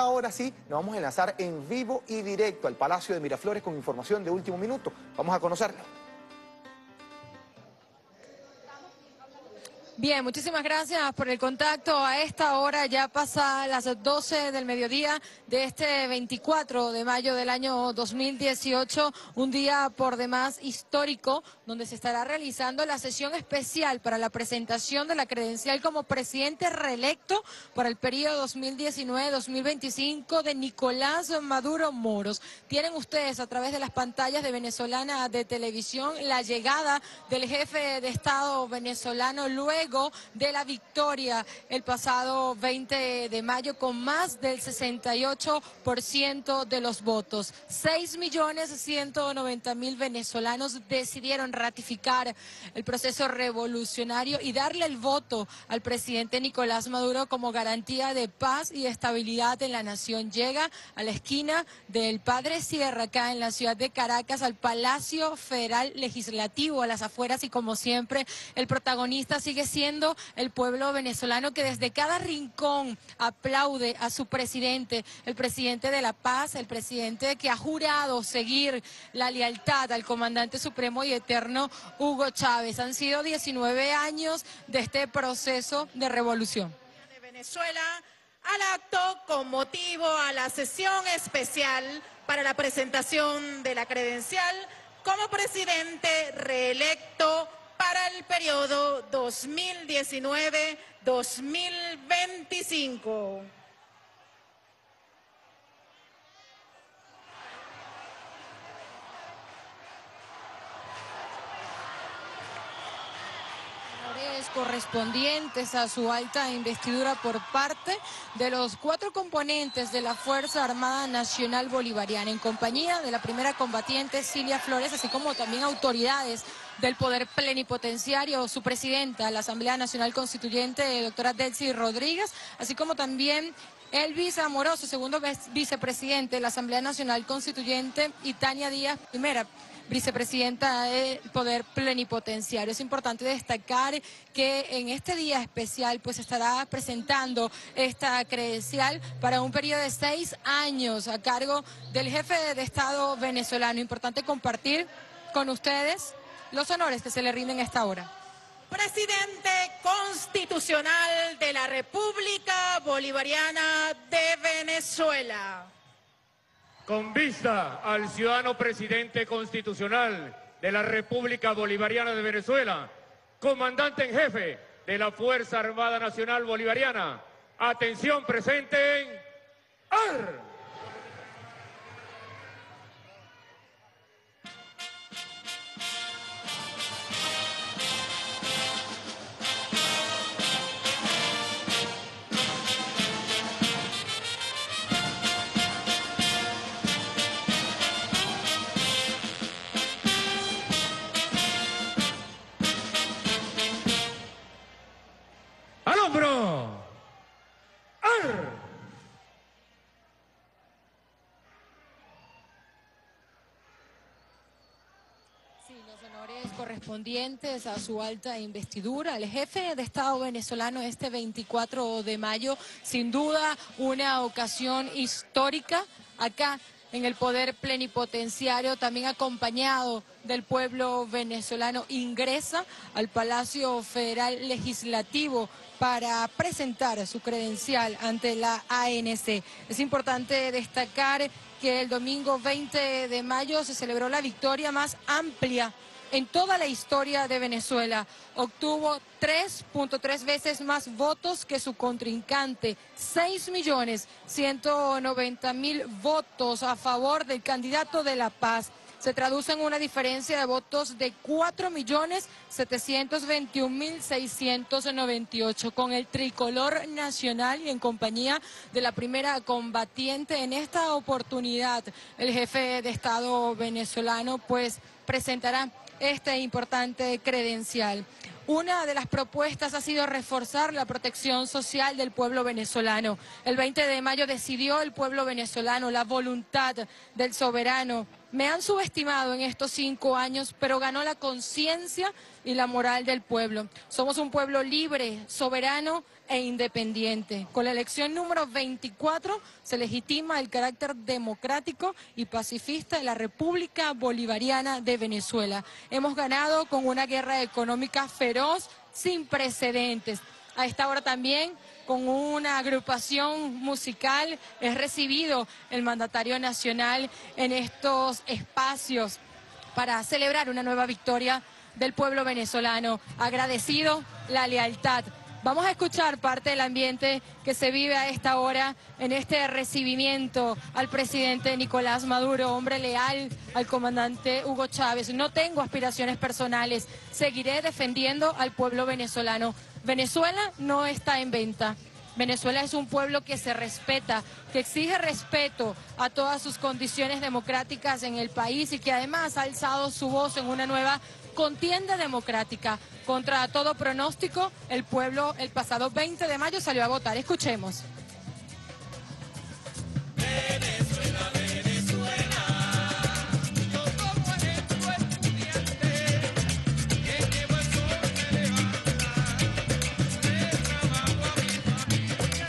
ahora sí, nos vamos a enlazar en vivo y directo al Palacio de Miraflores con información de último minuto. Vamos a conocerlo. Bien, muchísimas gracias por el contacto. A esta hora ya pasa las 12 del mediodía de este 24 de mayo del año 2018, un día por demás histórico, donde se estará realizando la sesión especial para la presentación de la credencial como presidente reelecto para el periodo 2019-2025 de Nicolás Maduro Moros. Tienen ustedes a través de las pantallas de Venezolana de Televisión la llegada del jefe de Estado venezolano luego de la victoria el pasado 20 de mayo con más del 68% de los votos. 6.190.000 venezolanos decidieron ratificar el proceso revolucionario y darle el voto al presidente Nicolás Maduro como garantía de paz y estabilidad en la nación. Llega a la esquina del Padre Sierra, acá en la ciudad de Caracas, al Palacio Federal Legislativo, a las afueras, y como siempre el protagonista sigue siendo el pueblo venezolano, que desde cada rincón aplaude a su presidente, el presidente de la paz, el presidente que ha jurado seguir la lealtad al comandante supremo y eterno Hugo Chávez. Han sido 19 años de este proceso de revolución. De Venezuela al acto con motivo a la sesión especial para la presentación de la credencial como presidente reelecto para el periodo 2019-2025. Correspondientes a su alta investidura por parte de los 4 componentes de la Fuerza Armada Nacional Bolivariana, en compañía de la primera combatiente Cilia Flores, así como también autoridades del poder plenipotenciario, su presidenta, la Asamblea Nacional Constituyente, doctora Delcy Rodríguez, así como también Elvis Amoroso, segundo vicepresidente de la Asamblea Nacional Constituyente, y Tania Díaz, primera vicepresidenta del Poder Plenipotenciario. Es importante destacar que en este día especial pues estará presentando esta credencial para un periodo de 6 años a cargo del jefe de Estado venezolano. Importante compartir con ustedes los honores que se le rinden a esta hora. Presidente constitucional de la República Bolivariana de Venezuela. Con vista al ciudadano presidente constitucional de la República Bolivariana de Venezuela, comandante en jefe de la Fuerza Armada Nacional Bolivariana. Atención, presenten. ¡Ar! ¡Al hombro! ¡Ar! Sí, los honores correspondientes a su alta investidura, el jefe de Estado venezolano este 24 de mayo, sin duda una ocasión histórica acá en el poder plenipotenciario, también acompañado del pueblo venezolano, ingresa al Palacio Federal Legislativo para presentar su credencial ante la ANC. Es importante destacar que el domingo 20 de mayo se celebró la victoria más amplia en toda la historia de Venezuela. Obtuvo 3.3 veces más votos que su contrincante, 6.190.000 votos a favor del candidato de la paz. Se traduce en una diferencia de votos de 4.721.698, con el tricolor nacional y en compañía de la primera combatiente. En esta oportunidad, el jefe de Estado venezolano pues presentará este importante credencial. Una de las propuestas ha sido reforzar la protección social del pueblo venezolano. El 20 de mayo decidió el pueblo venezolano, la voluntad del soberano Me han subestimado en estos 5 años, pero ganó la conciencia y la moral del pueblo. Somos un pueblo libre, soberano e independiente. Con la elección número 24 se legitima el carácter democrático y pacifista de la República Bolivariana de Venezuela. Hemos ganado con una guerra económica feroz, sin precedentes. A esta hora también, con una agrupación musical, es recibido el mandatario nacional en estos espacios para celebrar una nueva victoria del pueblo venezolano. Agradecido la lealtad. Vamos a escuchar parte del ambiente que se vive a esta hora en este recibimiento al presidente Nicolás Maduro, hombre leal al comandante Hugo Chávez. No tengo aspiraciones personales, seguiré defendiendo al pueblo venezolano. Venezuela no está en venta. Venezuela es un pueblo que se respeta, que exige respeto a todas sus condiciones democráticas en el país y que además ha alzado su voz en una nueva contienda democrática. Contra todo pronóstico, el pueblo el pasado 20 de mayo salió a votar. Escuchemos. Venezuela, Venezuela, yo como ejemplo estudiante, que llevo el sol me levanta, de trabajo a mi familia,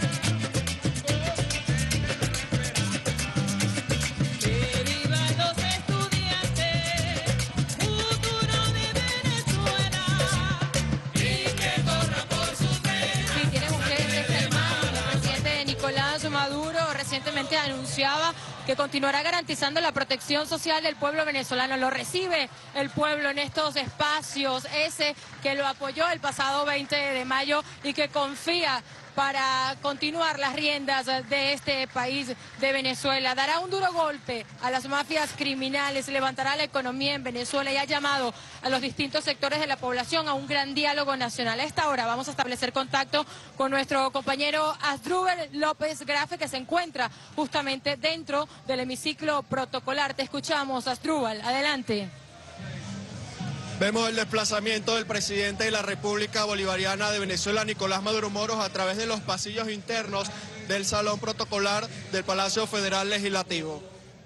que vivan los estudiantes, futuro de Venezuela, y que corra por sus venas. Sí, tienen ustedes esta imagen. El presidente Nicolás Maduro recientemente anunciaba que continuará garantizando la protección social del pueblo venezolano. Lo recibe el pueblo en estos espacios, ese que lo apoyó el pasado 20 de mayo y que confía para continuar las riendas de este país de Venezuela. Dará un duro golpe a las mafias criminales, levantará la economía en Venezuela y ha llamado a los distintos sectores de la población a un gran diálogo nacional. A esta hora vamos a establecer contacto con nuestro compañero Asdrúbal López Grafe, que se encuentra justamente dentro del hemiciclo protocolar. Te escuchamos, Asdrúbal, adelante. Vemos el desplazamiento del presidente de la República Bolivariana de Venezuela, Nicolás Maduro Moros, a través de los pasillos internos del Salón Protocolar del Palacio Federal Legislativo.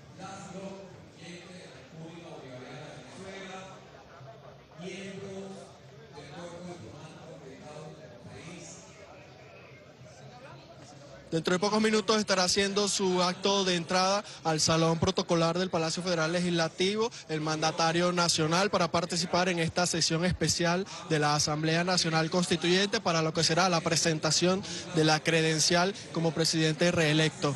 Dentro de pocos minutos estará haciendo su acto de entrada al Salón Protocolar del Palacio Federal Legislativo el mandatario nacional para participar en esta sesión especial de la Asamblea Nacional Constituyente para lo que será la presentación de la credencial como presidente reelecto.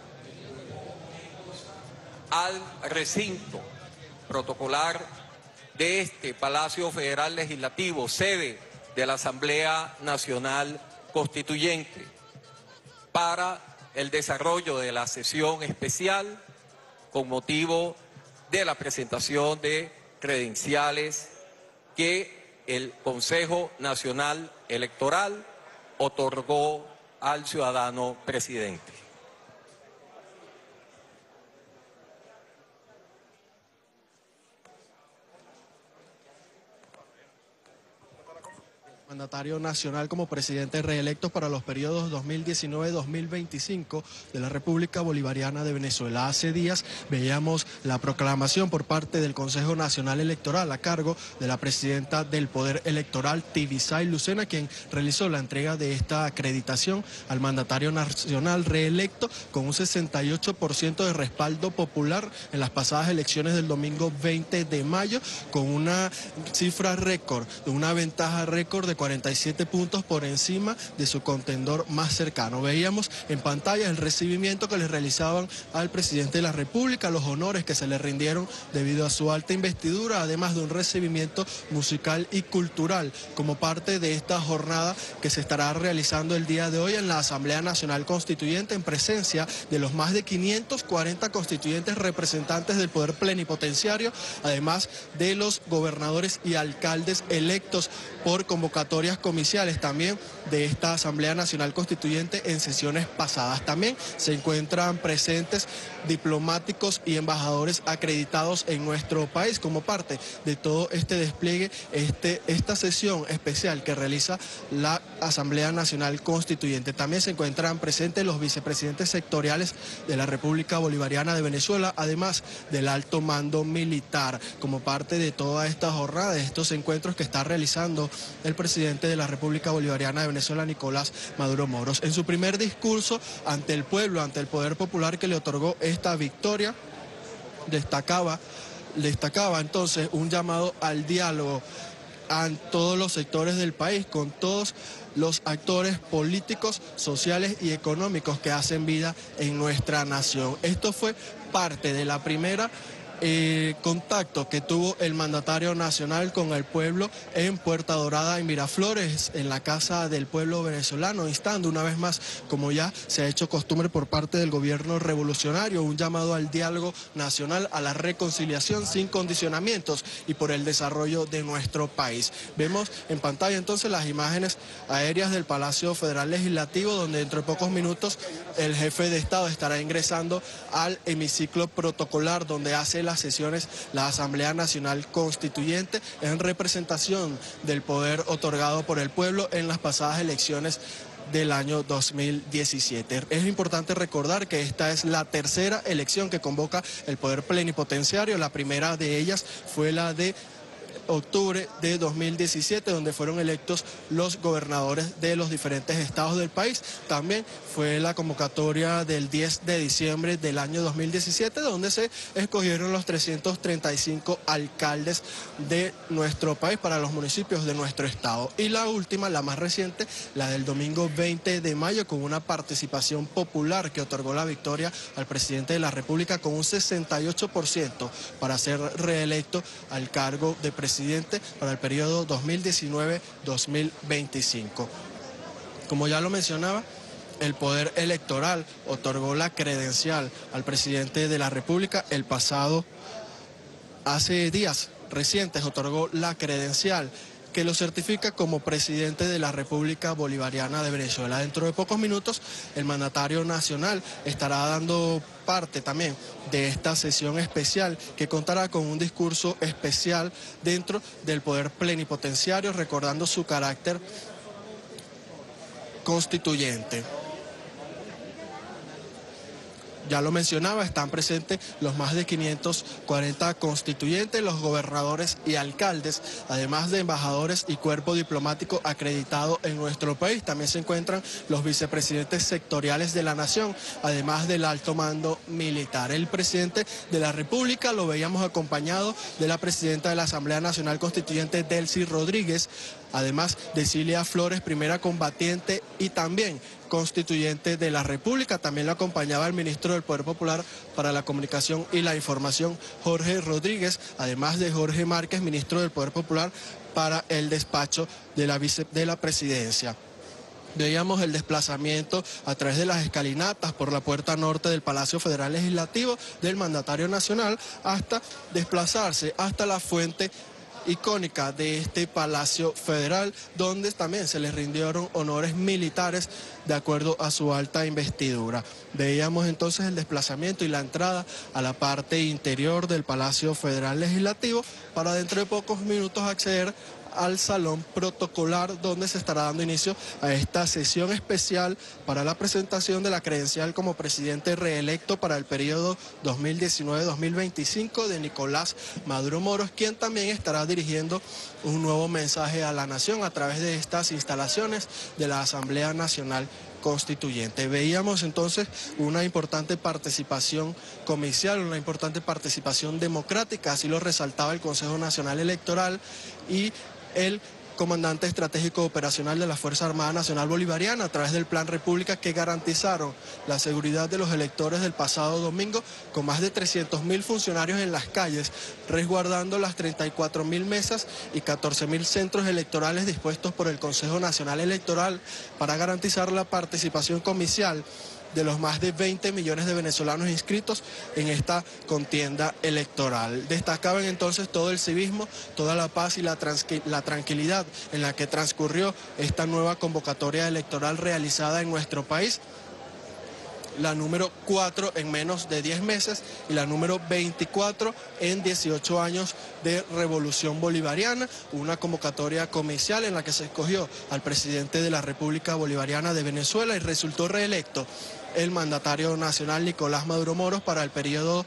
Al recinto protocolar de este Palacio Federal Legislativo, sede de la Asamblea Nacional Constituyente, para el desarrollo de la sesión especial con motivo de la presentación de credenciales que el Consejo Nacional Electoral otorgó al ciudadano presidente. Mandatario nacional como presidente reelecto para los periodos 2019-2025 de la República Bolivariana de Venezuela. Hace días veíamos la proclamación por parte del Consejo Nacional Electoral a cargo de la presidenta del Poder Electoral, Tibisay Lucena, quien realizó la entrega de esta acreditación al mandatario nacional reelecto con un 68% de respaldo popular en las pasadas elecciones del domingo 20 de mayo, con una cifra récord, de una ventaja récord de 47 puntos por encima de su contendor más cercano. Veíamos en pantalla el recibimiento que le realizaban al presidente de la República, los honores que se le rindieron debido a su alta investidura, además de un recibimiento musical y cultural como parte de esta jornada que se estará realizando el día de hoy en la Asamblea Nacional Constituyente en presencia de los más de 540 constituyentes representantes del poder plenipotenciario, además de los gobernadores y alcaldes electos por convocatoria convocatorias comiciales también de esta Asamblea Nacional Constituyente en sesiones pasadas. También se encuentran presentes diplomáticos y embajadores acreditados en nuestro país como parte de todo este despliegue, esta sesión especial que realiza la Asamblea Nacional Constituyente. También se encuentran presentes los vicepresidentes sectoriales de la República Bolivariana de Venezuela, además del alto mando militar, como parte de toda esta jornada, de estos encuentros que está realizando el presidente de la República Bolivariana de Venezuela, Nicolás Maduro Moros. En su primer discurso ante el pueblo, ante el poder popular que le otorgó esta victoria, destacaba entonces un llamado al diálogo a todos los sectores del país, con todos los actores políticos, sociales y económicos que hacen vida en nuestra nación. Esto fue parte de la primera contacto que tuvo el mandatario nacional con el pueblo en Puerta Dorada y Miraflores, en la Casa del Pueblo Venezolano, instando una vez más, como ya se ha hecho costumbre por parte del gobierno revolucionario, un llamado al diálogo nacional, a la reconciliación sin condicionamientos y por el desarrollo de nuestro país. Vemos en pantalla entonces las imágenes aéreas del Palacio Federal Legislativo, donde dentro de pocos minutos el jefe de Estado estará ingresando al hemiciclo protocolar donde hace las sesiones la Asamblea Nacional Constituyente en representación del poder otorgado por el pueblo en las pasadas elecciones del año 2017. Es importante recordar que esta es la tercera elección que convoca el poder plenipotenciario. La primera de ellas fue la de octubre de 2017, donde fueron electos los gobernadores de los diferentes estados del país. También fue la convocatoria del 10 de diciembre del año 2017, donde se escogieron los 335 alcaldes de nuestro país para los municipios de nuestro estado. Y la última, la más reciente, la del domingo 20 de mayo, con una participación popular que otorgó la victoria al presidente de la República con un 68% para ser reelecto al cargo de presidente para el periodo 2019-2025. Como ya lo mencionaba, el Poder Electoral otorgó la credencial al presidente de la República el pasado, hace días recientes, otorgó la credencial que lo certifica como presidente de la República Bolivariana de Venezuela. Dentro de pocos minutos, el mandatario nacional estará dando parte también de esta sesión especial que contará con un discurso especial dentro del poder plenipotenciario, recordando su carácter constituyente. Ya lo mencionaba, están presentes los más de 540 constituyentes, los gobernadores y alcaldes, además de embajadores y cuerpo diplomático acreditado en nuestro país. También se encuentran los vicepresidentes sectoriales de la nación, además del alto mando militar. El presidente de la República lo veíamos acompañado de la presidenta de la Asamblea Nacional Constituyente, Delcy Rodríguez, además de Cilia Flores, primera combatiente y también constituyente de la República. También lo acompañaba el ministro del Poder Popular para la Comunicación y la Información, Jorge Rodríguez, además de Jorge Márquez, ministro del Poder Popular para el despacho de la presidencia. Veíamos el desplazamiento a través de las escalinatas por la puerta norte del Palacio Federal Legislativo del mandatario nacional hasta desplazarse hasta la fuente icónica de este Palacio Federal, donde también se les rindieron honores militares de acuerdo a su alta investidura. Veíamos entonces el desplazamiento y la entrada a la parte interior del Palacio Federal Legislativo para dentro de pocos minutos acceder al salón protocolar, donde se estará dando inicio a esta sesión especial para la presentación de la credencial como presidente reelecto para el periodo 2019-2025 de Nicolás Maduro Moros, quien también estará dirigiendo un nuevo mensaje a la nación a través de estas instalaciones de la Asamblea Nacional Constituyente. Veíamos entonces una importante participación comicial, una importante participación democrática, así lo resaltaba el Consejo Nacional Electoral y el comandante estratégico operacional de la Fuerza Armada Nacional Bolivariana a través del Plan República, que garantizaron la seguridad de los electores del pasado domingo con más de 300.000 funcionarios en las calles, resguardando las 34.000 mesas y 14.000 centros electorales dispuestos por el Consejo Nacional Electoral para garantizar la participación comicial de los más de 20 millones de venezolanos inscritos en esta contienda electoral. Destacaban entonces todo el civismo, toda la paz y la tranquilidad en la que transcurrió esta nueva convocatoria electoral realizada en nuestro país, la número 4 en menos de 10 meses y la número 24 en 18 años de Revolución Bolivariana, una convocatoria comercial en la que se escogió al presidente de la República Bolivariana de Venezuela y resultó reelecto el mandatario nacional Nicolás Maduro Moros para el periodo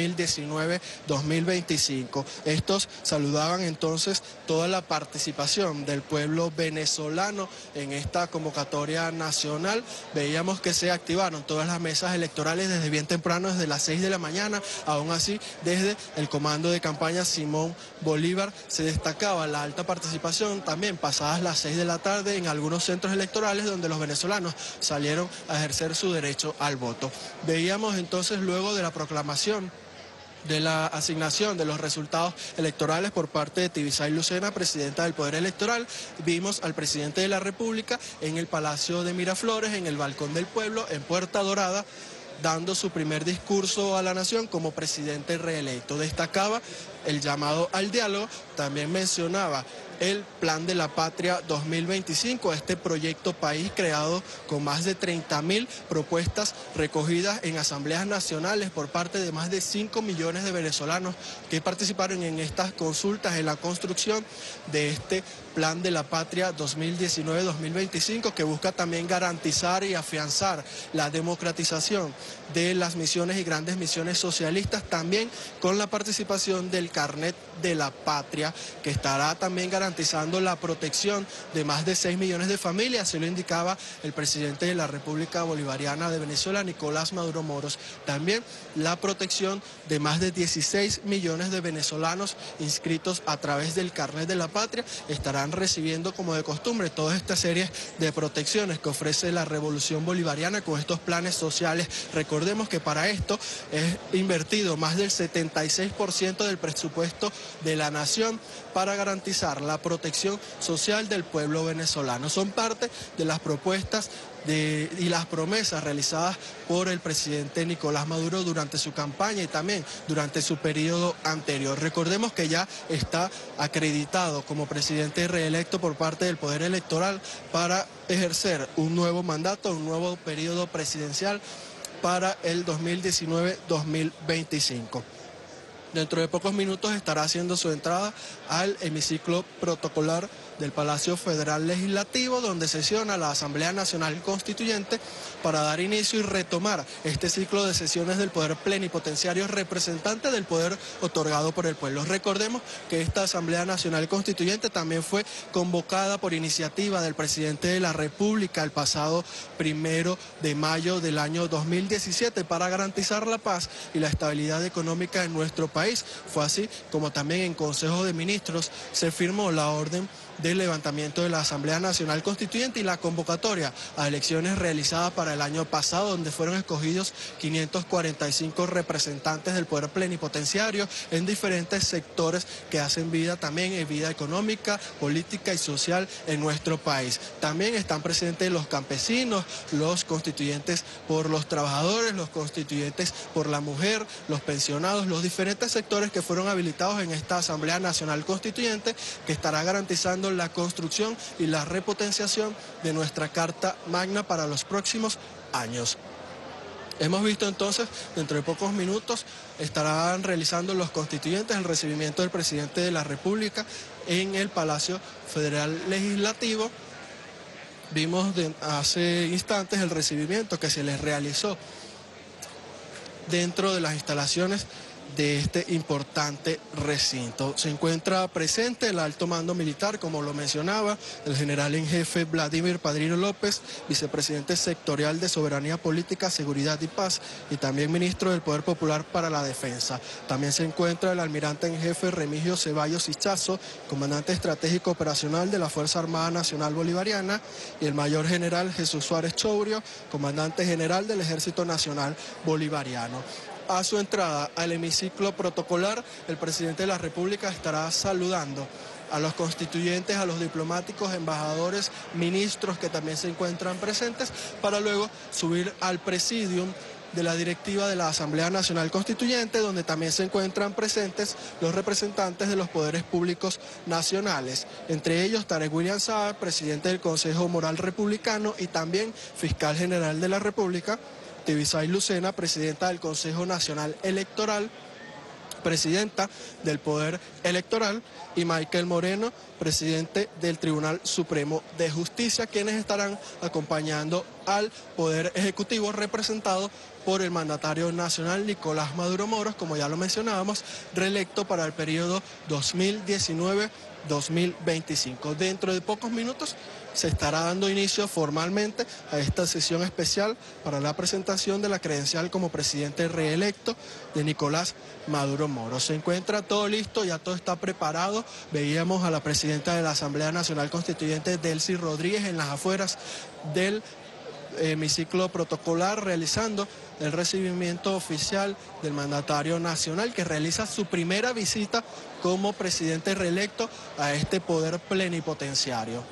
2019-2025. Estos saludaban entonces toda la participación del pueblo venezolano en esta convocatoria nacional. Veíamos que se activaron todas las mesas electorales desde bien temprano, desde las 6 de la mañana. Aún así, desde el comando de campaña Simón Bolívar se destacaba la alta participación también pasadas las 6 de la tarde en algunos centros electorales donde los venezolanos salieron a ejercer su derecho al voto. Veíamos entonces luego de la proclamación de la asignación de los resultados electorales por parte de Tibisay Lucena, presidenta del Poder Electoral, vimos al presidente de la República en el Palacio de Miraflores, en el Balcón del Pueblo, en Puerta Dorada, dando su primer discurso a la nación como presidente reelecto. Destacaba el llamado al diálogo, también mencionaba el Plan de la Patria 2025, este proyecto país creado con más de 30.000 propuestas recogidas en asambleas nacionales por parte de más de 5 millones de venezolanos que participaron en estas consultas en la construcción de este Plan de la Patria 2019-2025, que busca también garantizar y afianzar la democratización de las misiones y grandes misiones socialistas, también con la participación del Carnet de la Patria, que estará también garantizando la protección de más de 6 millones de familias, así lo indicaba el presidente de la República Bolivariana de Venezuela, Nicolás Maduro Moros. También la protección de más de 16 millones de venezolanos inscritos a través del Carnet de la Patria estarán recibiendo, como de costumbre, toda esta serie de protecciones que ofrece la Revolución Bolivariana con estos planes sociales. Recordemos que para esto es invertido más del 76% del presupuesto de la nación para garantizar la protección social del pueblo venezolano. Son parte de las propuestas y las promesas realizadas por el presidente Nicolás Maduro durante su campaña y también durante su periodo anterior. Recordemos que ya está acreditado como presidente reelecto por parte del Poder Electoral para ejercer un nuevo mandato, un nuevo periodo presidencial para el 2019-2025. Dentro de pocos minutos estará haciendo su entrada al hemiciclo protocolar del Palacio Federal Legislativo, donde sesiona la Asamblea Nacional Constituyente para dar inicio y retomar este ciclo de sesiones del poder plenipotenciario representante del poder otorgado por el pueblo. Recordemos que esta Asamblea Nacional Constituyente también fue convocada por iniciativa del presidente de la República el pasado 1 de mayo del año 2017 para garantizar la paz y la estabilidad económica en nuestro país. Fue así como también en Consejo de Ministros se firmó la orden del levantamiento de la Asamblea Nacional Constituyente y la convocatoria a elecciones realizadas para el año pasado, donde fueron escogidos 545 representantes del poder plenipotenciario en diferentes sectores que hacen vida también en vida económica, política y social en nuestro país. También están presentes los campesinos, los constituyentes por los trabajadores, los constituyentes por la mujer, los pensionados, los diferentes sectores que fueron habilitados en esta Asamblea Nacional Constituyente, que estará garantizando la construcción y la repotenciación de nuestra Carta Magna para los próximos años. Hemos visto entonces, dentro de pocos minutos, estarán realizando los constituyentes el recibimiento del presidente de la República en el Palacio Federal Legislativo. Vimos hace instantes el recibimiento que se les realizó dentro de las instalaciones de este importante recinto. Se encuentra presente el alto mando militar, como lo mencionaba, el general en jefe Vladimir Padrino López, vicepresidente sectorial de Soberanía Política, Seguridad y Paz, y también ministro del Poder Popular para la Defensa. También se encuentra el almirante en jefe Remigio Ceballos Hichazo, comandante estratégico operacional de la Fuerza Armada Nacional Bolivariana, y el mayor general Jesús Suárez Chourio, comandante general del Ejército Nacional Bolivariano. A su entrada al hemiciclo protocolar, el presidente de la República estará saludando a los constituyentes, a los diplomáticos, embajadores, ministros que también se encuentran presentes, para luego subir al presidium de la directiva de la Asamblea Nacional Constituyente, donde también se encuentran presentes los representantes de los poderes públicos nacionales, entre ellos Tarek William Saab, presidente del Consejo Moral Republicano y también fiscal general de la República, Tibisay Lucena, presidenta del Consejo Nacional Electoral, presidenta del Poder Electoral, y Michael Moreno, presidente del Tribunal Supremo de Justicia, quienes estarán acompañando al Poder Ejecutivo representado por el mandatario nacional Nicolás Maduro Moros, como ya lo mencionábamos, reelecto para el periodo 2019-2025. Dentro de pocos minutos se estará dando inicio formalmente a esta sesión especial para la presentación de la credencial como presidente reelecto de Nicolás Maduro Moros. Se encuentra todo listo, ya todo está preparado. Veíamos a la presidenta de la Asamblea Nacional Constituyente, Delcy Rodríguez, en las afueras del hemiciclo protocolar, realizando el recibimiento oficial del mandatario nacional, que realiza su primera visita como presidente reelecto a este poder plenipotenciario.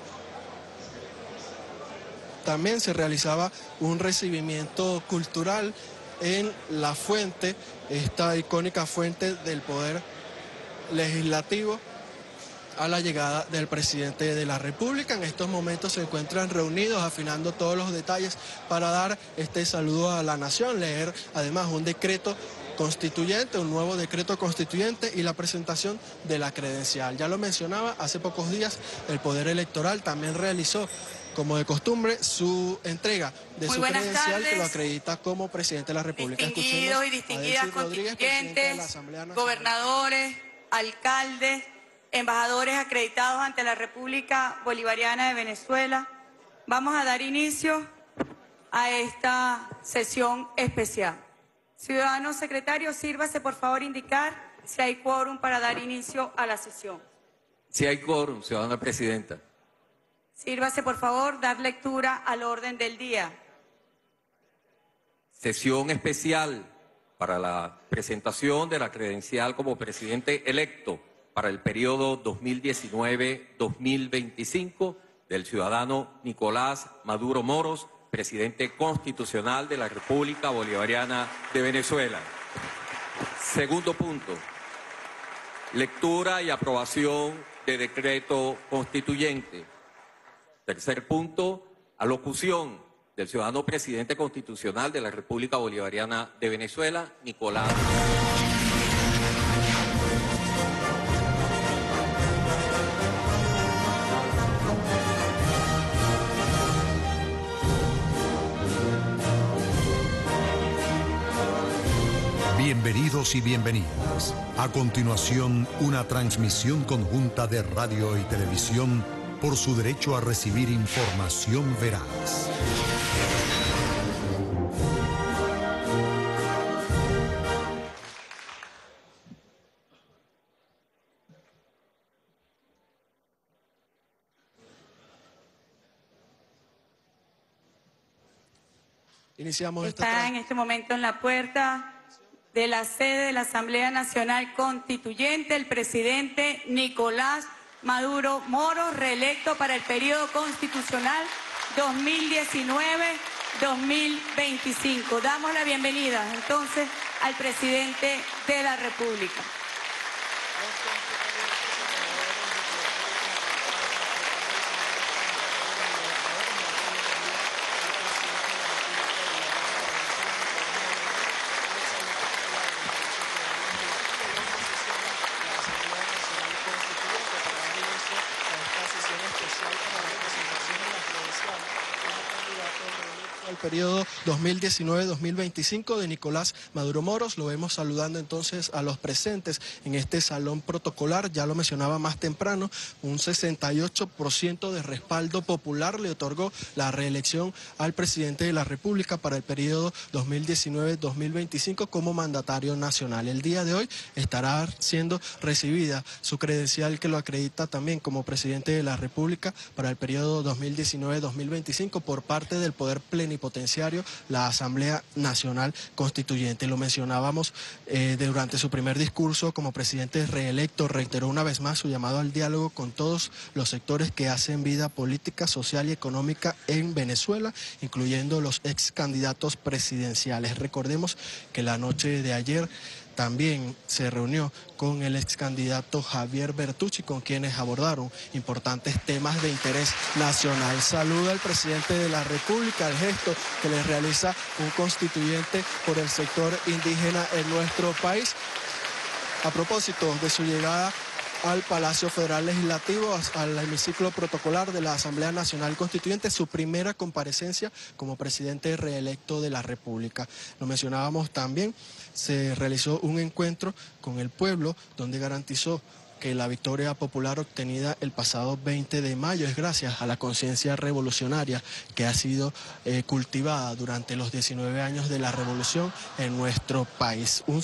También se realizaba un recibimiento cultural en la fuente, esta icónica fuente del poder legislativo, a la llegada del presidente de la República. En estos momentos se encuentran reunidos afinando todos los detalles para dar este saludo a la nación, leer además un decreto constituyente, un nuevo decreto constituyente y la presentación de la credencial. Ya lo mencionaba, hace pocos días el Poder Electoral también realizó, como de costumbre, su entrega de su credencial que lo acredita como presidente de la República. Distinguidos y distinguidas constituyentes, gobernadores, alcaldes, embajadores acreditados ante la República Bolivariana de Venezuela, vamos a dar inicio a esta sesión especial. Ciudadano secretario, sírvase por favor indicar si hay quórum para dar inicio a la sesión. Si hay quórum, ciudadana presidenta. Sírvase por favor dar lectura al orden del día. Sesión especial para la presentación de la credencial como presidente electo para el periodo 2019-2025 del ciudadano Nicolás Maduro Moros, presidente constitucional de la República Bolivariana de Venezuela. Segundo punto, lectura y aprobación de decreto constituyente. Tercer punto, alocución del ciudadano presidente constitucional de la República Bolivariana de Venezuela, Nicolás. Bienvenidos y bienvenidas. A continuación, una transmisión conjunta de radio y televisión por su derecho a recibir información veraz. Iniciamos Está en este momento en la puerta de la sede de la Asamblea Nacional Constituyente el presidente Nicolás Maduro Moros, reelecto para el periodo constitucional 2019-2025. Damos la bienvenida entonces al presidente de la República. al periodo 2019-2025 de Nicolás Maduro Moros. Lo vemos saludando entonces a los presentes en este salón protocolar. Ya lo mencionaba más temprano, un 68% de respaldo popular le otorgó la reelección al presidente de la República para el periodo 2019-2025 como mandatario nacional. El día de hoy estará siendo recibida su credencial que lo acredita también como presidente de la República para el periodo 2019-2025 por parte del Poder Plenipotenciario plenipotenciario, la Asamblea Nacional Constituyente. Lo mencionábamos durante su primer discurso como presidente reelecto, reiteró una vez más su llamado al diálogo con todos los sectores que hacen vida política, social y económica en Venezuela, incluyendo los ex candidatos presidenciales. Recordemos que la noche de ayer también se reunió con el ex candidato Javier Bertucci, con quienes abordaron importantes temas de interés nacional. Saluda al presidente de la República, el gesto que le realiza un constituyente por el sector indígena en nuestro país. A propósito de su llegada al Palacio Federal Legislativo, al hemiciclo protocolar de la Asamblea Nacional Constituyente, su primera comparecencia como presidente reelecto de la República. Lo mencionábamos también, se realizó un encuentro con el pueblo donde garantizó que la victoria popular obtenida el pasado 20 de mayo es gracias a la conciencia revolucionaria que ha sido cultivada durante los 19 años de la revolución en nuestro país. Un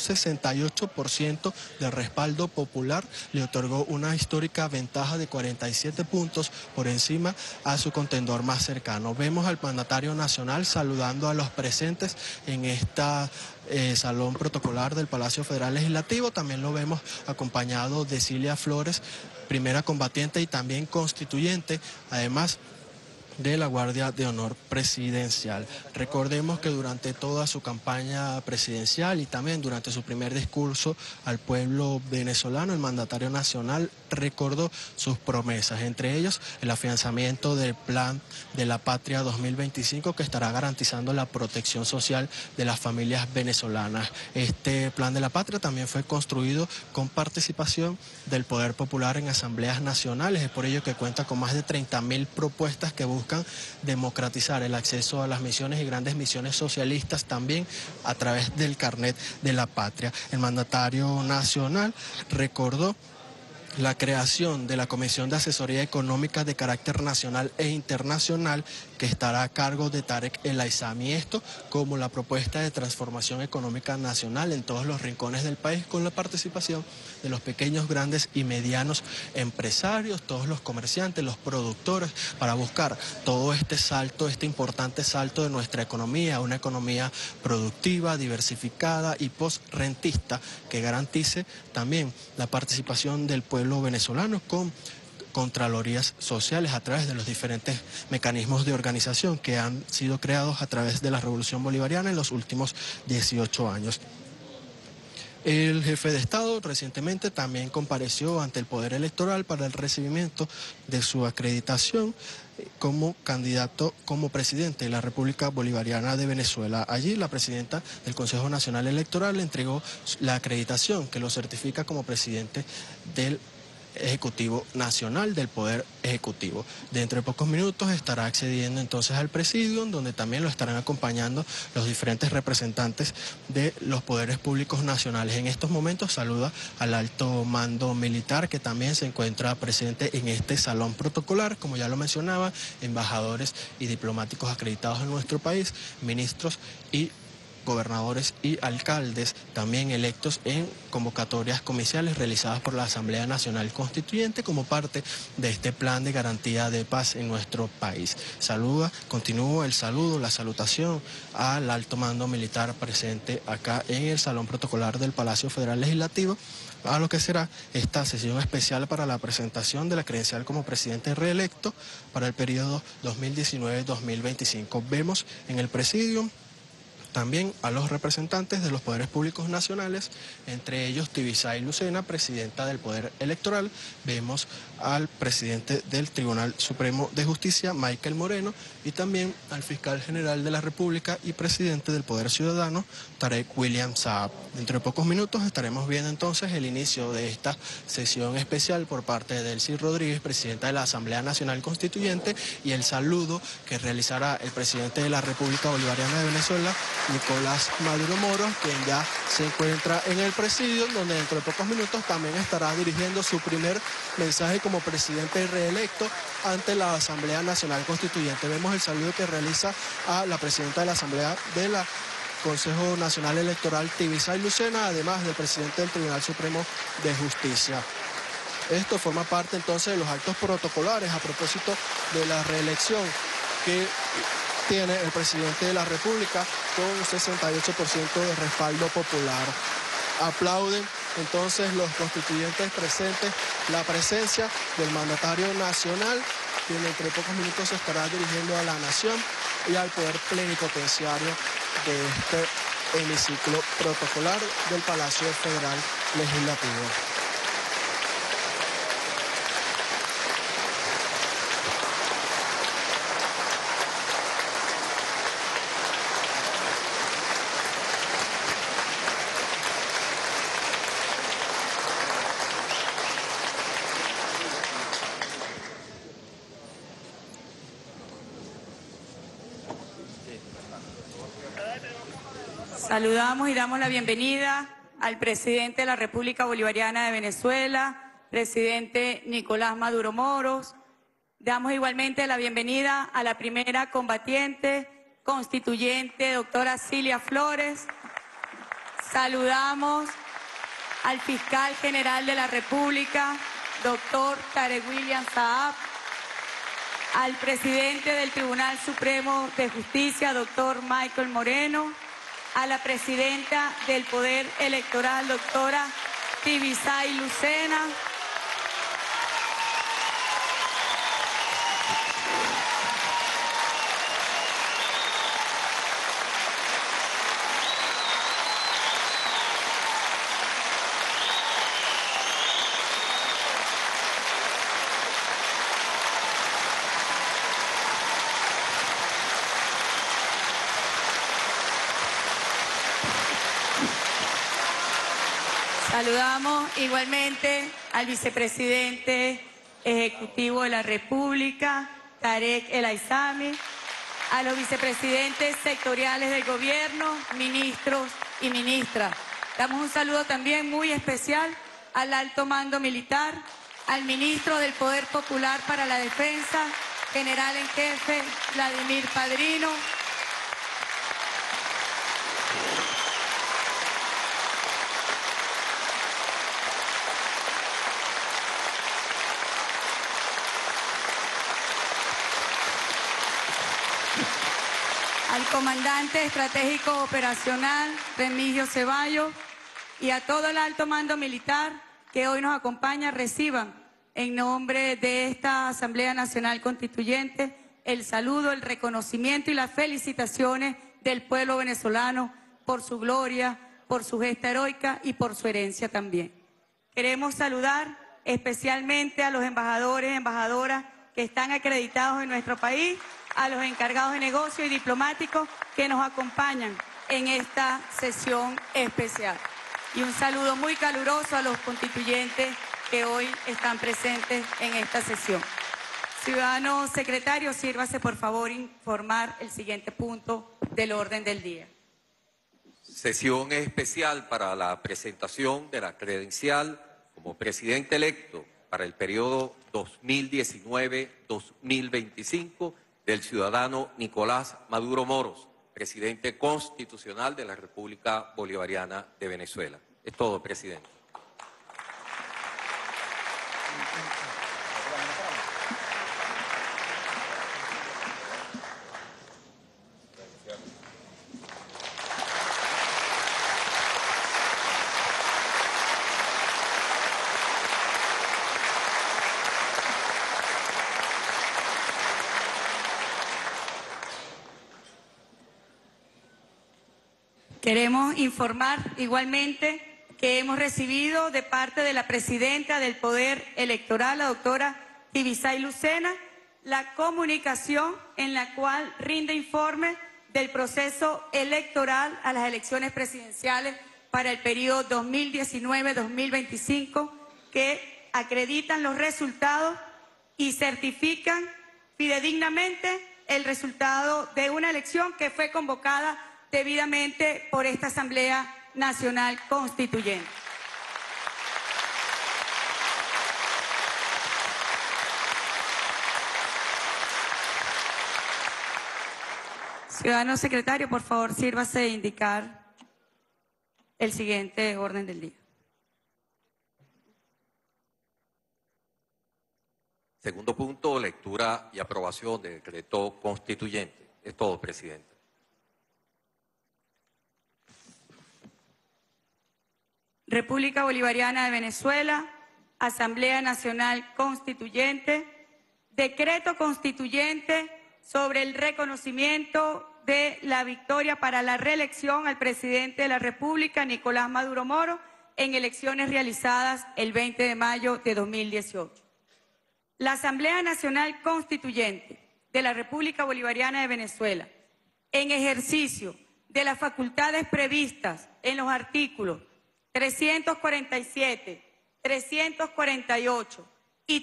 68% del respaldo popular le otorgó una histórica ventaja de 47 puntos por encima a su contendor más cercano. Vemos al mandatario nacional saludando a los presentes en esta salón protocolar del Palacio Federal Legislativo. También lo vemos acompañado de Cilia Flores, primera combatiente y también constituyente, además de la Guardia de Honor Presidencial. Recordemos que durante toda su campaña presidencial y también durante su primer discurso al pueblo venezolano, el mandatario nacional recordó sus promesas, entre ellos el afianzamiento del Plan de la Patria 2025, que estará garantizando la protección social de las familias venezolanas. Este Plan de la Patria también fue construido con participación del Poder Popular en asambleas nacionales, es por ello que cuenta con más de 30.000 propuestas que buscan democratizar el acceso a las misiones y grandes misiones socialistas también a través del carnet de la patria. El mandatario nacional recordó la creación de la Comisión de Asesoría Económica de carácter nacional e internacional que estará a cargo de Tarek El Aizami. Esto como la propuesta de transformación económica nacional en todos los rincones del país, con la participación de los pequeños, grandes y medianos empresarios, todos los comerciantes, los productores, para buscar todo este salto, este importante salto de nuestra economía, una economía productiva, diversificada y post-rentista que garantice también la participación del pueblo venezolano con contralorías sociales a través de los diferentes mecanismos de organización que han sido creados a través de la Revolución Bolivariana en los últimos 18 años. El jefe de Estado recientemente también compareció ante el Poder Electoral para el recibimiento de su acreditación como candidato, como presidente de la República Bolivariana de Venezuela. Allí la presidenta del Consejo Nacional Electoral le entregó la acreditación que lo certifica como presidente del Ejecutivo Nacional, del Poder Ejecutivo. Dentro de pocos minutos estará accediendo entonces al presidium, donde también lo estarán acompañando los diferentes representantes de los poderes públicos nacionales. En estos momentos saluda al alto mando militar, que también se encuentra presente en este salón protocolar, como ya lo mencionaba, embajadores y diplomáticos acreditados en nuestro país, ministros y gobernadores y alcaldes también electos en convocatorias comiciales realizadas por la Asamblea Nacional Constituyente como parte de este plan de garantía de paz en nuestro país. Continúa el saludo, la salutación al alto mando militar presente acá en el salón protocolar del Palacio Federal Legislativo, a lo que será esta sesión especial para la presentación de la credencial como presidente reelecto para el periodo 2019-2025. Vemos en el presidium también a los representantes de los poderes públicos nacionales, entre ellos Tibisay Lucena, presidenta del Poder Electoral. Vemos al presidente del Tribunal Supremo de Justicia, Michael Moreno, y también al fiscal general de la República y presidente del Poder Ciudadano, Tarek William Saab. Dentro de pocos minutos estaremos viendo entonces el inicio de esta sesión especial por parte de Delcy Rodríguez, presidenta de la Asamblea Nacional Constituyente, y el saludo que realizará el presidente de la República Bolivariana de Venezuela, Nicolás Maduro Moros, quien ya se encuentra en el presidio, donde dentro de pocos minutos también estará dirigiendo su primer mensaje como presidente reelecto ante la Asamblea Nacional Constituyente. Vemos el saludo que realiza a la presidenta de la Asamblea de la Consejo Nacional Electoral, Tibisay Lucena, además del presidente del Tribunal Supremo de Justicia. Esto forma parte entonces de los actos protocolares a propósito de la reelección que obtiene el presidente de la República con un 68% de respaldo popular. Aplauden entonces los constituyentes presentes la presencia del mandatario nacional, quien entre pocos minutos se estará dirigiendo a la nación y al poder plenipotenciario de este hemiciclo protocolar del Palacio Federal Legislativo. Saludamos y damos la bienvenida al presidente de la República Bolivariana de Venezuela, presidente Nicolás Maduro Moros. Damos igualmente la bienvenida a la primera combatiente constituyente, doctora Cilia Flores. Saludamos al fiscal general de la República, doctor Tarek William Saab, al presidente del Tribunal Supremo de Justicia, doctor Michael Moreno, a la presidenta del Poder Electoral, doctora Tibisay Lucena, saludamos igualmente al vicepresidente ejecutivo de la República, Tarek El Aizami, a los vicepresidentes sectoriales del gobierno, ministros y ministras. Damos un saludo también muy especial al alto mando militar, al ministro del Poder Popular para la Defensa, general en jefe Vladimir Padrino, al comandante estratégico operacional Remigio Ceballos y a todo el alto mando militar que hoy nos acompaña, reciban en nombre de esta Asamblea Nacional Constituyente el saludo, el reconocimiento y las felicitaciones del pueblo venezolano por su gloria, por su gesta heroica y por su herencia también. Queremos saludar especialmente a los embajadores y embajadoras que están acreditados en nuestro país, a los encargados de negocio y diplomáticos que nos acompañan en esta sesión especial. Y un saludo muy caluroso a los constituyentes que hoy están presentes en esta sesión. Ciudadano secretario, sírvase por favor informar el siguiente punto del orden del día. Sesión especial para la presentación de la credencial como presidente electo para el periodo 2019-2025 del ciudadano Nicolás Maduro Moros, presidente constitucional de la República Bolivariana de Venezuela. Es todo, presidente. Queremos informar igualmente que hemos recibido de parte de la presidenta del Poder Electoral, la doctora Tibisay Lucena, la comunicación en la cual rinde informe del proceso electoral a las elecciones presidenciales para el periodo 2019-2025, que acreditan los resultados y certifican fidedignamente el resultado de una elección que fue convocada debidamente por esta Asamblea Nacional Constituyente. Ciudadano secretario, por favor, sírvase de indicar el siguiente orden del día. Segundo punto, lectura y aprobación del decreto constituyente. Es todo, presidente. República Bolivariana de Venezuela, Asamblea Nacional Constituyente, decreto constituyente sobre el reconocimiento de la victoria para la reelección al presidente de la República, Nicolás Maduro Moro, en elecciones realizadas el 20 de mayo de 2018. La Asamblea Nacional Constituyente de la República Bolivariana de Venezuela, en ejercicio de las facultades previstas en los artículos 347, 348 y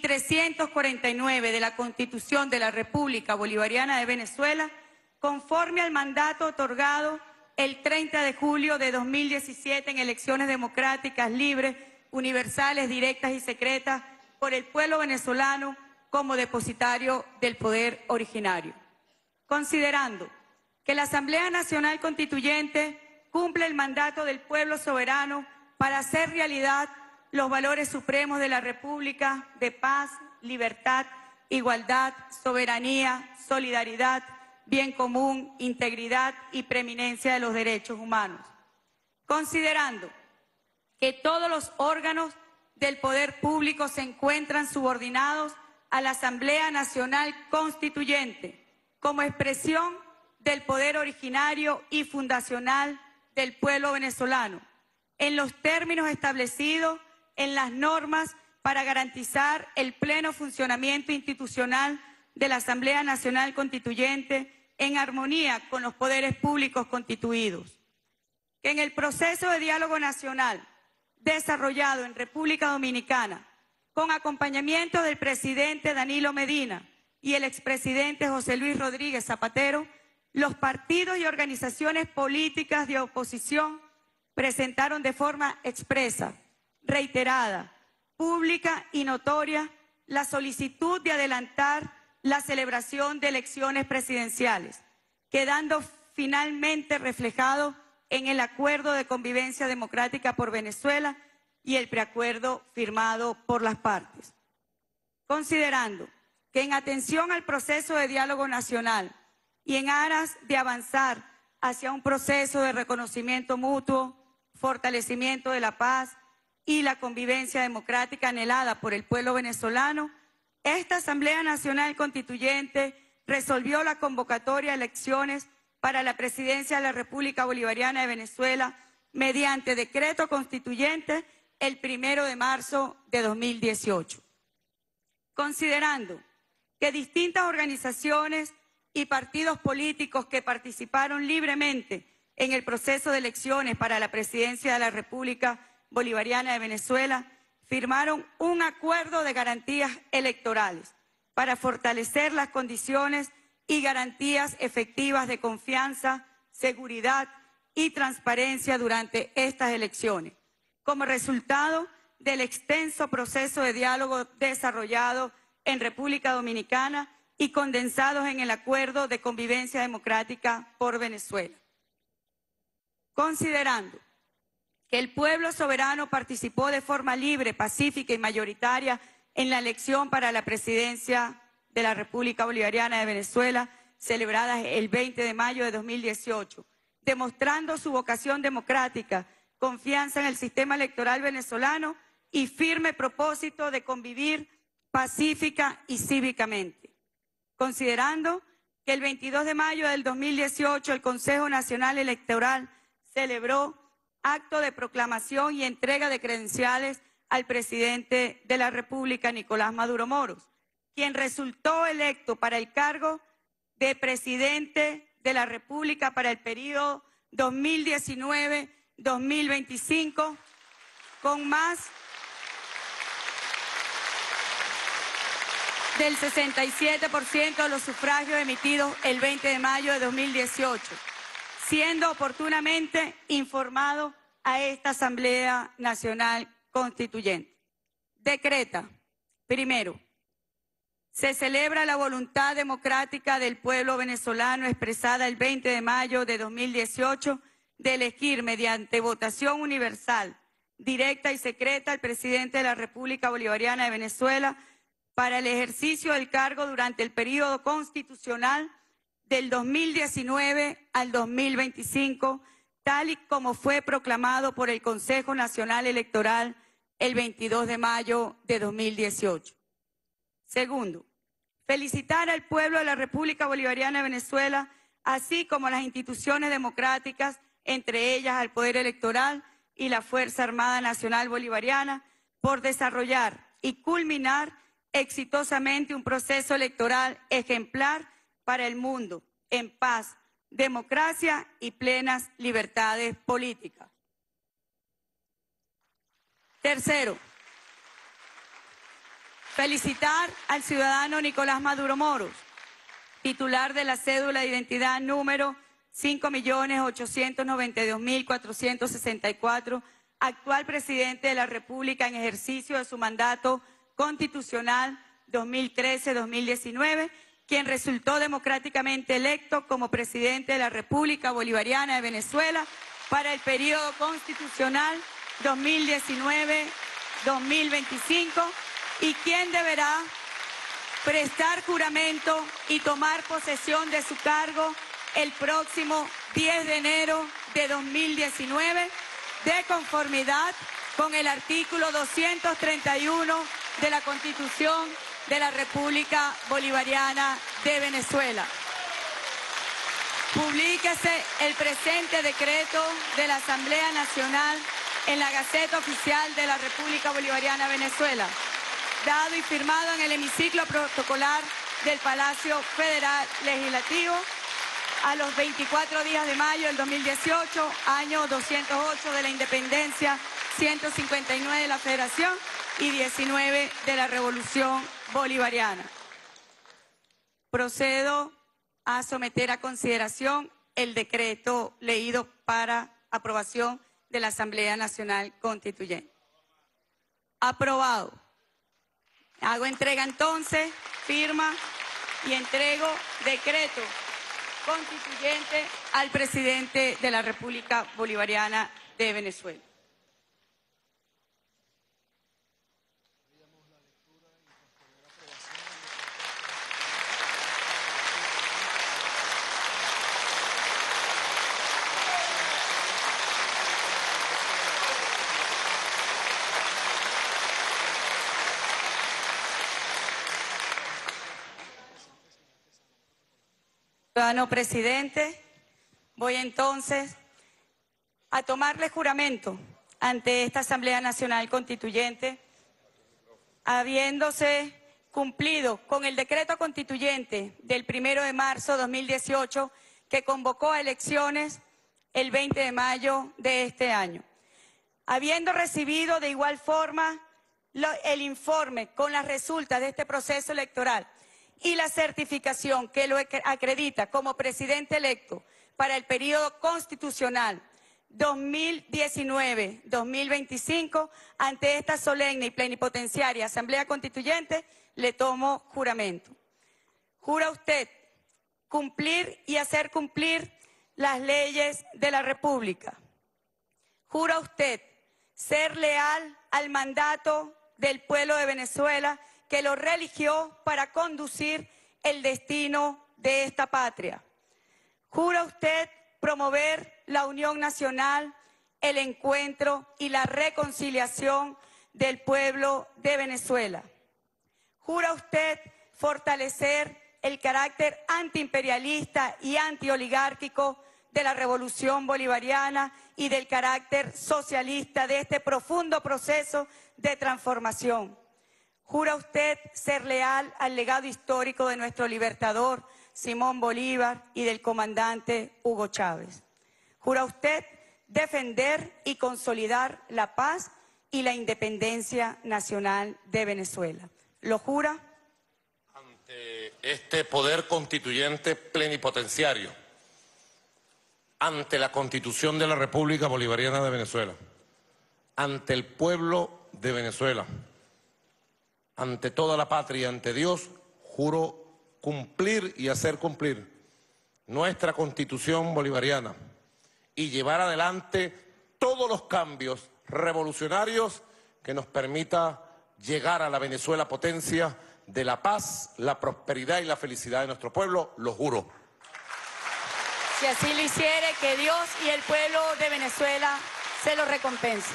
349 de la Constitución de la República Bolivariana de Venezuela, conforme al mandato otorgado el 30 de julio de 2017 en elecciones democráticas, libres, universales, directas y secretas por el pueblo venezolano como depositario del poder originario. Considerando que la Asamblea Nacional Constituyente cumple el mandato del pueblo soberano para hacer realidad los valores supremos de la República de paz, libertad, igualdad, soberanía, solidaridad, bien común, integridad y preeminencia de los derechos humanos. Considerando que todos los órganos del poder público se encuentran subordinados a la Asamblea Nacional Constituyente como expresión del poder originario y fundacional del pueblo venezolano, en los términos establecidos en las normas para garantizar el pleno funcionamiento institucional de la Asamblea Nacional Constituyente en armonía con los poderes públicos constituidos. Que en el proceso de diálogo nacional desarrollado en República Dominicana, con acompañamiento del presidente Danilo Medina y el expresidente José Luis Rodríguez Zapatero, los partidos y organizaciones políticas de oposición presentaron de forma expresa, reiterada, pública y notoria la solicitud de adelantar la celebración de elecciones presidenciales, quedando finalmente reflejado en el Acuerdo de Convivencia Democrática por Venezuela y el preacuerdo firmado por las partes. Considerando que en atención al proceso de diálogo nacional y en aras de avanzar hacia un proceso de reconocimiento mutuo, fortalecimiento de la paz y la convivencia democrática anhelada por el pueblo venezolano, esta Asamblea Nacional Constituyente resolvió la convocatoria a elecciones para la presidencia de la República Bolivariana de Venezuela mediante decreto constituyente el 1 de marzo de 2018. Considerando que distintas organizaciones y partidos políticos que participaron libremente en el proceso de elecciones para la presidencia de la República Bolivariana de Venezuela firmaron un acuerdo de garantías electorales para fortalecer las condiciones y garantías efectivas de confianza, seguridad y transparencia durante estas elecciones, como resultado del extenso proceso de diálogo desarrollado en República Dominicana y condensados en el Acuerdo de Convivencia Democrática por Venezuela. Considerando que el pueblo soberano participó de forma libre, pacífica y mayoritaria en la elección para la presidencia de la República Bolivariana de Venezuela, celebrada el 20 de mayo de 2018, demostrando su vocación democrática, confianza en el sistema electoral venezolano y firme propósito de convivir pacífica y cívicamente. Considerando que el 22 de mayo del 2018 el Consejo Nacional Electoral celebró acto de proclamación y entrega de credenciales al presidente de la República, Nicolás Maduro Moro, quien resultó electo para el cargo de presidente de la República para el periodo 2019-2025, con más del 67% de los sufragios emitidos el 20 de mayo de 2018, siendo oportunamente informado a esta Asamblea Nacional Constituyente. Decreta, primero, se celebra la voluntad democrática del pueblo venezolano expresada el 20 de mayo de 2018 de elegir mediante votación universal, directa y secreta al presidente de la República Bolivariana de Venezuela para el ejercicio del cargo durante el período constitucional del 2019 al 2025, tal y como fue proclamado por el Consejo Nacional Electoral el 22 de mayo de 2018. Segundo, felicitar al pueblo de la República Bolivariana de Venezuela, así como a las instituciones democráticas, entre ellas al Poder Electoral y la Fuerza Armada Nacional Bolivariana, por desarrollar y culminar exitosamente un proceso electoral ejemplar para el mundo, en paz, democracia y plenas libertades políticas. Tercero, felicitar al ciudadano Nicolás Maduro Moros, titular de la cédula de identidad número 5.892.464, actual presidente de la República en ejercicio de su mandato constitucional 2013-2019, quien resultó democráticamente electo como presidente de la República Bolivariana de Venezuela para el periodo constitucional 2019-2025 y quien deberá prestar juramento y tomar posesión de su cargo el próximo 10 de enero de 2019, de conformidad con el artículo 231 de la Constitución de la República Bolivariana de Venezuela. Publíquese el presente decreto de la Asamblea Nacional en la Gaceta Oficial de la República Bolivariana de Venezuela, dado y firmado en el hemiciclo protocolar del Palacio Federal Legislativo a los 24 días de mayo del 2018, año 208 de la Independencia, 159 de la Federación y 19 de la Revolución Bolivariana. Procedo a someter a consideración el decreto leído para aprobación de la Asamblea Nacional Constituyente. Aprobado. Hago entrega entonces, firma y entrego decreto constituyente al presidente de la República Bolivariana de Venezuela. Ciudadano presidente, voy entonces a tomarle juramento ante esta Asamblea Nacional Constituyente, habiéndose cumplido con el decreto constituyente del 1 de marzo de 2018 que convocó a elecciones el 20 de mayo de este año. Habiendo recibido de igual forma el informe con las resultas de este proceso electoral y la certificación que lo acredita como presidente electo para el periodo constitucional 2019-2025, ante esta solemne y plenipotenciaria Asamblea Constituyente, le tomo juramento. ¿Jura usted cumplir y hacer cumplir las leyes de la República? ¿Jura usted ser leal al mandato del pueblo de Venezuela que lo religió para conducir el destino de esta patria? ¿Jura usted promover la unión nacional, el encuentro y la reconciliación del pueblo de Venezuela? ¿Jura usted fortalecer el carácter antiimperialista y antioligárquico de la Revolución Bolivariana y del carácter socialista de este profundo proceso de transformación? ¿Jura usted ser leal al legado histórico de nuestro libertador Simón Bolívar y del comandante Hugo Chávez? ¿Jura usted defender y consolidar la paz y la independencia nacional de Venezuela? ¿Lo jura? Ante este poder constituyente plenipotenciario, ante la Constitución de la República Bolivariana de Venezuela, ante el pueblo de Venezuela, ante toda la patria, ante Dios, juro cumplir y hacer cumplir nuestra Constitución bolivariana y llevar adelante todos los cambios revolucionarios que nos permita llegar a la Venezuela potencia de la paz, la prosperidad y la felicidad de nuestro pueblo. Lo juro. Si así lo hiciere, que Dios y el pueblo de Venezuela se lo recompense.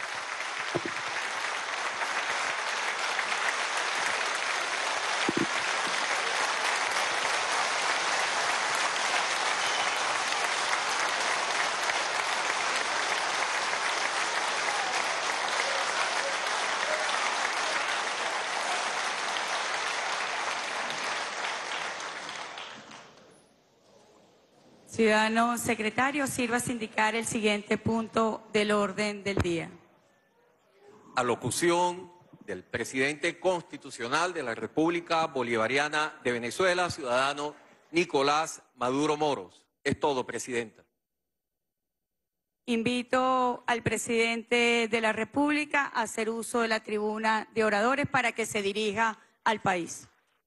Ciudadano secretario, sírvase a indicar el siguiente punto del orden del día. Alocución del presidente constitucional de la República Bolivariana de Venezuela, ciudadano Nicolás Maduro Moros. Es todo, presidenta. Invito al presidente de la República a hacer uso de la tribuna de oradores para que se dirija al país.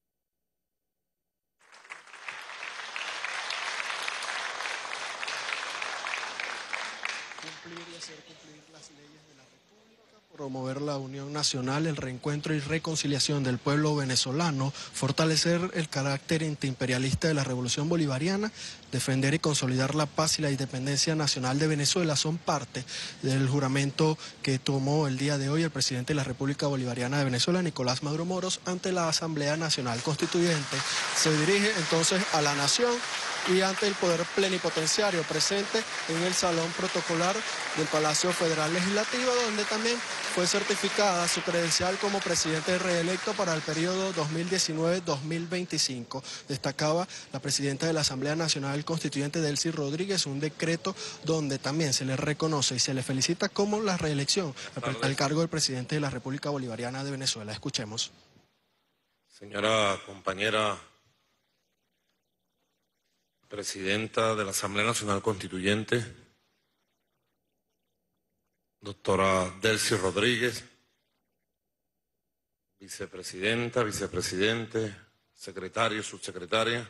Cumplir y hacer cumplir las leyes de la República, promover la unión nacional, el reencuentro y reconciliación del pueblo venezolano, fortalecer el carácter antiimperialista de la Revolución Bolivariana, defender y consolidar la paz y la independencia nacional de Venezuela son parte del juramento que tomó el día de hoy el presidente de la República Bolivariana de Venezuela, Nicolás Maduro Moros, ante la Asamblea Nacional Constituyente. Se dirige entonces a la nación y ante el poder plenipotenciario presente en el salón protocolar del Palacio Federal Legislativo, donde también fue certificada su credencial como presidente reelecto para el periodo 2019-2025. Destacaba la presidenta de la Asamblea Nacional Constituyente, Delcy Rodríguez, un decreto donde también se le reconoce y se le felicita como la reelección al cargo del presidente de la República Bolivariana de Venezuela. Escuchemos. Señora compañera presidenta de la Asamblea Nacional Constituyente, doctora Delcy Rodríguez, vicepresidenta, vicepresidente, secretario, subsecretaria,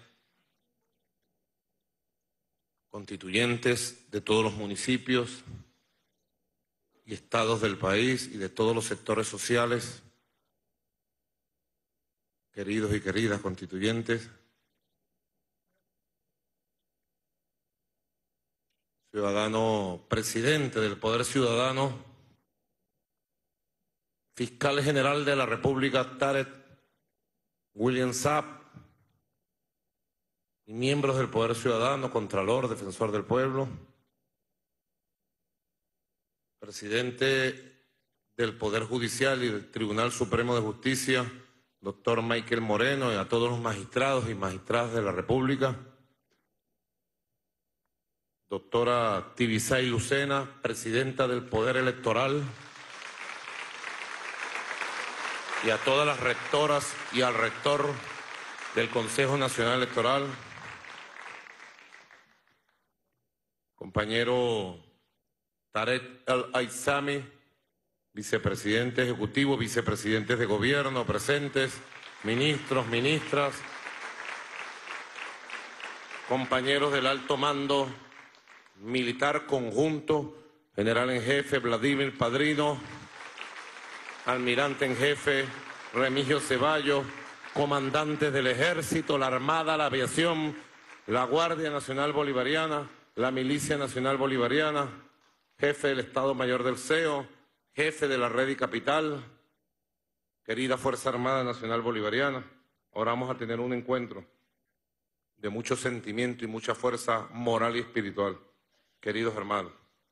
constituyentes de todos los municipios y estados del país y de todos los sectores sociales, queridos y queridas constituyentes, ciudadano presidente del Poder Ciudadano, fiscal general de la República Tarek William Saab, y miembros del Poder Ciudadano, Contralor, Defensor del Pueblo, presidente del Poder Judicial y del Tribunal Supremo de Justicia, doctor Michael Moreno, y a todos los magistrados y magistradas de la República, doctora Tibisay Lucena, presidenta del Poder Electoral, y a todas las rectoras y al rector del Consejo Nacional Electoral, compañero Tarek El-Aizami, vicepresidente ejecutivo, vicepresidentes de gobierno presentes, ministros, ministras, compañeros del alto mando militar conjunto, general en jefe Vladimir Padrino, almirante en jefe Remigio Ceballos, comandantes del Ejército, la Armada, la Aviación, la Guardia Nacional Bolivariana, la Milicia Nacional Bolivariana, jefe del Estado Mayor del CEO, jefe de la Red y Capital, querida Fuerza Armada Nacional Bolivariana. Ahora vamos a tener un encuentro de mucho sentimiento y mucha fuerza moral y espiritual. Queridos hermanos,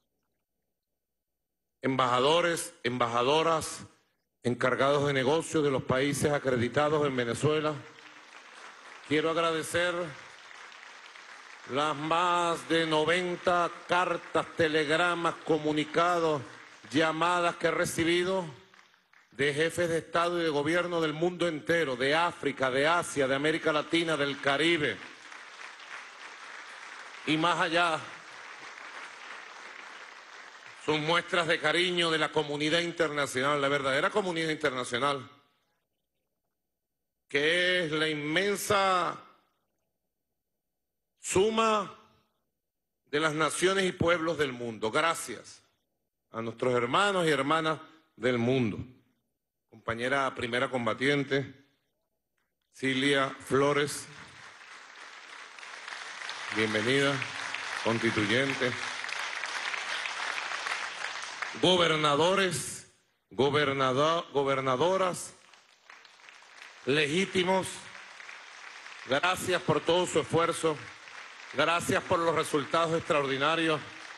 embajadores, embajadoras, encargados de negocios de los países acreditados en Venezuela, quiero agradecer las más de 90 cartas, telegramas, comunicados, llamadas que he recibido de jefes de Estado y de Gobierno del mundo entero, de África, de Asia, de América Latina, del Caribe y más allá. Son muestras de cariño de la comunidad internacional, la verdadera comunidad internacional, que es la inmensa suma de las naciones y pueblos del mundo. Gracias a nuestros hermanos y hermanas del mundo. Compañera primera combatiente, Cilia Flores, bienvenida. constituyentes, gobernadores, gobernadoras, legítimos, gracias por todo su esfuerzo, gracias por los resultados extraordinarios.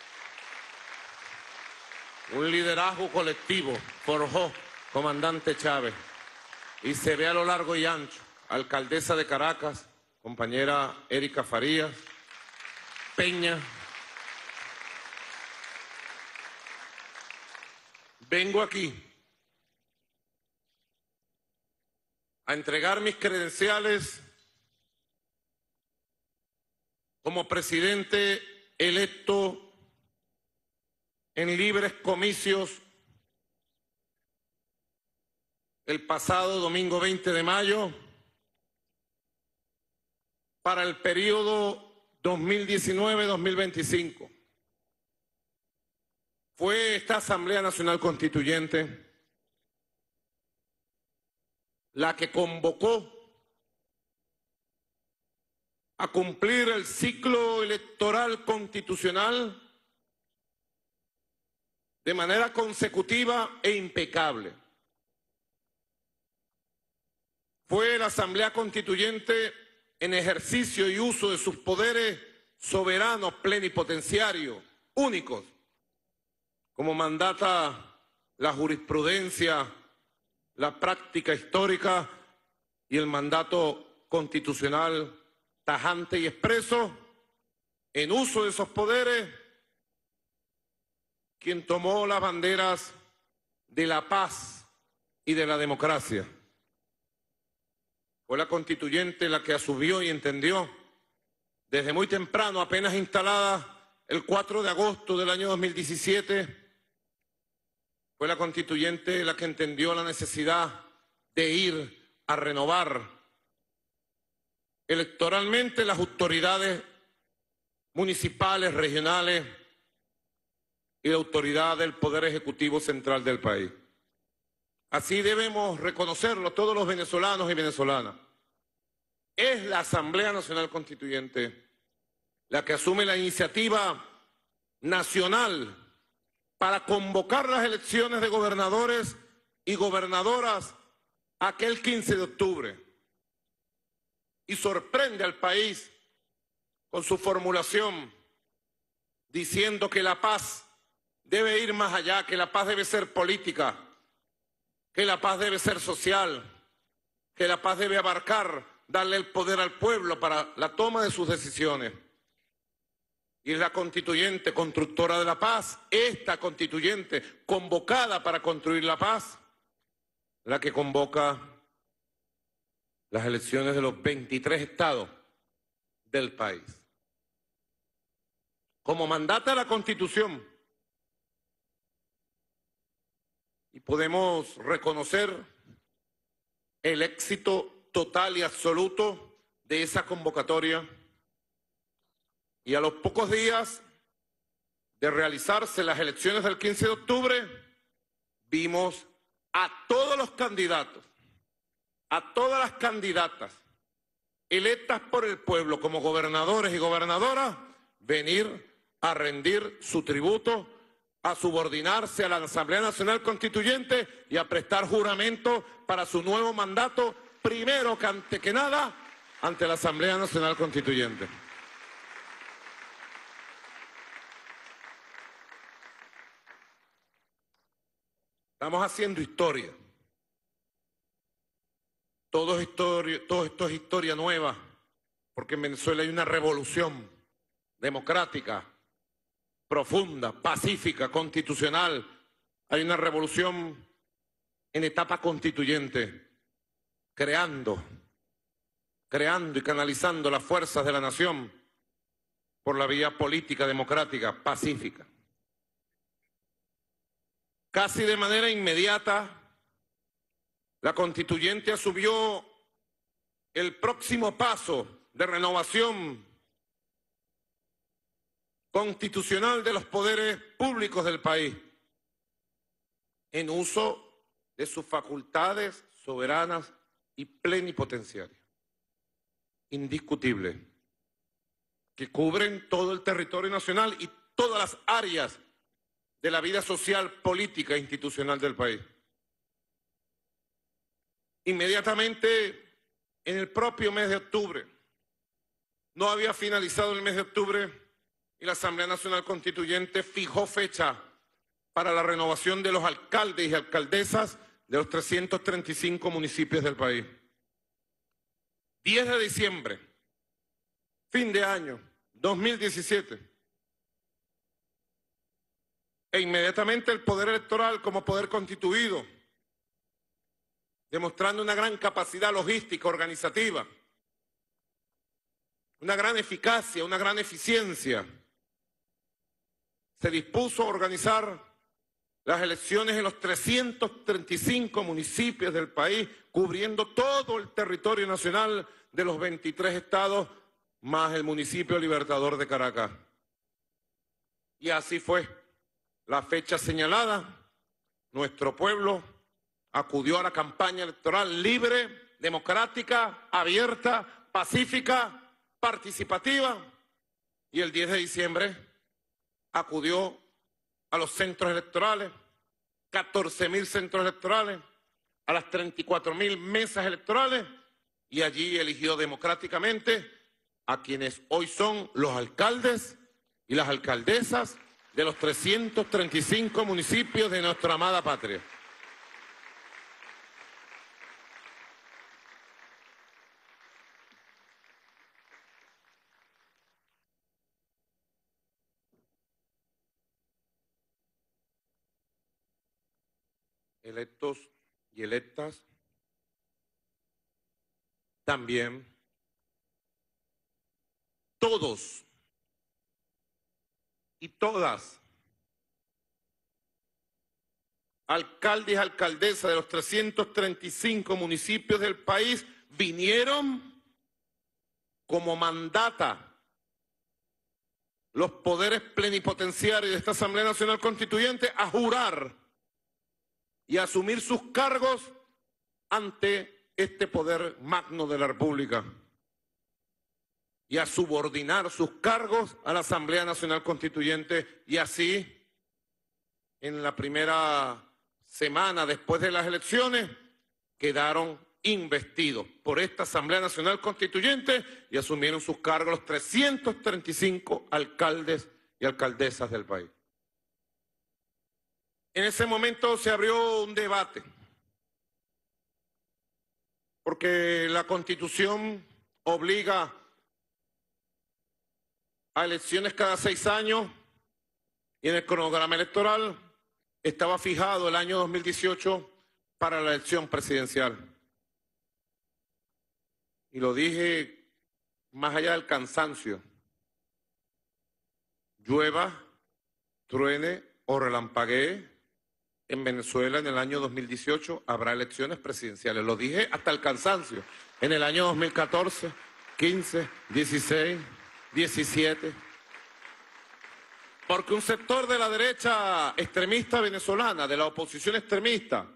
Un liderazgo colectivo forjó comandante Chávez y se ve a lo largo y ancho. Alcaldesa de Caracas, compañera Erika Farías, Peña. Vengo aquí a entregar mis credenciales como presidente electo en libres comicios el pasado domingo 20 de mayo para el periodo 2019-2025. Fue esta Asamblea Nacional Constituyente la que convocó a cumplir el ciclo electoral constitucional de manera consecutiva e impecable. Fue la Asamblea Constituyente en ejercicio y uso de sus poderes soberanos plenipotenciarios únicos, como mandata la jurisprudencia, la práctica histórica y el mandato constitucional tajante y expreso, en uso de esos poderes, quien tomó las banderas de la paz y de la democracia. Fue la constituyente la que asumió y entendió desde muy temprano, apenas instalada el 4 de agosto del año 2017, fue la constituyente la que entendió la necesidad de ir a renovar electoralmente las autoridades municipales, regionales y la autoridad del Poder Ejecutivo Central del país. Así debemos reconocerlo todos los venezolanos y venezolanas. Es la Asamblea Nacional Constituyente la que asume la iniciativa nacional para convocar las elecciones de gobernadores y gobernadoras aquel 15 de octubre. Y sorprende al país con su formulación diciendo que la paz debe ir más allá, que la paz debe ser política, que la paz debe ser social, que la paz debe abarcar, darle el poder al pueblo para la toma de sus decisiones. Y es la constituyente constructora de la paz, esta constituyente convocada para construir la paz, la que convoca las elecciones de los 23 estados del país. Como mandata la Constitución, y podemos reconocer el éxito total y absoluto de esa convocatoria, y a los pocos días de realizarse las elecciones del 15 de octubre, vimos a todos los candidatos, a todas las candidatas electas por el pueblo como gobernadores y gobernadoras, venir a rendir su tributo, a subordinarse a la Asamblea Nacional Constituyente y a prestar juramento para su nuevo mandato, primero que antes que nada, ante la Asamblea Nacional Constituyente. Estamos haciendo historia. Todo esto es historia nueva, porque en Venezuela hay una revolución democrática, profunda, pacífica, constitucional. Hay una revolución en etapa constituyente, creando y canalizando las fuerzas de la nación por la vía política, democrática, pacífica. Casi de manera inmediata, la constituyente asumió el próximo paso de renovación constitucional de los poderes públicos del país, en uso de sus facultades soberanas y plenipotenciarias. Indiscutible. que cubren todo el territorio nacional y todas las áreas de la vida social, política e institucional del país. Inmediatamente, en el propio mes de octubre, no había finalizado el mes de octubre y la Asamblea Nacional Constituyente fijó fecha para la renovación de los alcaldes y alcaldesas de los 335 municipios del país. 10 de diciembre, fin de año 2017. E inmediatamente el poder electoral como poder constituido, demostrando una gran capacidad logística, organizativa, una gran eficacia, una gran eficiencia, se dispuso a organizar las elecciones en los 335 municipios del país, cubriendo todo el territorio nacional de los 23 estados, más el municipio Libertador de Caracas. Y así fue. La fecha señalada, nuestro pueblo acudió a la campaña electoral libre, democrática, abierta, pacífica, participativa, y el 10 de diciembre acudió a los centros electorales, 14.000 centros electorales, a las 34.000 mesas electorales, y allí eligió democráticamente a quienes hoy son los alcaldes y las alcaldesas de los 335 municipios de nuestra amada patria. Electos y electas, también todos y todas, alcaldes y alcaldesas de los 335 municipios del país, vinieron como mandata los poderes plenipotenciarios de esta Asamblea Nacional Constituyente a jurar y a asumir sus cargos ante este poder magno de la República y a subordinar sus cargos a la Asamblea Nacional Constituyente, y así, en la primera semana después de las elecciones, quedaron investidos por esta Asamblea Nacional Constituyente y asumieron sus cargos los 335 alcaldes y alcaldesas del país. En ese momento se abrió un debate, porque la Constitución obliga a elecciones cada 6 años y en el cronograma electoral estaba fijado el año 2018 para la elección presidencial. Y lo dije más allá del cansancio: llueva, truene o relampaguee, en Venezuela en el año 2018 habrá elecciones presidenciales. Lo dije hasta el cansancio. En el año 2014, 15, 16, 17. Porque un sector de la derecha extremista venezolana, de la oposición extremista,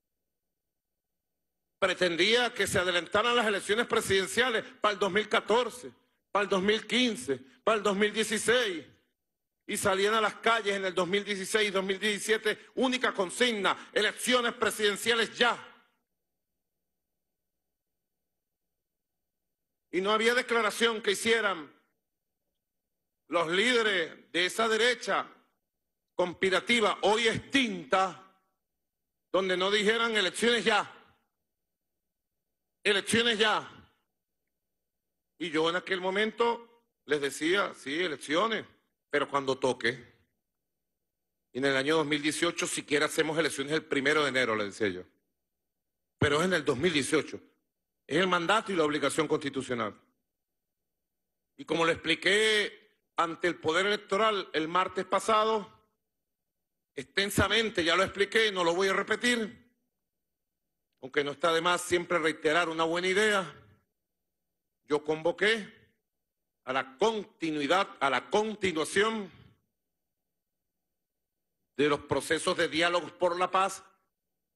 pretendía que se adelantaran las elecciones presidenciales para el 2014, para el 2015, para el 2016. Y salían a las calles en el 2016 y 2017, única consigna: elecciones presidenciales ya. Y no había declaración que hicieran los líderes de esa derecha conspirativa, hoy extinta, donde no dijeran elecciones ya. Elecciones ya. Y yo en aquel momento les decía, sí, elecciones, pero cuando toque. Y en el año 2018 siquiera hacemos elecciones el 1 de enero, le decía yo. Pero es en el 2018. Es el mandato y la obligación constitucional. Y como le expliqué ante el Poder Electoral el martes pasado, extensamente, ya lo expliqué, no lo voy a repetir, aunque no está de más siempre reiterar una buena idea, yo convoqué a la continuidad, a la continuación de los procesos de diálogos por la paz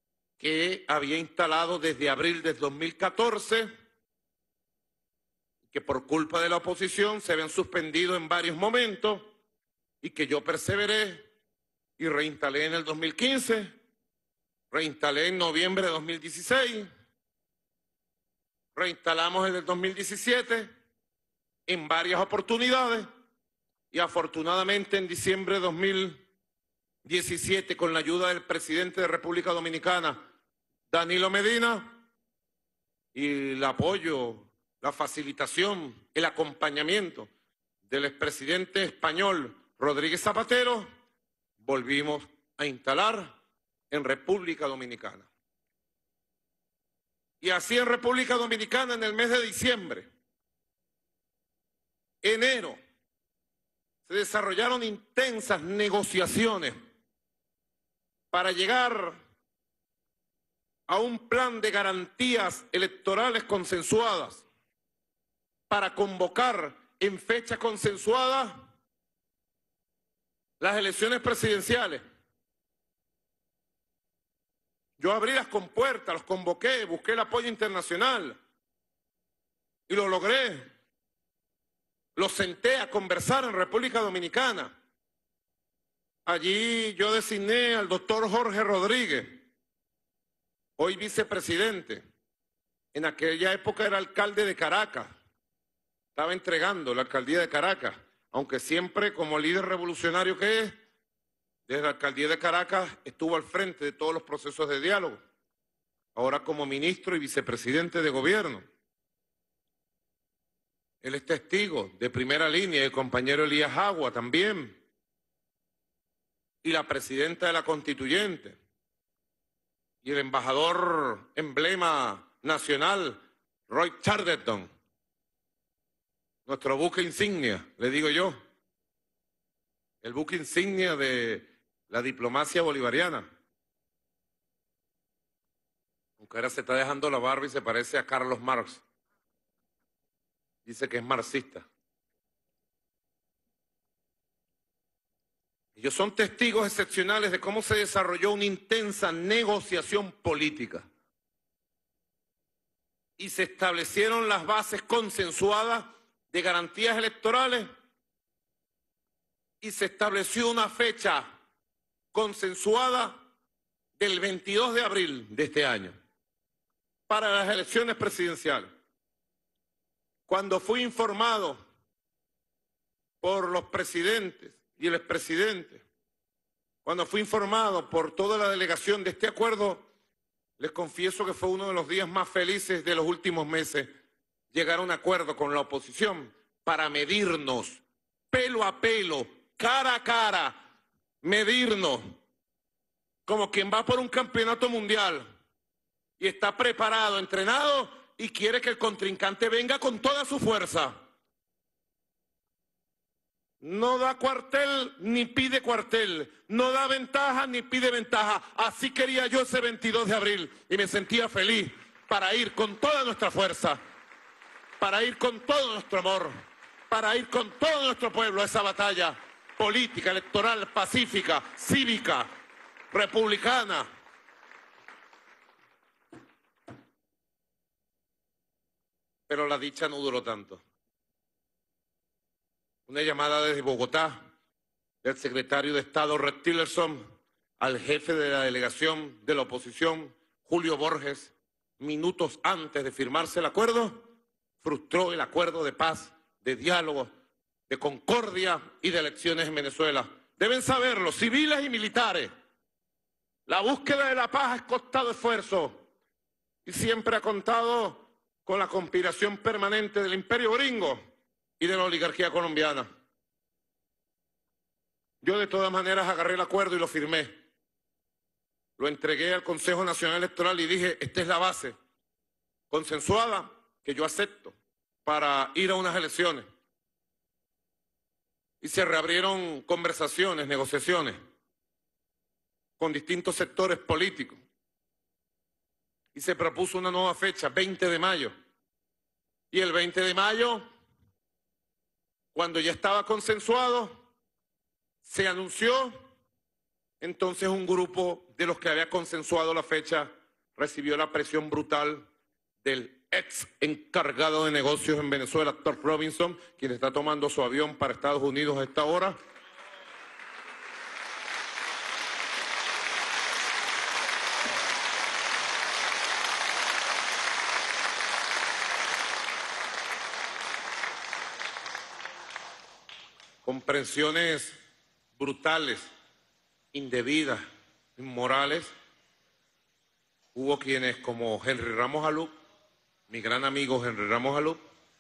que había instalado desde abril del 2014, que por culpa de la oposición se habían suspendido en varios momentos y que yo perseveré y reinstalé en el 2015, reinstalé en noviembre de 2016, reinstalamos en el 2017 en varias oportunidades y afortunadamente en diciembre de 2017 con la ayuda del presidente de República Dominicana, Danilo Medina, y el apoyo, la facilitación, el acompañamiento del expresidente español Rodríguez Zapatero, volvimos a instalar en República Dominicana. Y así en República Dominicana en el mes de diciembre, enero, se desarrollaron intensas negociaciones para llegar a un plan de garantías electorales consensuadas, para convocar en fecha consensuada las elecciones presidenciales. Yo abrí las compuertas, los convoqué, busqué el apoyo internacional y lo logré. Los senté a conversar en República Dominicana. Allí yo designé al doctor Jorge Rodríguez, hoy vicepresidente. En aquella época era alcalde de Caracas. Estaba entregando la alcaldía de Caracas, aunque siempre como líder revolucionario que es, desde la alcaldía de Caracas estuvo al frente de todos los procesos de diálogo. Ahora como ministro y vicepresidente de gobierno. Él es testigo de primera línea, el compañero Elías Agua también. Y la presidenta de la Constituyente. Y el embajador emblema nacional, Roy Charlton. Nuestro buque insignia, le digo yo. El buque insignia de la diplomacia bolivariana. Aunque ahora se está dejando la barba y se parece a Carlos Marx. Dice que es marxista. Ellos son testigos excepcionales de cómo se desarrolló una intensa negociación política. Y se establecieron las bases consensuadas de garantías electorales y se estableció una fecha consensuada del 22 de abril de este año para las elecciones presidenciales. Cuando fui informado por los presidentes y el expresidente, cuando fui informado por toda la delegación de este acuerdo, les confieso que fue uno de los días más felices de los últimos meses, llegar a un acuerdo con la oposición para medirnos pelo a pelo, cara a cara, medirnos como quien va por un campeonato mundial y está preparado, entrenado y quiere que el contrincante venga con toda su fuerza. No da cuartel ni pide cuartel, no da ventaja ni pide ventaja. Así quería yo ese 22 de abril y me sentía feliz para ir con toda nuestra fuerza, para ir con todo nuestro amor, para ir con todo nuestro pueblo a esa batalla política, electoral, pacífica, cívica, republicana. Pero la dicha no duró tanto. Una llamada desde Bogotá del secretario de Estado Rex Tillerson al jefe de la delegación de la oposición, Julio Borges, minutos antes de firmarse el acuerdo, frustró el acuerdo de paz, de diálogo, de concordia y de elecciones en Venezuela. Deben saberlo, civiles y militares. La búsqueda de la paz ha costado esfuerzo y siempre ha contado con la conspiración permanente del imperio gringo y de la oligarquía colombiana. Yo de todas maneras agarré el acuerdo y lo firmé. Lo entregué al Consejo Nacional Electoral y dije, esta es la base consensuada que yo acepto para ir a unas elecciones. Y se reabrieron conversaciones, negociaciones con distintos sectores políticos. Y se propuso una nueva fecha, 20 de mayo. Y el 20 de mayo, cuando ya estaba consensuado, se anunció, entonces un grupo de los que había consensuado la fecha recibió la presión brutal del ex encargado de negocios en Venezuela, Todd Robinson, quien está tomando su avión para Estados Unidos a esta hora. Comprensiones brutales, indebidas, inmorales. Hubo quienes, como Henry Ramos Alup, mi gran amigo Henry Ramos Alup,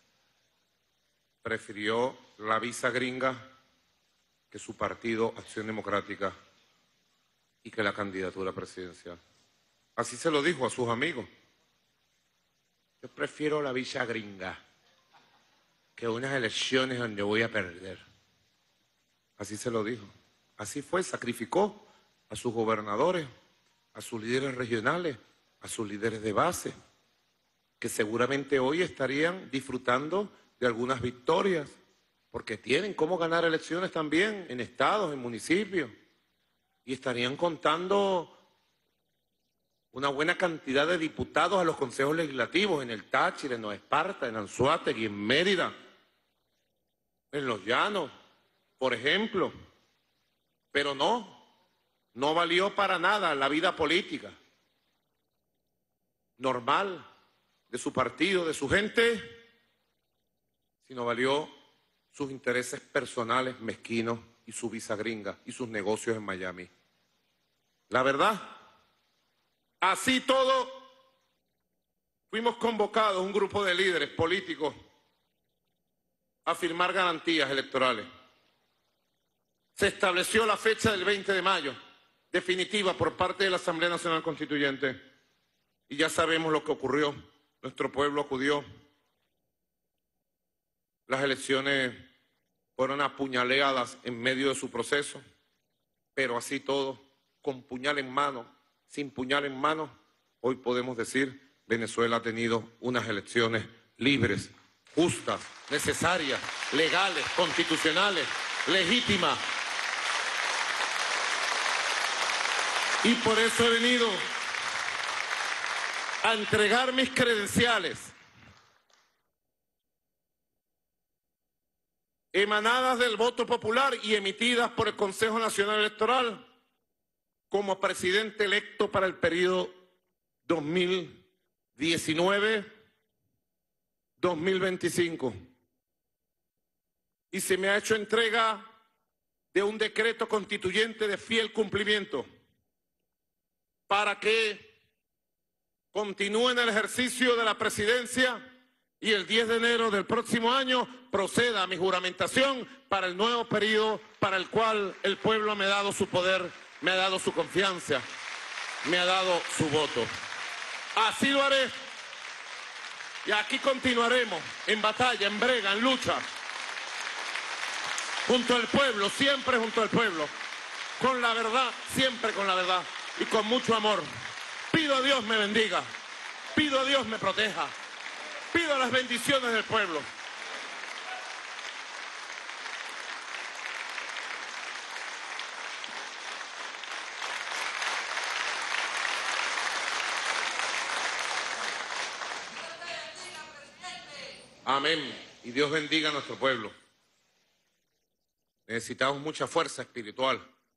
prefirió la visa gringa que su partido Acción Democrática y que la candidatura presidencial. Así se lo dijo a sus amigos. Yo prefiero la visa gringa que unas elecciones donde voy a perder. Así se lo dijo. Así fue, sacrificó a sus gobernadores, a sus líderes regionales, a sus líderes de base, que seguramente hoy estarían disfrutando de algunas victorias, porque tienen cómo ganar elecciones también en estados, en municipios, y estarían contando una buena cantidad de diputados a los consejos legislativos en el Táchira, en Nueva Esparta, en Anzoátegui, en Mérida, en Los Llanos, por ejemplo. Pero no valió para nada la vida política normal de su partido, de su gente, sino valió sus intereses personales mezquinos y su visa gringa y sus negocios en Miami. La verdad, así todo, fuimos convocados, un grupo de líderes políticos, a firmar garantías electorales. Se estableció la fecha del 20 de mayo, definitiva por parte de la Asamblea Nacional Constituyente. Y ya sabemos lo que ocurrió. Nuestro pueblo acudió. Las elecciones fueron apuñaleadas en medio de su proceso, pero así todo, con puñal en mano, sin puñal en mano, hoy podemos decir, Venezuela ha tenido unas elecciones libres, justas, necesarias, legales, constitucionales, legítimas. Y por eso he venido a entregar mis credenciales emanadas del voto popular y emitidas por el Consejo Nacional Electoral como presidente electo para el periodo 2019-2025. Y se me ha hecho entrega de un decreto constituyente de fiel cumplimiento para que continúe en el ejercicio de la presidencia y el 10 de enero del próximo año proceda a mi juramentación para el nuevo periodo para el cual el pueblo me ha dado su poder, me ha dado su confianza, me ha dado su voto. Así lo haré. Y aquí continuaremos en batalla, en brega, en lucha, junto al pueblo, siempre junto al pueblo, con la verdad, siempre con la verdad y con mucho amor. Pido a Dios me bendiga, pido a Dios me proteja, pido las bendiciones del pueblo. Amén. Y Dios bendiga a nuestro pueblo. Necesitamos mucha fuerza espiritual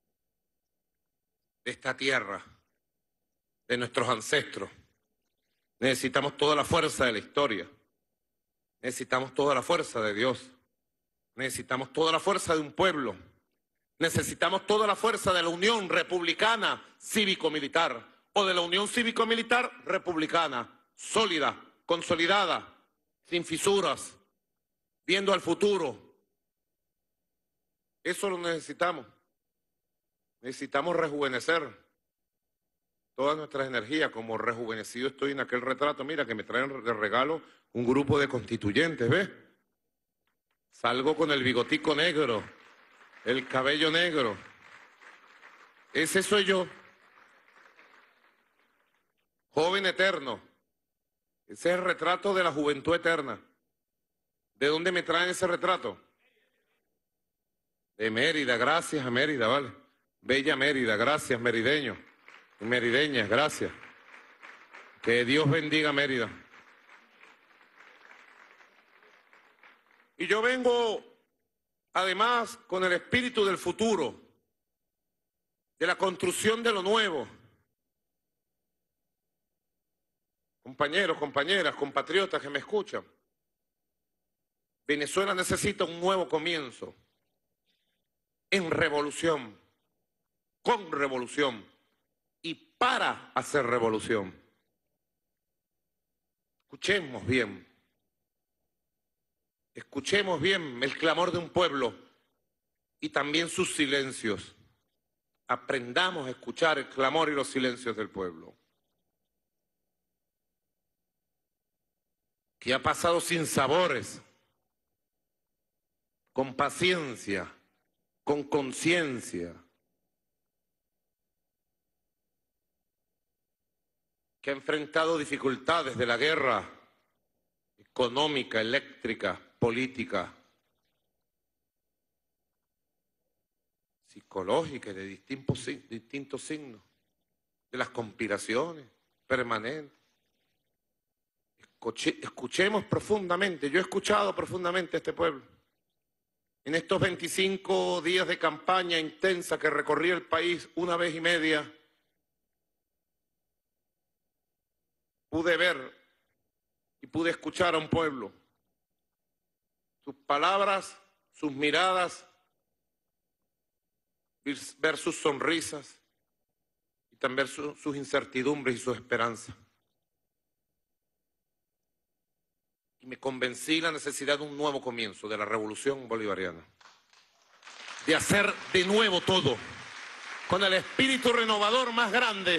de esta tierra, de nuestros ancestros. Necesitamos toda la fuerza de la historia. Necesitamos toda la fuerza de Dios. Necesitamos toda la fuerza de un pueblo. Necesitamos toda la fuerza de la Unión Republicana Cívico-Militar o de la Unión Cívico-Militar Republicana, sólida, consolidada, sin fisuras, viendo al futuro. Eso lo necesitamos. Necesitamos rejuvenecer todas nuestras energías, como rejuvenecido estoy en aquel retrato. Mira que me traen de regalo un grupo de constituyentes, ¿ves? Salgo con el bigotico negro, el cabello negro. Ese soy yo. Joven eterno. Ese es el retrato de la juventud eterna. ¿De dónde me traen ese retrato? De Mérida, gracias a Mérida, ¿vale? Bella Mérida, gracias, merideños y merideñas, gracias. Que Dios bendiga Mérida. Y yo vengo, además, con el espíritu del futuro, de la construcción de lo nuevo. Compañeros, compañeras, compatriotas que me escuchan, Venezuela necesita un nuevo comienzo, en revolución, con revolución y para hacer revolución. Escuchemos bien el clamor de un pueblo y también sus silencios. Aprendamos a escuchar el clamor y los silencios del pueblo, que ha pasado sin sabores, con paciencia, con conciencia, que ha enfrentado dificultades de la guerra económica, eléctrica, política, psicológica y de distintos signos, de las conspiraciones permanentes. Escuchemos profundamente, yo he escuchado profundamente a este pueblo. En estos 25 días de campaña intensa que recorrí el país una vez y media, pude ver y pude escuchar a un pueblo. Sus palabras, sus miradas, ver sus sonrisas y también sus incertidumbres y sus esperanzas. Y me convencí la necesidad de un nuevo comienzo, de la revolución bolivariana. De hacer de nuevo todo, con el espíritu renovador más grande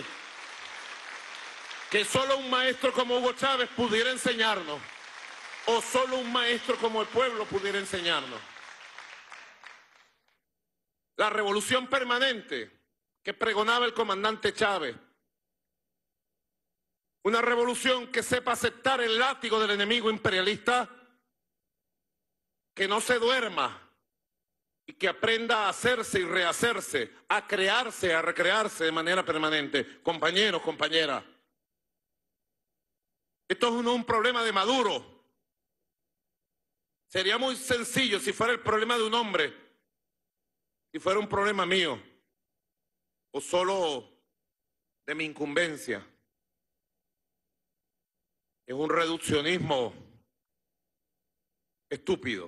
que solo un maestro como Hugo Chávez pudiera enseñarnos, o solo un maestro como el pueblo pudiera enseñarnos. La revolución permanente que pregonaba el comandante Chávez. Una revolución que sepa aceptar el látigo del enemigo imperialista, que no se duerma y que aprenda a hacerse y rehacerse, a crearse, a recrearse de manera permanente. Compañeros, compañeras, esto no es un problema de Maduro. Sería muy sencillo si fuera el problema de un hombre, si fuera un problema mío o solo de mi incumbencia. Es un reduccionismo estúpido.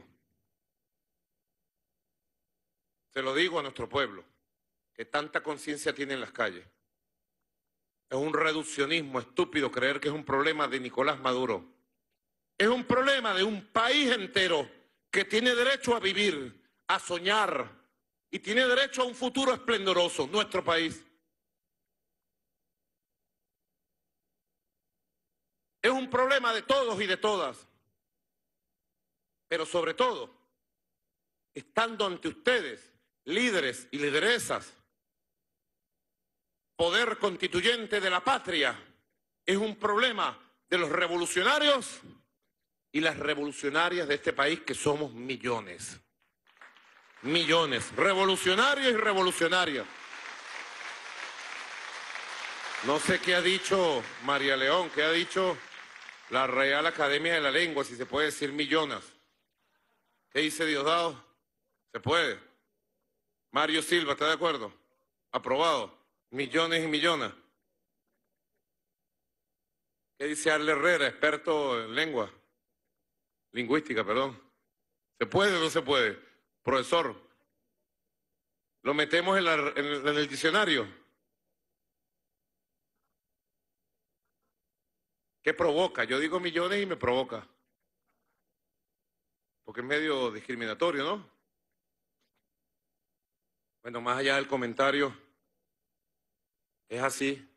Se lo digo a nuestro pueblo, que tanta conciencia tiene en las calles. Es un reduccionismo estúpido creer que es un problema de Nicolás Maduro. Es un problema de un país entero que tiene derecho a vivir, a soñar y tiene derecho a un futuro esplendoroso, nuestro país. Es un problema de todos y de todas, pero sobre todo, estando ante ustedes, líderes y lideresas, poder constituyente de la patria, es un problema de los revolucionarios y las revolucionarias de este país, que somos millones. Millones, revolucionarios y revolucionarias. No sé qué ha dicho María León, qué ha dicho la Real Academia de la Lengua, si se puede decir millonas. ¿Qué dice Diosdado? Se puede. Mario Silva, ¿está de acuerdo? Aprobado. Millones y millonas. ¿Qué dice Arle Herrera, experto en lengua? Lingüística, perdón. ¿Se puede o no se puede? Profesor, ¿lo metemos en el diccionario? ¿Qué provoca? Yo digo millones y me provoca. Porque es medio discriminatorio, ¿no? Bueno, más allá del comentario, es así.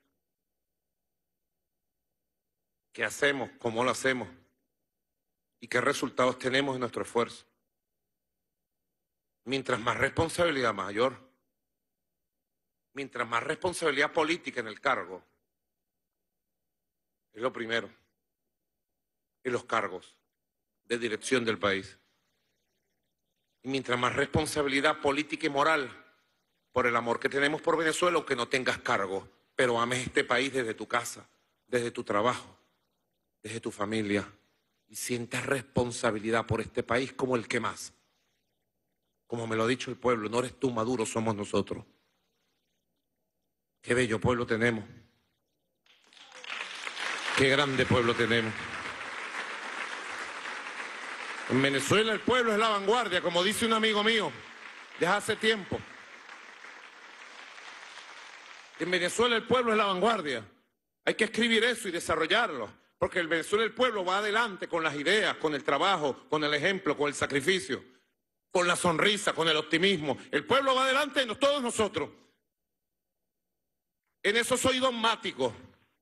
¿Qué hacemos? ¿Cómo lo hacemos? ¿Y qué resultados tenemos en nuestro esfuerzo? Mientras más responsabilidad, mayor. Mientras más responsabilidad política en el cargo, es lo primero, en los cargos de dirección del país. Y mientras más responsabilidad política y moral por el amor que tenemos por Venezuela, aunque no tengas cargo, pero ames este país desde tu casa, desde tu trabajo, desde tu familia y sientes responsabilidad por este país como el que más. Como me lo ha dicho el pueblo, no eres tú, Maduro, somos nosotros. Qué bello pueblo tenemos. Qué grande pueblo tenemos. En Venezuela el pueblo es la vanguardia, como dice un amigo mío, desde hace tiempo. En Venezuela el pueblo es la vanguardia. Hay que escribir eso y desarrollarlo, porque en Venezuela el pueblo va adelante con las ideas, con el trabajo, con el ejemplo, con el sacrificio, con la sonrisa, con el optimismo. El pueblo va adelante de todos nosotros. En eso soy dogmático.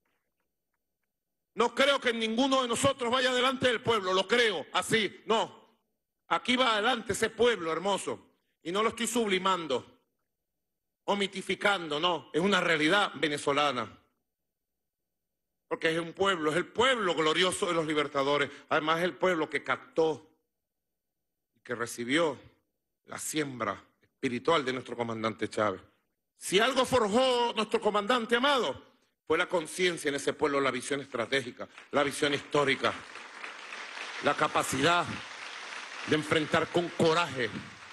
No creo que ninguno de nosotros vaya delante del pueblo, lo creo, así, no. Aquí va adelante ese pueblo hermoso, y no lo estoy sublimando o mitificando, no, es una realidad venezolana. Porque es un pueblo, es el pueblo glorioso de los libertadores, además es el pueblo que captó, que recibió la siembra espiritual de nuestro comandante Chávez. Si algo forjó nuestro comandante amado, fue la conciencia en ese pueblo, la visión estratégica, la visión histórica, la capacidad de enfrentar con coraje.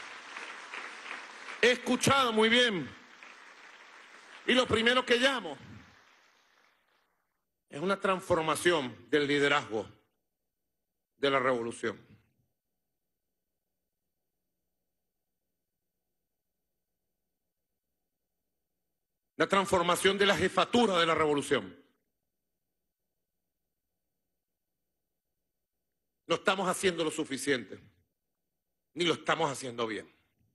He escuchado muy bien, y lo primero que llamo es una transformación del liderazgo de la revolución. La transformación de la jefatura de la revolución. No estamos haciendo lo suficiente, ni lo estamos haciendo bien.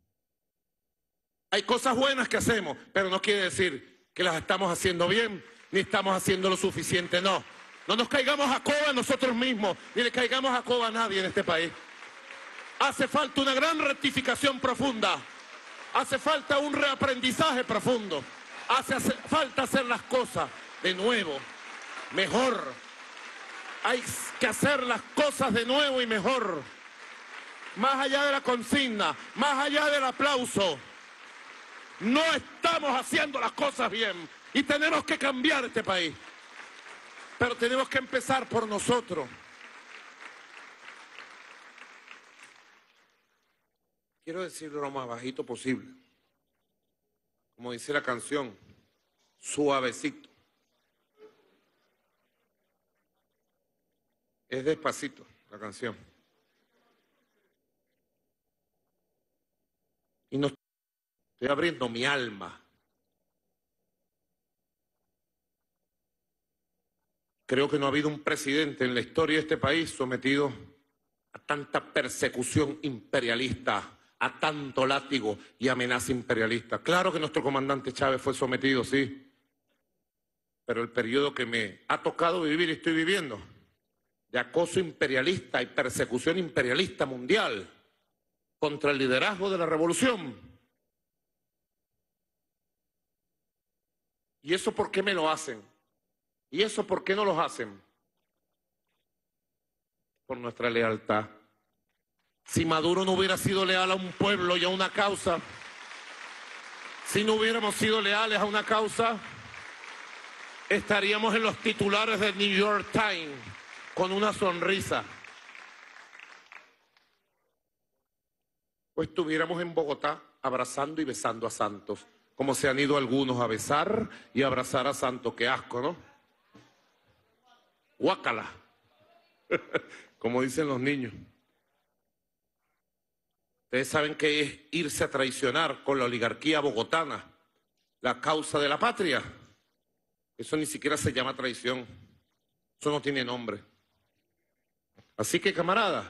Hay cosas buenas que hacemos, pero no quiere decir que las estamos haciendo bien, ni estamos haciendo lo suficiente, no. No nos caigamos a coba nosotros mismos, ni le caigamos a coba a nadie en este país. Hace falta una gran rectificación profunda, hace falta un reaprendizaje profundo. Hace falta hacer las cosas de nuevo, mejor. Hay que hacer las cosas de nuevo y mejor. Más allá de la consigna, más allá del aplauso. No estamos haciendo las cosas bien y tenemos que cambiar este país. Pero tenemos que empezar por nosotros. Quiero decirlo lo más bajito posible. Como dice la canción, suavecito. Es despacito la canción. Y no estoy abriendo mi alma. Creo que no ha habido un presidente en la historia de este país sometido a tanta persecución imperialista, a tanto látigo y amenaza imperialista. Claro que nuestro comandante Chávez fue sometido, sí, pero el periodo que me ha tocado vivir y estoy viviendo, de acoso imperialista y persecución imperialista mundial contra el liderazgo de la revolución. ¿Y eso por qué me lo hacen? ¿Y eso por qué no los hacen? Por nuestra lealtad. Si Maduro no hubiera sido leal a un pueblo y a una causa, si no hubiéramos sido leales a una causa, estaríamos en los titulares del New York Times con una sonrisa. O estuviéramos en Bogotá abrazando y besando a Santos, como se han ido algunos a besar y a abrazar a Santos. Qué asco, ¿no? Guácala, como dicen los niños. Ustedes saben que es irse a traicionar con la oligarquía bogotana la causa de la patria. Eso ni siquiera se llama traición. Eso no tiene nombre. Así que, camaradas,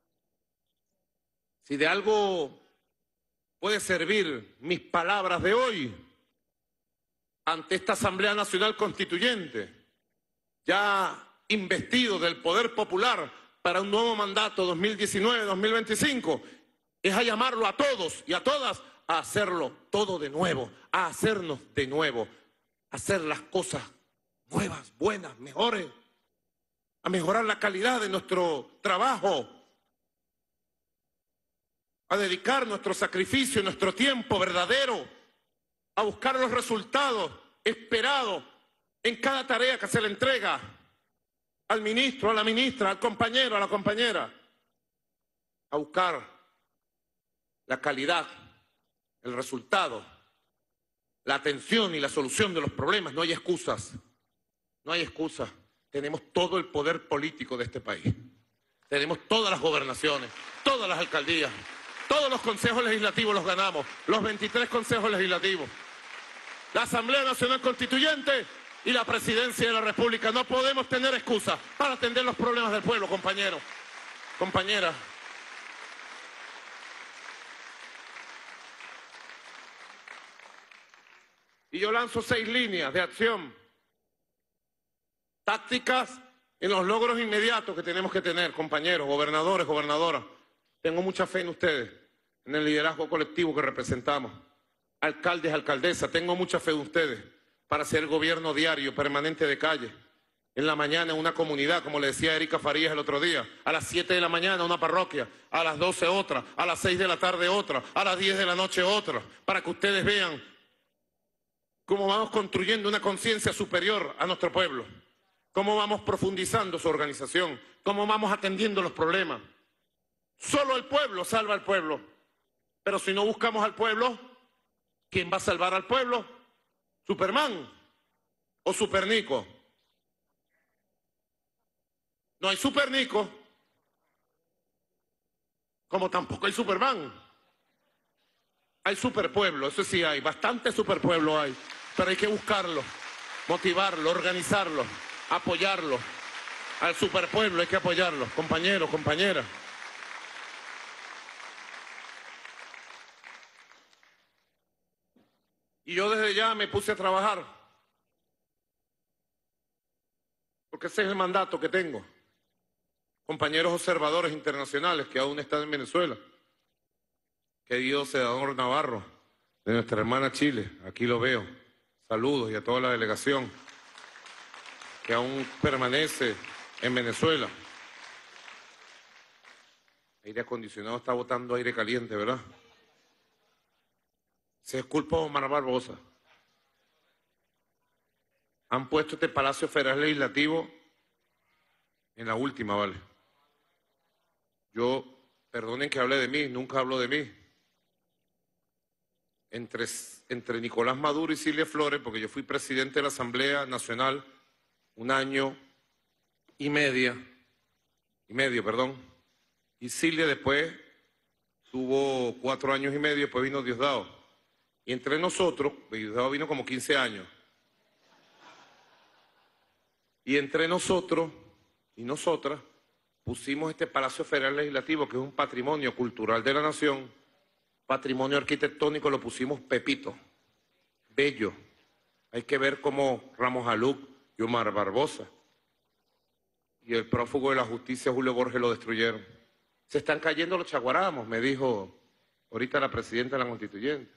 si de algo puede servir mis palabras de hoy ante esta Asamblea Nacional Constituyente, ya investido del poder popular para un nuevo mandato 2019-2025, es a llamarlo a todos y a todas a hacerlo todo de nuevo, a hacernos de nuevo, a hacer las cosas nuevas, buenas, mejores, a mejorar la calidad de nuestro trabajo, a dedicar nuestro sacrificio, nuestro tiempo verdadero, a buscar los resultados esperados en cada tarea que se le entrega. al ministro, a la ministra, al compañero, a la compañera, a buscar la calidad, el resultado, la atención y la solución de los problemas. No hay excusas, no hay excusas. Tenemos todo el poder político de este país. Tenemos todas las gobernaciones, todas las alcaldías, todos los consejos legislativos los ganamos, los 23 consejos legislativos, la Asamblea Nacional Constituyente y la Presidencia de la República. No podemos tener excusas para atender los problemas del pueblo, compañeros, compañeras. Y yo lanzo 6 líneas de acción, tácticas en los logros inmediatos que tenemos que tener, compañeros, gobernadores, gobernadoras. Tengo mucha fe en ustedes, en el liderazgo colectivo que representamos. Alcaldes, alcaldesas, tengo mucha fe en ustedes para hacer el gobierno diario, permanente de calle. En la mañana en una comunidad, como le decía Erika Farías el otro día, a las 7 de la mañana una parroquia, a las 12 otra, a las 6 de la tarde otra, a las 10 de la noche otra, para que ustedes vean cómo vamos construyendo una conciencia superior a nuestro pueblo, cómo vamos profundizando su organización, cómo vamos atendiendo los problemas. Solo el pueblo salva al pueblo, pero si no buscamos al pueblo, ¿quién va a salvar al pueblo? ¿Superman o Supernico? No hay Supernico, como tampoco hay Superman. Hay superpueblo, eso sí hay, bastante superpueblo hay, pero hay que buscarlo, motivarlo, organizarlo, apoyarlo. Al superpueblo hay que apoyarlo, compañeros, compañeras. Y yo desde ya me puse a trabajar, porque ese es el mandato que tengo. Compañeros observadores internacionales que aún están en Venezuela. Querido senador Navarro, de nuestra hermana Chile, aquí lo veo. Saludos y a toda la delegación que aún permanece en Venezuela. Aire acondicionado está botando aire caliente, ¿verdad? Se disculpa Omar Barbosa. Han puesto este Palacio Federal Legislativo en la última, ¿vale? Yo, perdonen que hable de mí, nunca hablo de mí. Entre Nicolás Maduro y Cilia Flores, porque yo fui presidente de la Asamblea Nacional 1 año y medio, y Cilia después tuvo 4 años y medio, después vino Diosdado. Y entre nosotros, Diosdado vino como 15 años, y entre nosotros y nosotras pusimos este Palacio Federal Legislativo, que es un patrimonio cultural de la nación, patrimonio arquitectónico, lo pusimos pepito, bello. Hay que ver cómo Ramos Aluc y Omar Barbosa y el prófugo de la justicia Julio Borges lo destruyeron. Se están cayendo los chaguaramos, me dijo ahorita la presidenta de la Constituyente.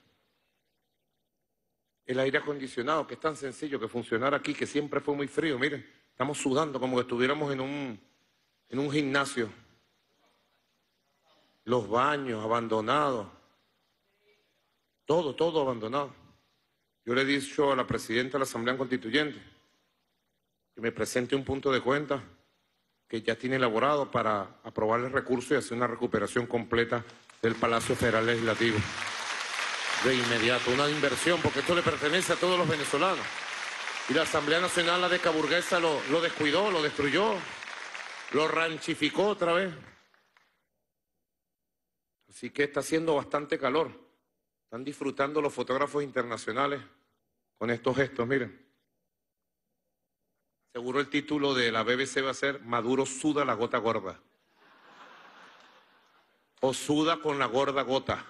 El aire acondicionado, que es tan sencillo que funcionara aquí, que siempre fue muy frío, miren, estamos sudando como que estuviéramos en un gimnasio. Los baños abandonados. Todo abandonado. Yo le he dicho a la presidenta de la Asamblea Constituyente que me presente un punto de cuenta que ya tiene elaborado para aprobar el recurso y hacer una recuperación completa del Palacio Federal Legislativo. De inmediato, una inversión, porque esto le pertenece a todos los venezolanos. Y la Asamblea Nacional, la Deca Burguesa, lo descuidó, lo destruyó, lo ranchificó otra vez. Así que está haciendo bastante calor. Están disfrutando los fotógrafos internacionales con estos gestos, miren. Seguro el título de la BBC va a ser Maduro suda la gota gorda. O suda con la gorda gota.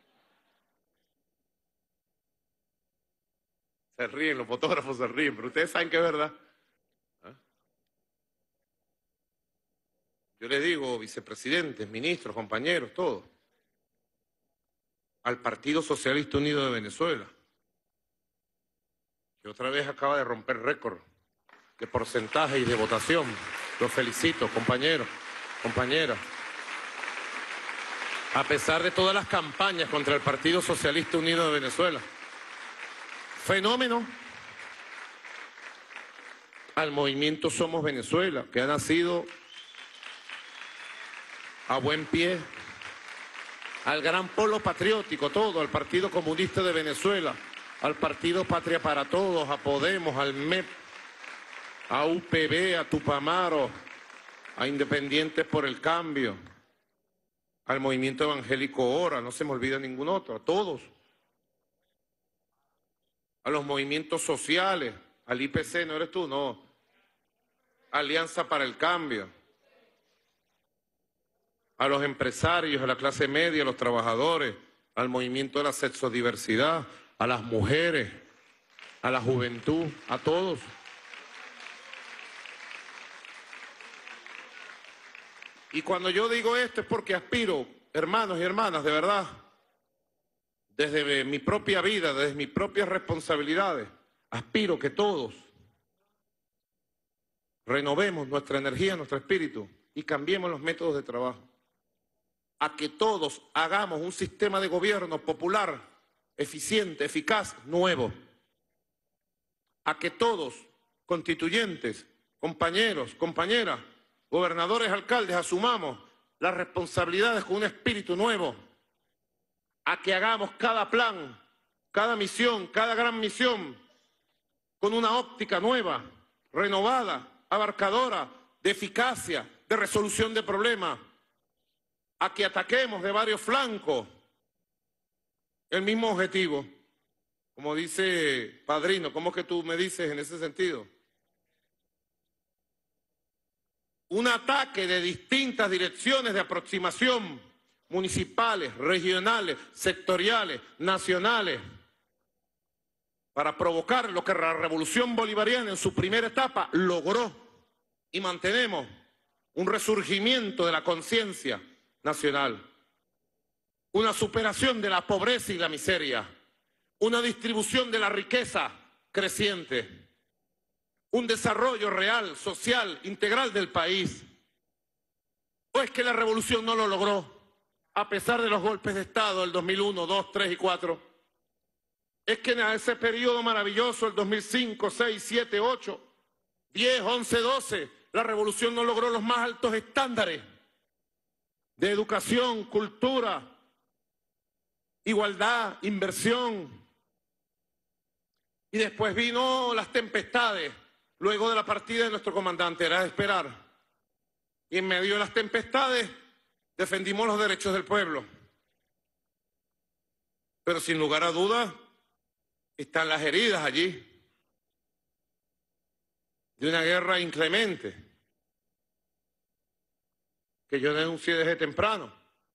Se ríen, los fotógrafos se ríen, pero ustedes saben que es verdad. ¿Ah? Yo les digo, vicepresidentes, ministros, compañeros, todos, al Partido Socialista Unido de Venezuela, que otra vez acaba de romper récord de porcentaje y de votación. Los felicito, compañeros, compañeras. A pesar de todas las campañas contra el Partido Socialista Unido de Venezuela. Fenómeno. al movimiento Somos Venezuela, que ha nacido a buen pie, al gran polo patriótico, todo, al Partido Comunista de Venezuela, al Partido Patria para Todos, a Podemos, al MEP, a UPB, a Tupamaro, a Independientes por el Cambio, al Movimiento Evangélico Hora, no se me olvida ningún otro, a todos, a los movimientos sociales, al IPC, ¿no eres tú? No, Alianza para el Cambio, a los empresarios, a la clase media, a los trabajadores, al movimiento de la sexodiversidad, a las mujeres, a la juventud, a todos. Y cuando yo digo esto es porque aspiro, hermanos y hermanas, de verdad, desde mi propia vida, desde mis propias responsabilidades, aspiro que todos renovemos nuestra energía, nuestro espíritu y cambiemos los métodos de trabajo. A que todos hagamos un sistema de gobierno popular, eficiente, eficaz, nuevo. A que todos, constituyentes, compañeros, compañeras, gobernadores, alcaldes, asumamos las responsabilidades con un espíritu nuevo. A que hagamos cada plan, cada misión, cada gran misión, con una óptica nueva, renovada, abarcadora, de eficacia, de resolución de problemas. A que ataquemos de varios flancos el mismo objetivo. Como dice Padrino, ¿cómo es que tú me dices en ese sentido? Un ataque de distintas direcciones de aproximación, municipales, regionales, sectoriales, nacionales, para provocar lo que la revolución bolivariana en su primera etapa logró, y mantenemos un resurgimiento de la conciencia nacional, una superación de la pobreza y la miseria, una distribución de la riqueza creciente, un desarrollo real, social, integral del país. ¿O es que la revolución no lo logró, a pesar de los golpes de Estado del 2001, 2, 3 y 4? Es que en ese periodo maravilloso, el 2005, 6, 7, 8, 10, 11, 12, la revolución no logró los más altos estándares de educación, cultura, igualdad, inversión. Y después vino las tempestades, luego de la partida de nuestro comandante, era de esperar. Y en medio de las tempestades defendimos los derechos del pueblo. Pero sin lugar a dudas, están las heridas allí de una guerra inclemente que yo denuncié desde temprano.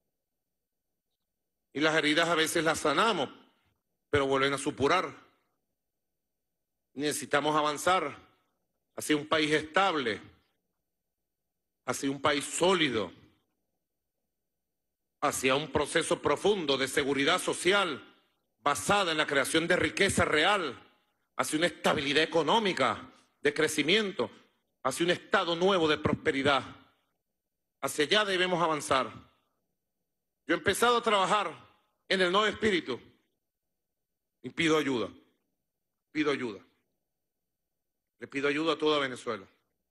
Y las heridas a veces las sanamos, pero vuelven a supurar. Necesitamos avanzar hacia un país estable, hacia un país sólido, hacia un proceso profundo de seguridad social basada en la creación de riqueza real, hacia una estabilidad económica, de crecimiento, hacia un estado nuevo de prosperidad. Hacia allá debemos avanzar. Yo he empezado a trabajar en el nuevo espíritu y pido ayuda, pido ayuda. Le pido ayuda a toda Venezuela.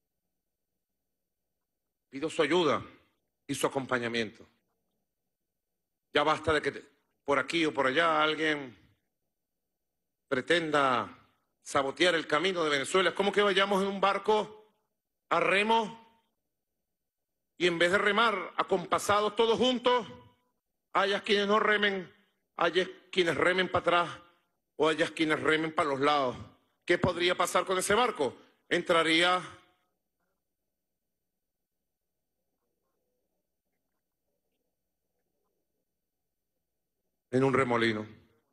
Pido su ayuda y su acompañamiento. Ya basta de que por aquí o por allá alguien pretenda sabotear el camino de Venezuela. Es como que vayamos en un barco a remo y en vez de remar acompasados todos juntos, haya quienes no remen, haya quienes remen para atrás o haya quienes remen para los lados. ¿Qué podría pasar con ese barco? Entraría en un remolino,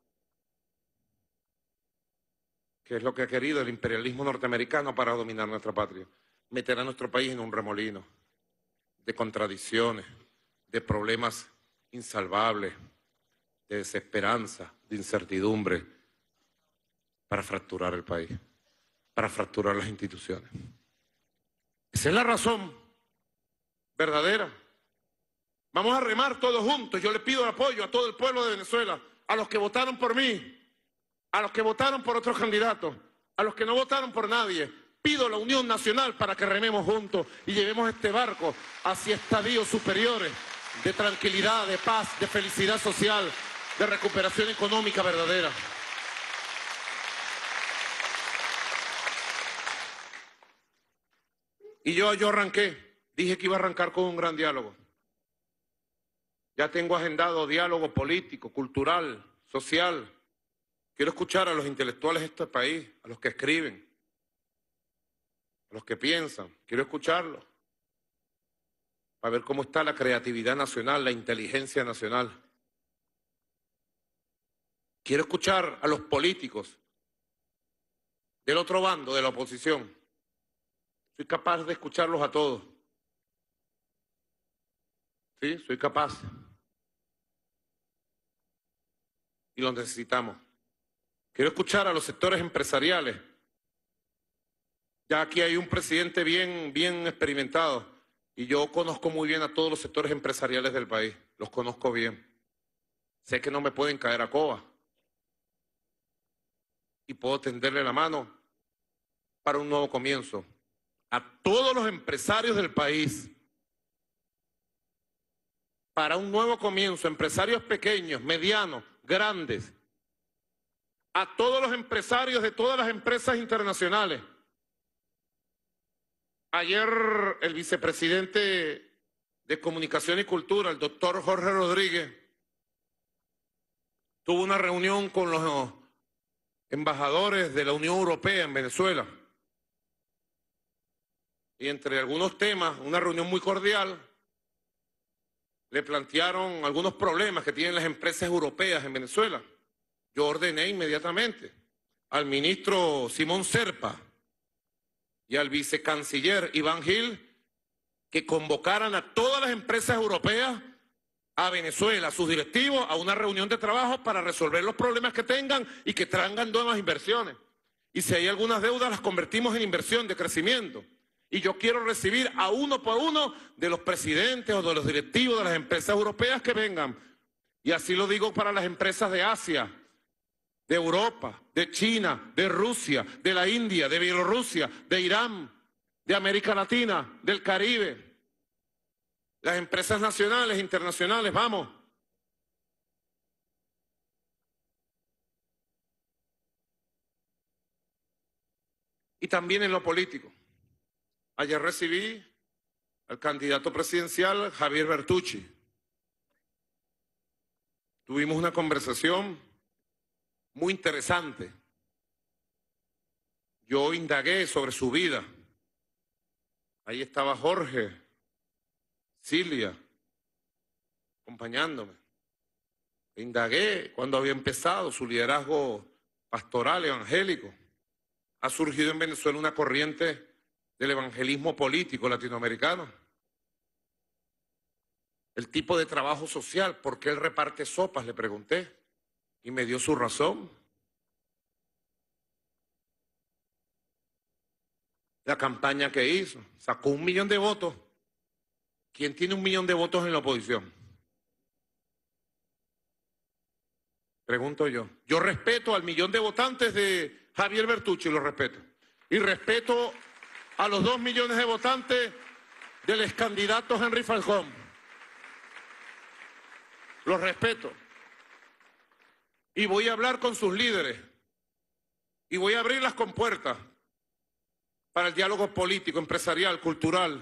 que es lo que ha querido el imperialismo norteamericano para dominar nuestra patria, meter a nuestro país en un remolino de contradicciones, de problemas insalvables, de desesperanza, de incertidumbre, para fracturar el país, para fracturar las instituciones. Esa es la razón verdadera. Vamos a remar todos juntos. Yo le pido el apoyo a todo el pueblo de Venezuela, a los que votaron por mí, a los que votaron por otros candidatos, a los que no votaron por nadie. pido la unión nacional para que rememos juntos y llevemos este barco hacia estadios superiores de tranquilidad, de paz, de felicidad social, de recuperación económica verdadera. Y yo arranqué, dije que iba a arrancar con un gran diálogo. Ya tengo agendado diálogo político, cultural, social. Quiero escuchar a los intelectuales de este país, a los que escriben, a los que piensan. Quiero escucharlos para ver cómo está la creatividad nacional, la inteligencia nacional. Quiero escuchar a los políticos del otro bando, de la oposición. Soy capaz de escucharlos a todos. Sí, soy capaz. Y los necesitamos. Quiero escuchar a los sectores empresariales. Ya aquí hay un presidente bien experimentado. Y yo conozco muy bien a todos los sectores empresariales del país. Los conozco bien. Sé que no me pueden caer a coba. Y puedo tenderle la mano para un nuevo comienzo. A todos los empresarios del país, para un nuevo comienzo, empresarios pequeños, medianos, grandes, a todos los empresarios de todas las empresas internacionales. Ayer el vicepresidente de Comunicación y Cultura, el doctor Jorge Rodríguez, tuvo una reunión con los embajadores de la Unión Europea en Venezuela. Y entre algunos temas, una reunión muy cordial, le plantearon algunos problemas que tienen las empresas europeas en Venezuela. Yo ordené inmediatamente al ministro Simón Serpa y al vicecanciller Iván Gil que convocaran a todas las empresas europeas a Venezuela, a sus directivos, a una reunión de trabajo para resolver los problemas que tengan y que traigan nuevas inversiones. Y si hay algunas deudas, las convertimos en inversión de crecimiento. Y yo quiero recibir a uno por uno de los presidentes o de los directivos de las empresas europeas que vengan. Y así lo digo para las empresas de Asia, de Europa, de China, de Rusia, de la India, de Bielorrusia, de Irán, de América Latina, del Caribe. Las empresas nacionales, internacionales, vamos. Y también en lo político. Ayer recibí al candidato presidencial Javier Bertucci. Tuvimos una conversación muy interesante. Yo indagué sobre su vida. Ahí estaba Jorge, Cilia, acompañándome. Indagué cuando había empezado su liderazgo pastoral, evangélico. Ha surgido en Venezuela una corriente del evangelismo político latinoamericano. El tipo de trabajo social, ¿por qué él reparte sopas? Le pregunté y me dio su razón. La campaña que hizo, sacó 1 millón de votos. ¿Quién tiene 1 millón de votos en la oposición? Pregunto yo. Yo respeto al 1 millón de votantes de Javier Bertucci, lo respeto. Y respeto a los 2 millones de votantes del excandidato Henry Falcón. Los respeto. Y voy a hablar con sus líderes. Y voy a abrir las compuertas para el diálogo político, empresarial, cultural.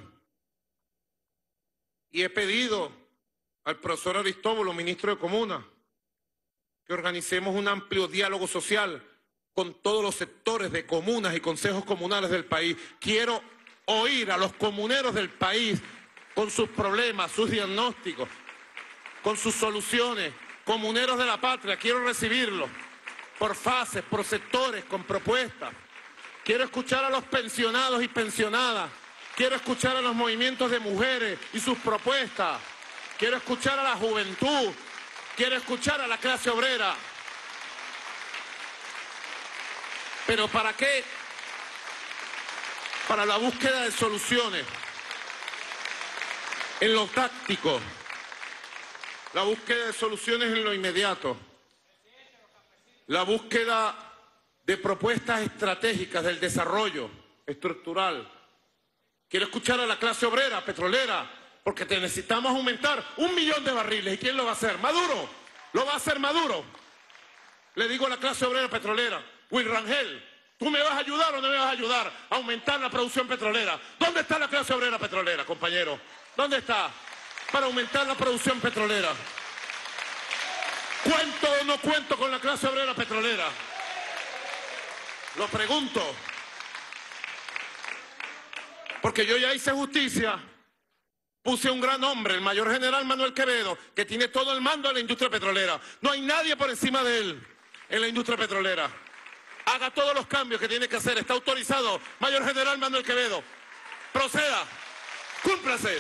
Y he pedido al profesor Aristóbulo, ministro de Comuna, que organicemos un amplio diálogo social con todos los sectores de comunas y consejos comunales del país. Quiero oír a los comuneros del país con sus problemas, sus diagnósticos, con sus soluciones. Comuneros de la patria, quiero recibirlos por fases, por sectores, con propuestas. Quiero escuchar a los pensionados y pensionadas. Quiero escuchar a los movimientos de mujeres y sus propuestas. Quiero escuchar a la juventud. Quiero escuchar a la clase obrera. ¿Pero para qué? Para la búsqueda de soluciones. En lo táctico. La búsqueda de soluciones en lo inmediato. La búsqueda de propuestas estratégicas del desarrollo estructural. Quiero escuchar a la clase obrera, petrolera, porque necesitamos aumentar 1 millón de barriles. ¿Y quién lo va a hacer? Maduro. Lo va a hacer Maduro. Le digo a la clase obrera petrolera, Will Rangel, ¿tú me vas a ayudar o no me vas a ayudar a aumentar la producción petrolera? ¿Dónde está la clase obrera petrolera, compañero? ¿Dónde está? Para aumentar la producción petrolera. ¿Cuento o no cuento con la clase obrera petrolera? Lo pregunto. Porque yo ya hice justicia. Puse un gran hombre, el mayor general Manuel Quevedo, que tiene todo el mando de la industria petrolera. No hay nadie por encima de él en la industria petrolera. Haga todos los cambios que tiene que hacer. Está autorizado, mayor general Manuel Quevedo. Proceda. Cúmplase.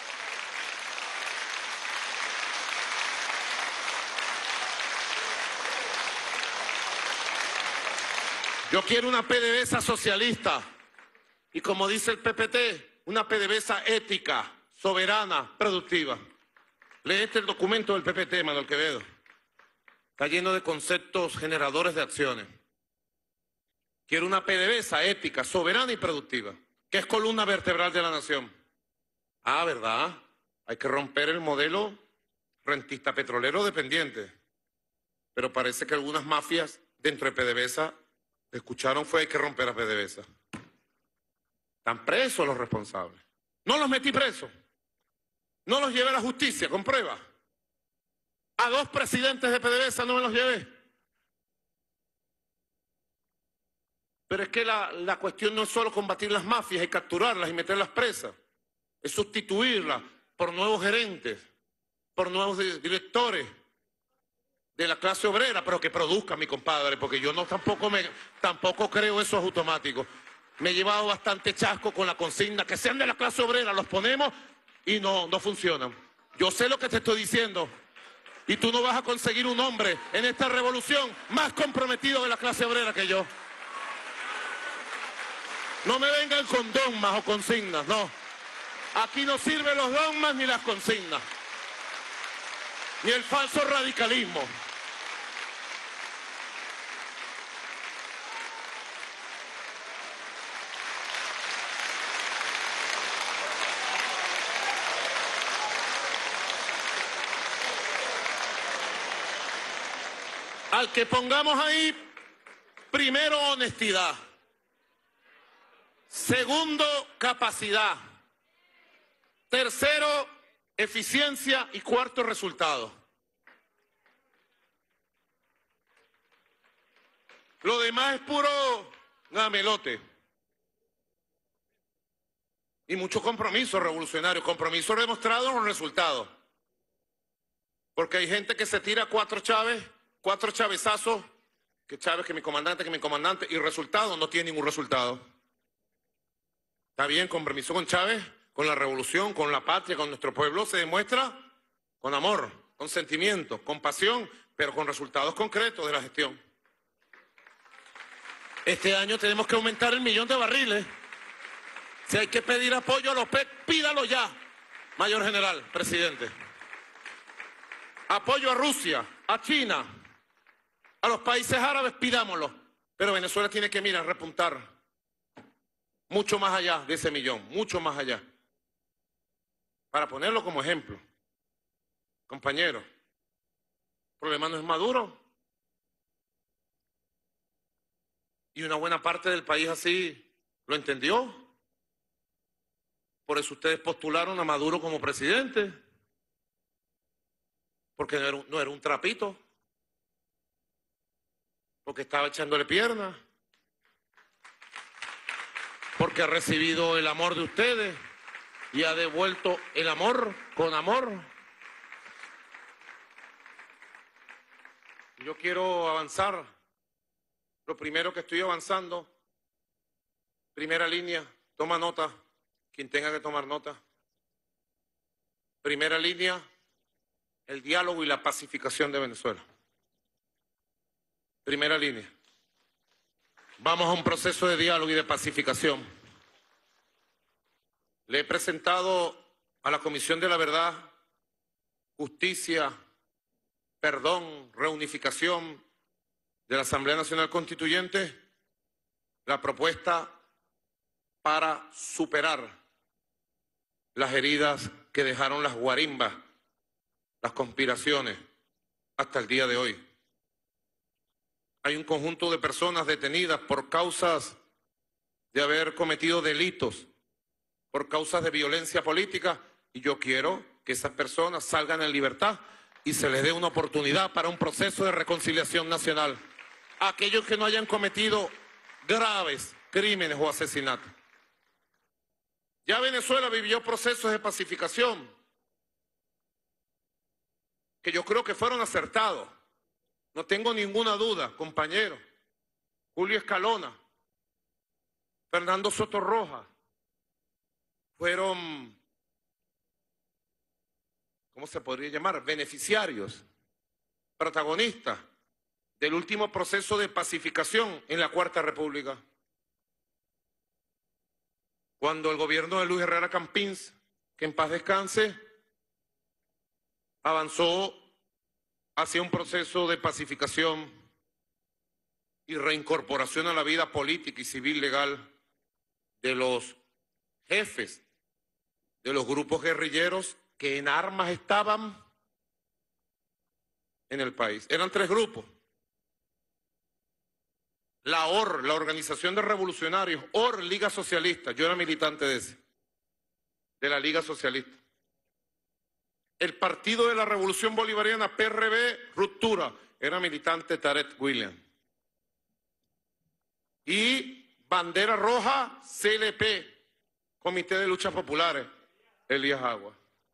Yo quiero una PDVSA socialista. Y como dice el PPT, una PDVSA ética, soberana, productiva. Léete el documento del PPT, Manuel Quevedo. Está lleno de conceptos generadores de acciones. Quiero una PDVSA ética, soberana y productiva, que es columna vertebral de la nación. Ah, ¿verdad? Hay que romper el modelo rentista petrolero dependiente. Pero parece que algunas mafias dentro de PDVSA escucharon fue hay que romper a PDVSA. Están presos los responsables. No los metí presos. No los llevé a la justicia con pruebas. A 2 presidentes de PDVSA no me los llevé. Pero es que la cuestión no es solo combatir las mafias y capturarlas y meterlas presas. Es sustituirlas por nuevos gerentes, por nuevos directores de la clase obrera, pero que produzca, mi compadre, porque yo tampoco creo eso es automático. Me he llevado bastante chasco con la consigna, que sean de la clase obrera, los ponemos y no funcionan. Yo sé lo que te estoy diciendo y tú no vas a conseguir un hombre en esta revolución más comprometido de la clase obrera que yo. No me vengan con dogmas o consignas, no. Aquí no sirven los dogmas ni las consignas, ni el falso radicalismo. Al que pongamos ahí, primero, honestidad. Segundo, capacidad. Tercero, eficiencia. Y cuarto, resultado. Lo demás es puro gamelote. Y mucho compromiso revolucionario. Compromiso demostrado con resultados. Porque hay gente que se tira 4 chavezazos, que Chávez, que mi comandante, y resultado, no tiene ningún resultado. Está bien, compromiso con Chávez, con la revolución, con la patria, con nuestro pueblo, se demuestra con amor, con sentimiento, con pasión, pero con resultados concretos de la gestión. Este año tenemos que aumentar el 1 millón de barriles. Si hay que pedir apoyo a los PEC, pídalo ya, mayor general, presidente. Apoyo a Rusia, a China, a los países árabes, pidámoslo. Pero Venezuela tiene que, repuntar mucho más allá de ese 1 millón, mucho más allá. Para ponerlo como ejemplo, compañeros, el problema no es Maduro. Y una buena parte del país así lo entendió. Por eso ustedes postularon a Maduro como presidente. Porque no era un trapito. Porque estaba echándole piernas. Porque ha recibido el amor de ustedes y ha devuelto el amor con amor. Yo quiero avanzar. Lo primero que estoy avanzando, primera línea, toma nota, quien tenga que tomar nota. Primera línea, el diálogo y la pacificación de Venezuela. Primera línea. Vamos a un proceso de diálogo y de pacificación. Le he presentado a la Comisión de la Verdad, Justicia, Perdón, Reunificación de la Asamblea Nacional Constituyente la propuesta para superar las heridas que dejaron las guarimbas, las conspiraciones, hasta el día de hoy. Hay un conjunto de personas detenidas por causas de haber cometido delitos, por causas de violencia política, y yo quiero que esas personas salgan en libertad y se les dé una oportunidad para un proceso de reconciliación nacional a aquellos que no hayan cometido graves crímenes o asesinatos. Ya Venezuela vivió procesos de pacificación que yo creo que fueron acertados. No tengo ninguna duda, compañero. Julio Escalona, Fernando Soto Rojas, fueron, ¿cómo se podría llamar?, beneficiarios, protagonistas del último proceso de pacificación en la Cuarta República. Cuando el gobierno de Luis Herrera Campins, que en paz descanse, avanzó hacia un proceso de pacificación y reincorporación a la vida política y civil legal de los jefes de los grupos guerrilleros que en armas estaban en el país. Eran 3 grupos. La OR, la Organización de Revolucionarios, OR, Liga Socialista. Yo era militante de la Liga Socialista. El Partido de la Revolución Bolivariana, PRB, Ruptura. Era militante Tarek William. Y Bandera Roja, CLP, Comité de Luchas Populares, Elías Agua.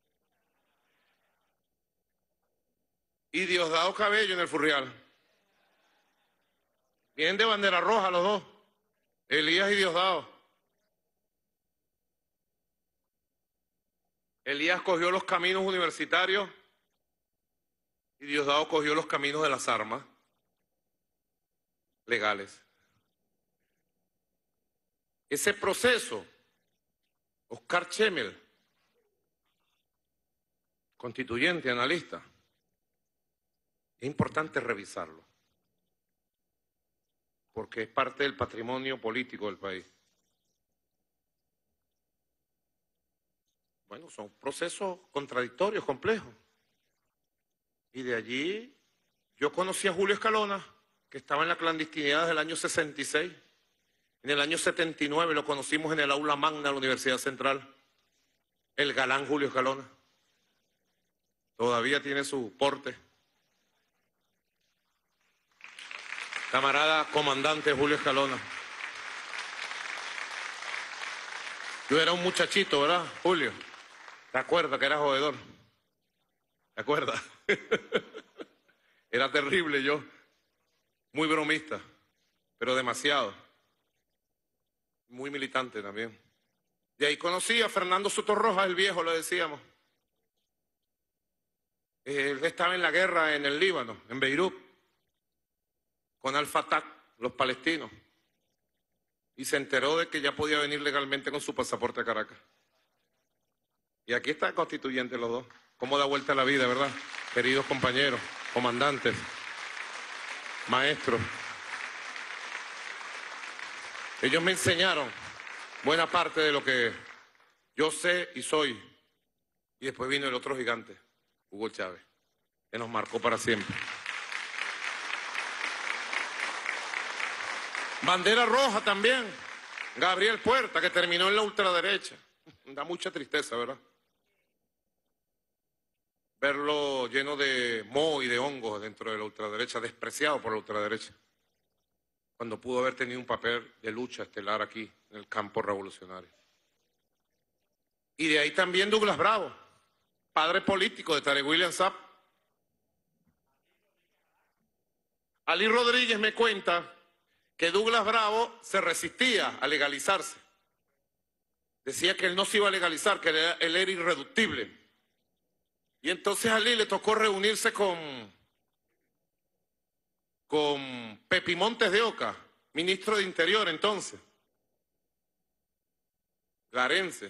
Y Diosdado Cabello en el Furrial. Vienen de Bandera Roja los dos, Elías y Diosdado. Elías cogió los caminos universitarios y Diosdado cogió los caminos de las armas legales. Ese proceso, Oscar Chemel, constituyente, analista, es importante revisarlo, porque es parte del patrimonio político del país. Bueno, son procesos contradictorios, complejos. Y de allí yo conocí a Julio Escalona, que estaba en la clandestinidad desde el año 66. En el año 79 lo conocimos en el aula magna de la Universidad Central. El galán Julio Escalona. Todavía tiene su porte. Camarada comandante Julio Escalona. Yo era un muchachito, ¿verdad, Julio? ¿Te acuerdas que era jodedor? ¿Te acuerdas? Era terrible yo. Muy bromista, pero demasiado. Muy militante también. De ahí conocí a Fernando Soto Rojas, el viejo, lo decíamos. Él estaba en la guerra en el Líbano, en Beirut, con Al-Fatah, los palestinos. Y se enteró de que ya podía venir legalmente con su pasaporte a Caracas. Y aquí está el constituyente los dos. Cómo da vuelta la vida, ¿verdad? Queridos compañeros, comandantes, maestros. Ellos me enseñaron buena parte de lo que yo sé y soy. Y después vino el otro gigante, Hugo Chávez, que nos marcó para siempre. Bandera Roja también, Gabriel Puerta, que terminó en la ultraderecha. Da mucha tristeza, ¿verdad? Verlo lleno de moho y de hongos dentro de la ultraderecha, despreciado por la ultraderecha, cuando pudo haber tenido un papel de lucha estelar aquí, en el campo revolucionario. Y de ahí también Douglas Bravo, padre político de Tarek William Saab. Ali Rodríguez me cuenta que Douglas Bravo se resistía a legalizarse. Decía que él no se iba a legalizar, que él era irreductible. Y entonces a Ali le tocó reunirse con Pepi Montes de Oca, ministro de Interior entonces, larense.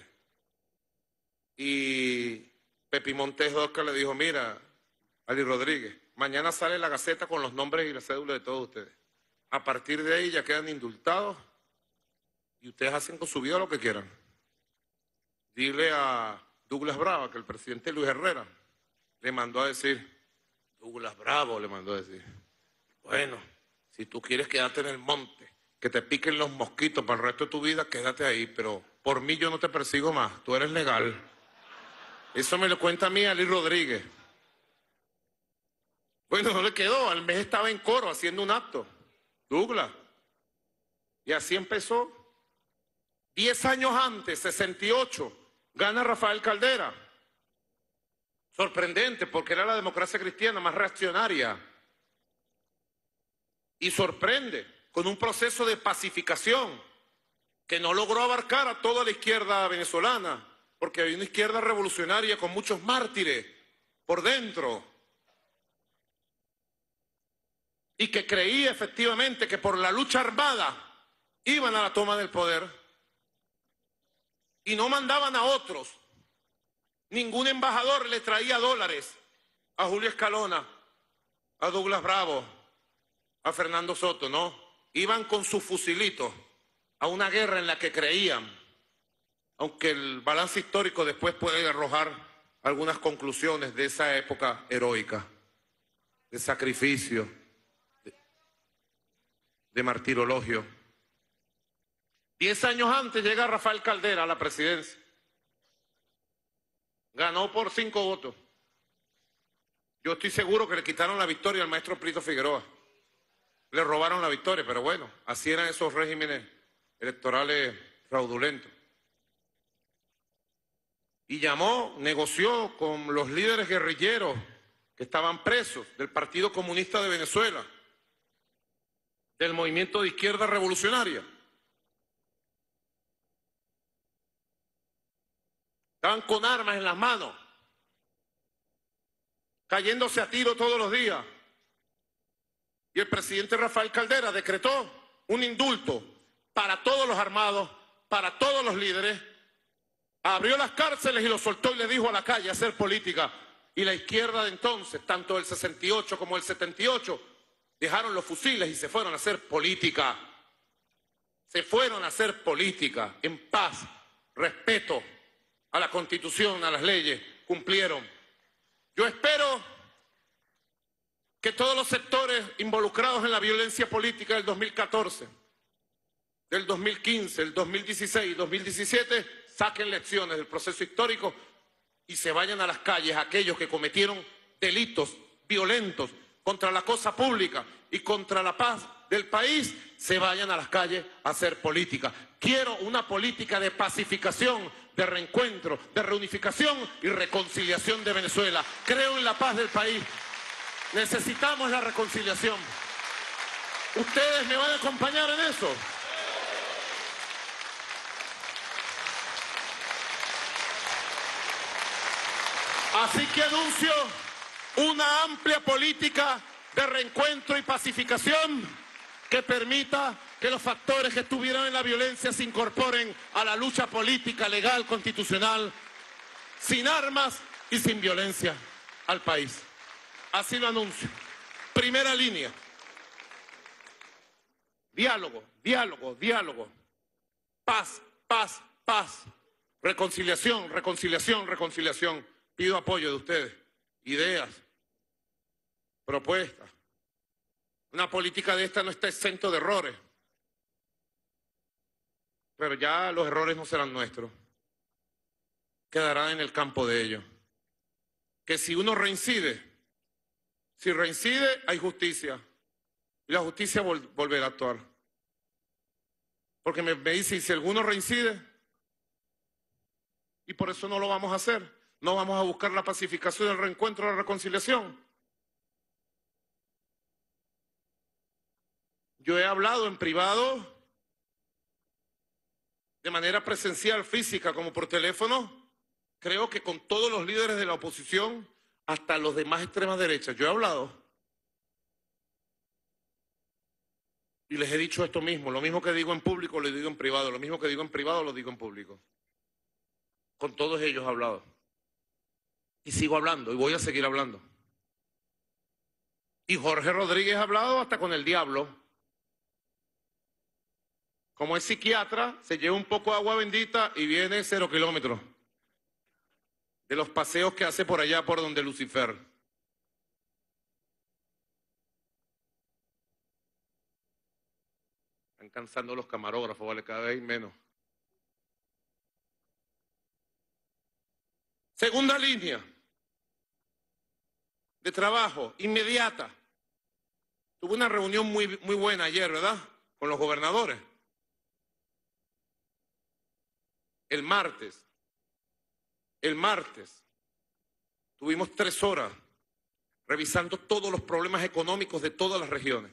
Y Pepi Montes de Oca le dijo, mira, Ali Rodríguez, mañana sale la Gaceta con los nombres y la cédula de todos ustedes. A partir de ahí ya quedan indultados Y ustedes hacen con su vida lo que quieran. Dile a Douglas Bravo que el presidente Luis Herrera le mandó a decir, Douglas Bravo le mandó a decir, bueno, si tú quieres quedarte en el monte, que te piquen los mosquitos para el resto de tu vida, quédate ahí, pero por mí yo no te persigo más, tú eres legal. Eso me lo cuenta a mí Ali Rodríguez. Bueno, no le quedó, al mes estaba en Coro haciendo un acto, Douglas. Y así empezó. 10 años antes, 68, gana Rafael Caldera. Sorprendente, porque era la democracia cristiana más reaccionaria. Y sorprende, con un proceso de pacificación que no logró abarcar a toda la izquierda venezolana, porque hay una izquierda revolucionaria con muchos mártires por dentro. Y que creía efectivamente que por la lucha armada iban a la toma del poder y no mandaban a otros. Ningún embajador le traía dólares a Julio Escalona, a Douglas Bravo, a Fernando Soto, no. Iban con sus fusilitos a una guerra en la que creían, aunque el balance histórico después puede arrojar algunas conclusiones de esa época heroica, de sacrificio, de martirologio. 10 años antes llega Rafael Caldera a la presidencia. Ganó por 5 votos. Yo estoy seguro que le quitaron la victoria al maestro Prito Figueroa. Le robaron la victoria, pero bueno, así eran esos regímenes electorales fraudulentos. Y llamó, negoció con los líderes guerrilleros que estaban presos del Partido Comunista de Venezuela, del movimiento de izquierda revolucionaria. Estaban con armas en las manos, cayéndose a tiro todos los días. Y el presidente Rafael Caldera decretó un indulto para todos los armados, para todos los líderes, abrió las cárceles y los soltó y les dijo a la calle a hacer política. Y la izquierda de entonces, tanto el 68 como el 78, dejaron los fusiles y se fueron a hacer política. Se fueron a hacer política en paz, respeto a la Constitución, a las leyes, cumplieron. Yo espero que todos los sectores involucrados en la violencia política del 2014, del 2015, del 2016 y 2017 saquen lecciones del proceso histórico y se vayan a las calles aquellos que cometieron delitos violentos contra la cosa pública y contra la paz del país, se vayan a las calles a hacer política. Quiero una política de pacificación, de reencuentro, de reunificación y reconciliación de Venezuela. Creo en la paz del país. Necesitamos la reconciliación. ¿Ustedes me van a acompañar en eso? Así que anuncio una amplia política de reencuentro y pacificación que permita que los factores que estuvieron en la violencia se incorporen a la lucha política, legal, constitucional, sin armas y sin violencia al país. Así lo anuncio. Primera línea. Diálogo, diálogo, diálogo. Paz, paz, paz. Reconciliación, reconciliación, reconciliación. Pido apoyo de ustedes. Ideas, propuestas. Una política de esta no está exento de errores. Pero ya los errores no serán nuestros. Quedarán en el campo de ellos. Que si uno reincide, si reincide hay justicia. Y la justicia volverá a actuar. Porque me dicen, si alguno reincide, y por eso no lo vamos a hacer. No vamos a buscar la pacificación, el reencuentro, la reconciliación. Yo he hablado en privado, de manera presencial, física, como por teléfono, creo que con todos los líderes de la oposición, hasta los de más extrema derecha. Yo he hablado. Y les he dicho esto mismo, lo mismo que digo en público, lo digo en privado, lo mismo que digo en privado, lo digo en público. Con todos ellos he hablado. Y sigo hablando, y voy a seguir hablando. Y Jorge Rodríguez ha hablado hasta con el diablo. Como es psiquiatra, se lleva un poco de agua bendita y viene 0 kilómetros de los paseos que hace por allá por donde Lucifer. Están cansando los camarógrafos, vale, cada vez menos. Segunda línea de trabajo, inmediata. Tuve una reunión muy buena ayer, ¿verdad? Con los gobernadores. El martes tuvimos 3 horas revisando todos los problemas económicos de todas las regiones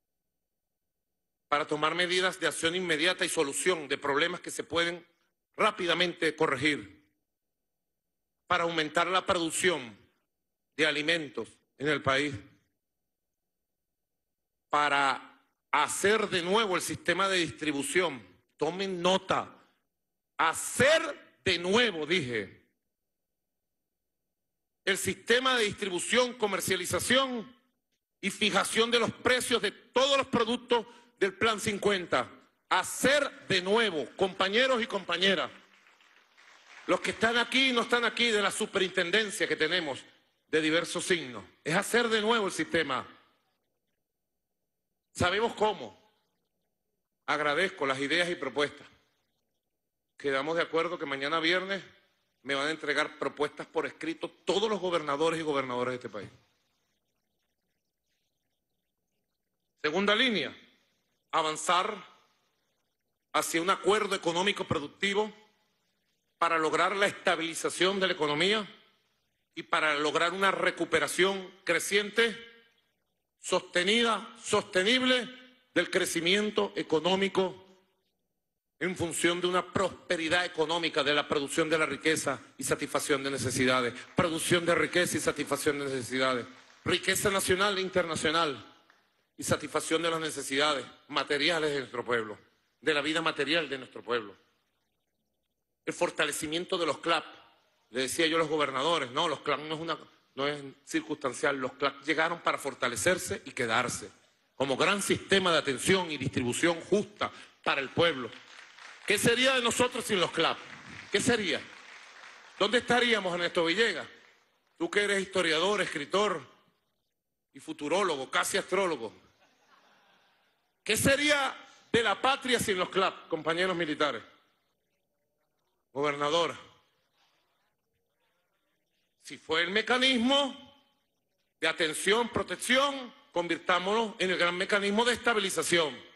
para tomar medidas de acción inmediata y solución de problemas que se pueden rápidamente corregir, para aumentar la producción de alimentos en el país, para hacer de nuevo el sistema de distribución. Tomen nota. Hacer de nuevo, dije, el sistema de distribución, comercialización y fijación de los precios de todos los productos del Plan 50. Hacer de nuevo, compañeros y compañeras, los que están aquí y no están aquí, de la superintendencia que tenemos de diversos signos, es hacer de nuevo el sistema. Sabemos cómo. Agradezco las ideas y propuestas. Quedamos de acuerdo que mañana viernes me van a entregar propuestas por escrito todos los gobernadores y gobernadoras de este país. Segunda línea, avanzar hacia un acuerdo económico productivo para lograr la estabilización de la economía y para lograr una recuperación creciente, sostenida, sostenible del crecimiento económico en función de una prosperidad económica, de la producción de la riqueza y satisfacción de necesidades. Producción de riqueza y satisfacción de necesidades. Riqueza nacional e internacional y satisfacción de las necesidades materiales de nuestro pueblo, de la vida material de nuestro pueblo. El fortalecimiento de los CLAP. Le decía yo a los gobernadores, no, los CLAP no es circunstancial, los CLAP llegaron para fortalecerse y quedarse como gran sistema de atención y distribución justa para el pueblo. ¿Qué sería de nosotros sin los CLAP? ¿Qué sería? ¿Dónde estaríamos, Ernesto Villegas? Tú que eres historiador, escritor y futurólogo, casi astrólogo. ¿Qué sería de la patria sin los CLAP, compañeros militares? Gobernadora. Si fue el mecanismo de atención, protección, convirtámonos en el gran mecanismo de estabilización.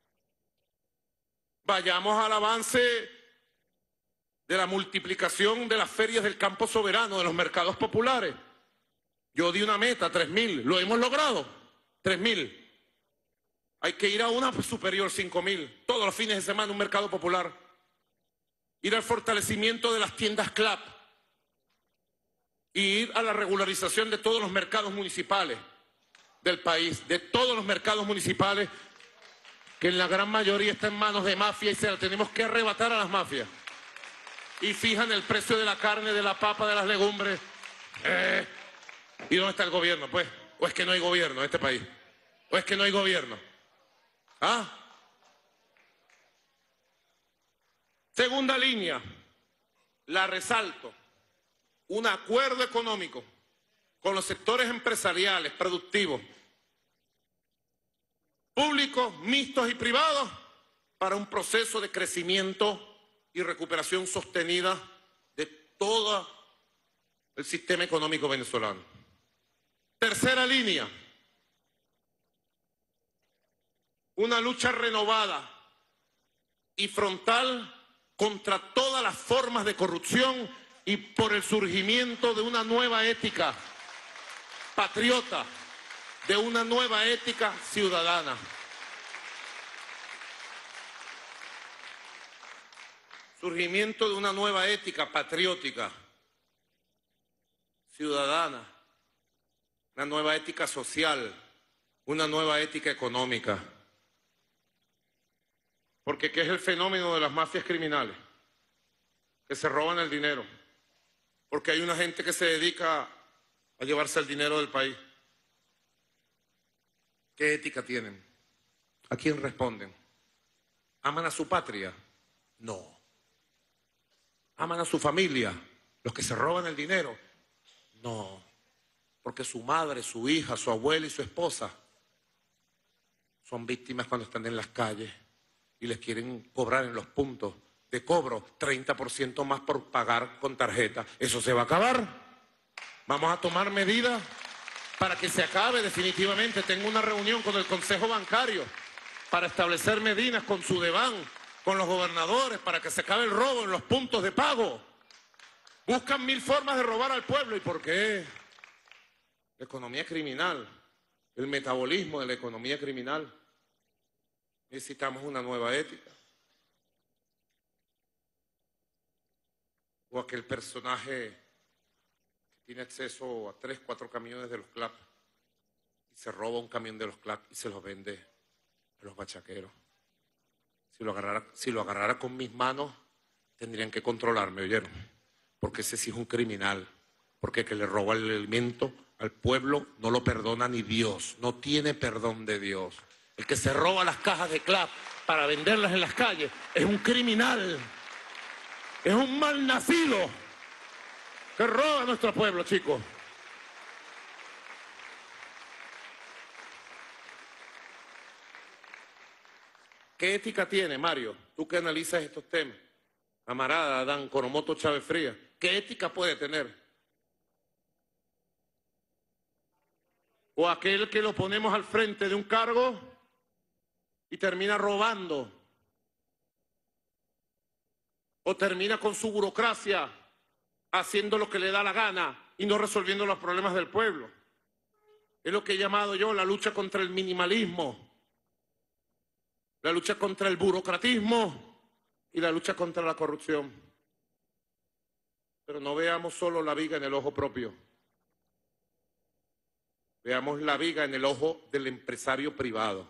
Vayamos al avance de la multiplicación de las ferias del campo soberano, de los mercados populares. Yo di una meta, 3.000. ¿Lo hemos logrado? 3.000. Hay que ir a una superior, 5.000. Todos los fines de semana un mercado popular. Ir al fortalecimiento de las tiendas CLAP. Y ir a la regularización de todos los mercados municipales del país, de todos los mercados municipales, que en la gran mayoría está en manos de mafia y se la tenemos que arrebatar a las mafias. Y fijan el precio de la carne, de la papa, de las legumbres. ¿Y dónde está el gobierno, pues? ¿O es que no hay gobierno en este país? ¿O es que no hay gobierno? ¿Ah? Segunda línea, la resalto. Un acuerdo económico con los sectores empresariales, productivos, públicos, mixtos y privados, para un proceso de crecimiento y recuperación sostenida de todo el sistema económico venezolano. Tercera línea, una lucha renovada y frontal contra todas las formas de corrupción y por el surgimiento de una nueva ética patriota, de una nueva ética ciudadana. Surgimiento de una nueva ética patriótica, ciudadana, una nueva ética social, una nueva ética económica. Porque ¿qué es el fenómeno de las mafias criminales? Que se roban el dinero. Porque hay una gente que se dedica a llevarse el dinero del país. ¿Qué ética tienen? ¿A quién responden? ¿Aman a su patria? No. ¿Aman a su familia? ¿Los que se roban el dinero? No. Porque su madre, su hija, su abuela y su esposa son víctimas cuando están en las calles y les quieren cobrar en los puntos de cobro 30% más por pagar con tarjeta. Eso se va a acabar. Vamos a tomar medidas para que se acabe definitivamente. Tengo una reunión con el Consejo Bancario para establecer medidas con Sudeban, con los gobernadores, para que se acabe el robo en los puntos de pago. Buscan 1000 formas de robar al pueblo. ¿Y por qué? La economía criminal, el metabolismo de la economía criminal. Necesitamos una nueva ética. O aquel personaje que tiene acceso a 3, 4 camiones de los CLAP y se roba un camión de los CLAP y se los vende a los bachaqueros. Si lo agarrara con mis manos, tendrían que controlarme, ¿oyeron? Porque ese sí es un criminal. Porque el que le roba el alimento al pueblo no lo perdona ni Dios. No tiene perdón de Dios. El que se roba las cajas de CLAP para venderlas en las calles es un criminal. Es un malnacido que roba a nuestro pueblo, chicos. ¿Qué ética tiene, Mario? Tú que analizas estos temas. Camarada Adán Coromoto Chávez Frías. ¿Qué ética puede tener? O aquel que lo ponemos al frente de un cargo y termina robando. O termina con su burocracia haciendo lo que le da la gana y no resolviendo los problemas del pueblo. Es lo que he llamado yo la lucha contra el minimalismo, la lucha contra el burocratismo y la lucha contra la corrupción. Pero no veamos solo la viga en el ojo propio. Veamos la viga en el ojo del empresario privado.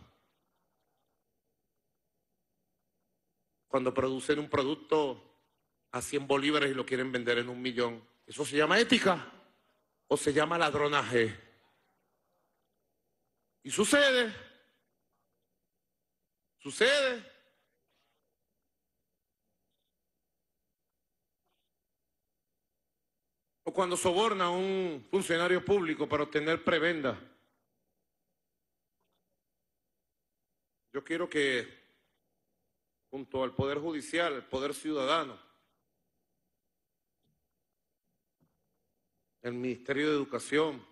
Cuando producen un producto a 100 bolívares y lo quieren vender en 1 millón, ¿eso se llama ética o se llama ladronaje? Y sucede. O cuando soborna a un funcionario público para obtener prebenda. Yo quiero que, junto al Poder Judicial, el Poder Ciudadano, el Ministerio de Educación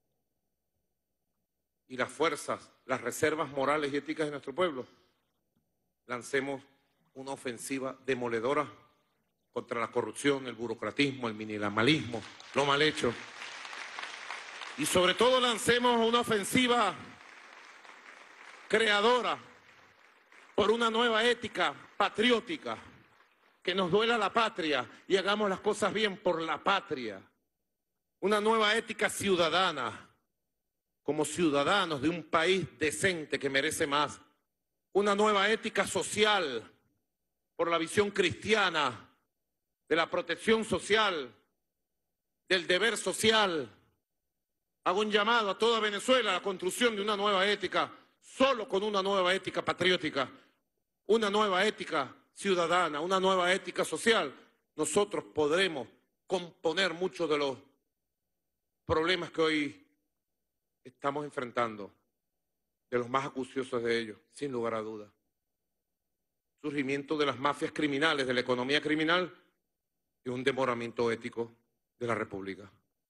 y las fuerzas, las reservas morales y éticas de nuestro pueblo, lancemos una ofensiva demoledora contra la corrupción, el burocratismo, el minimalismo, lo mal hecho. Y sobre todo lancemos una ofensiva creadora por una nueva ética patriótica, que nos duela la patria y hagamos las cosas bien por la patria. Una nueva ética ciudadana, como ciudadanos de un país decente que merece más. Una nueva ética social, por la visión cristiana, de la protección social, del deber social. Hago un llamado a toda Venezuela a la construcción de una nueva ética, solo con una nueva ética patriótica, una nueva ética ciudadana, una nueva ética social. Nosotros podremos componer muchos de los problemas que hoy estamos enfrentando, de los más acuciosos de ellos, sin lugar a dudas. Surgimiento de las mafias criminales, de la economía criminal y un demoramiento ético de la República.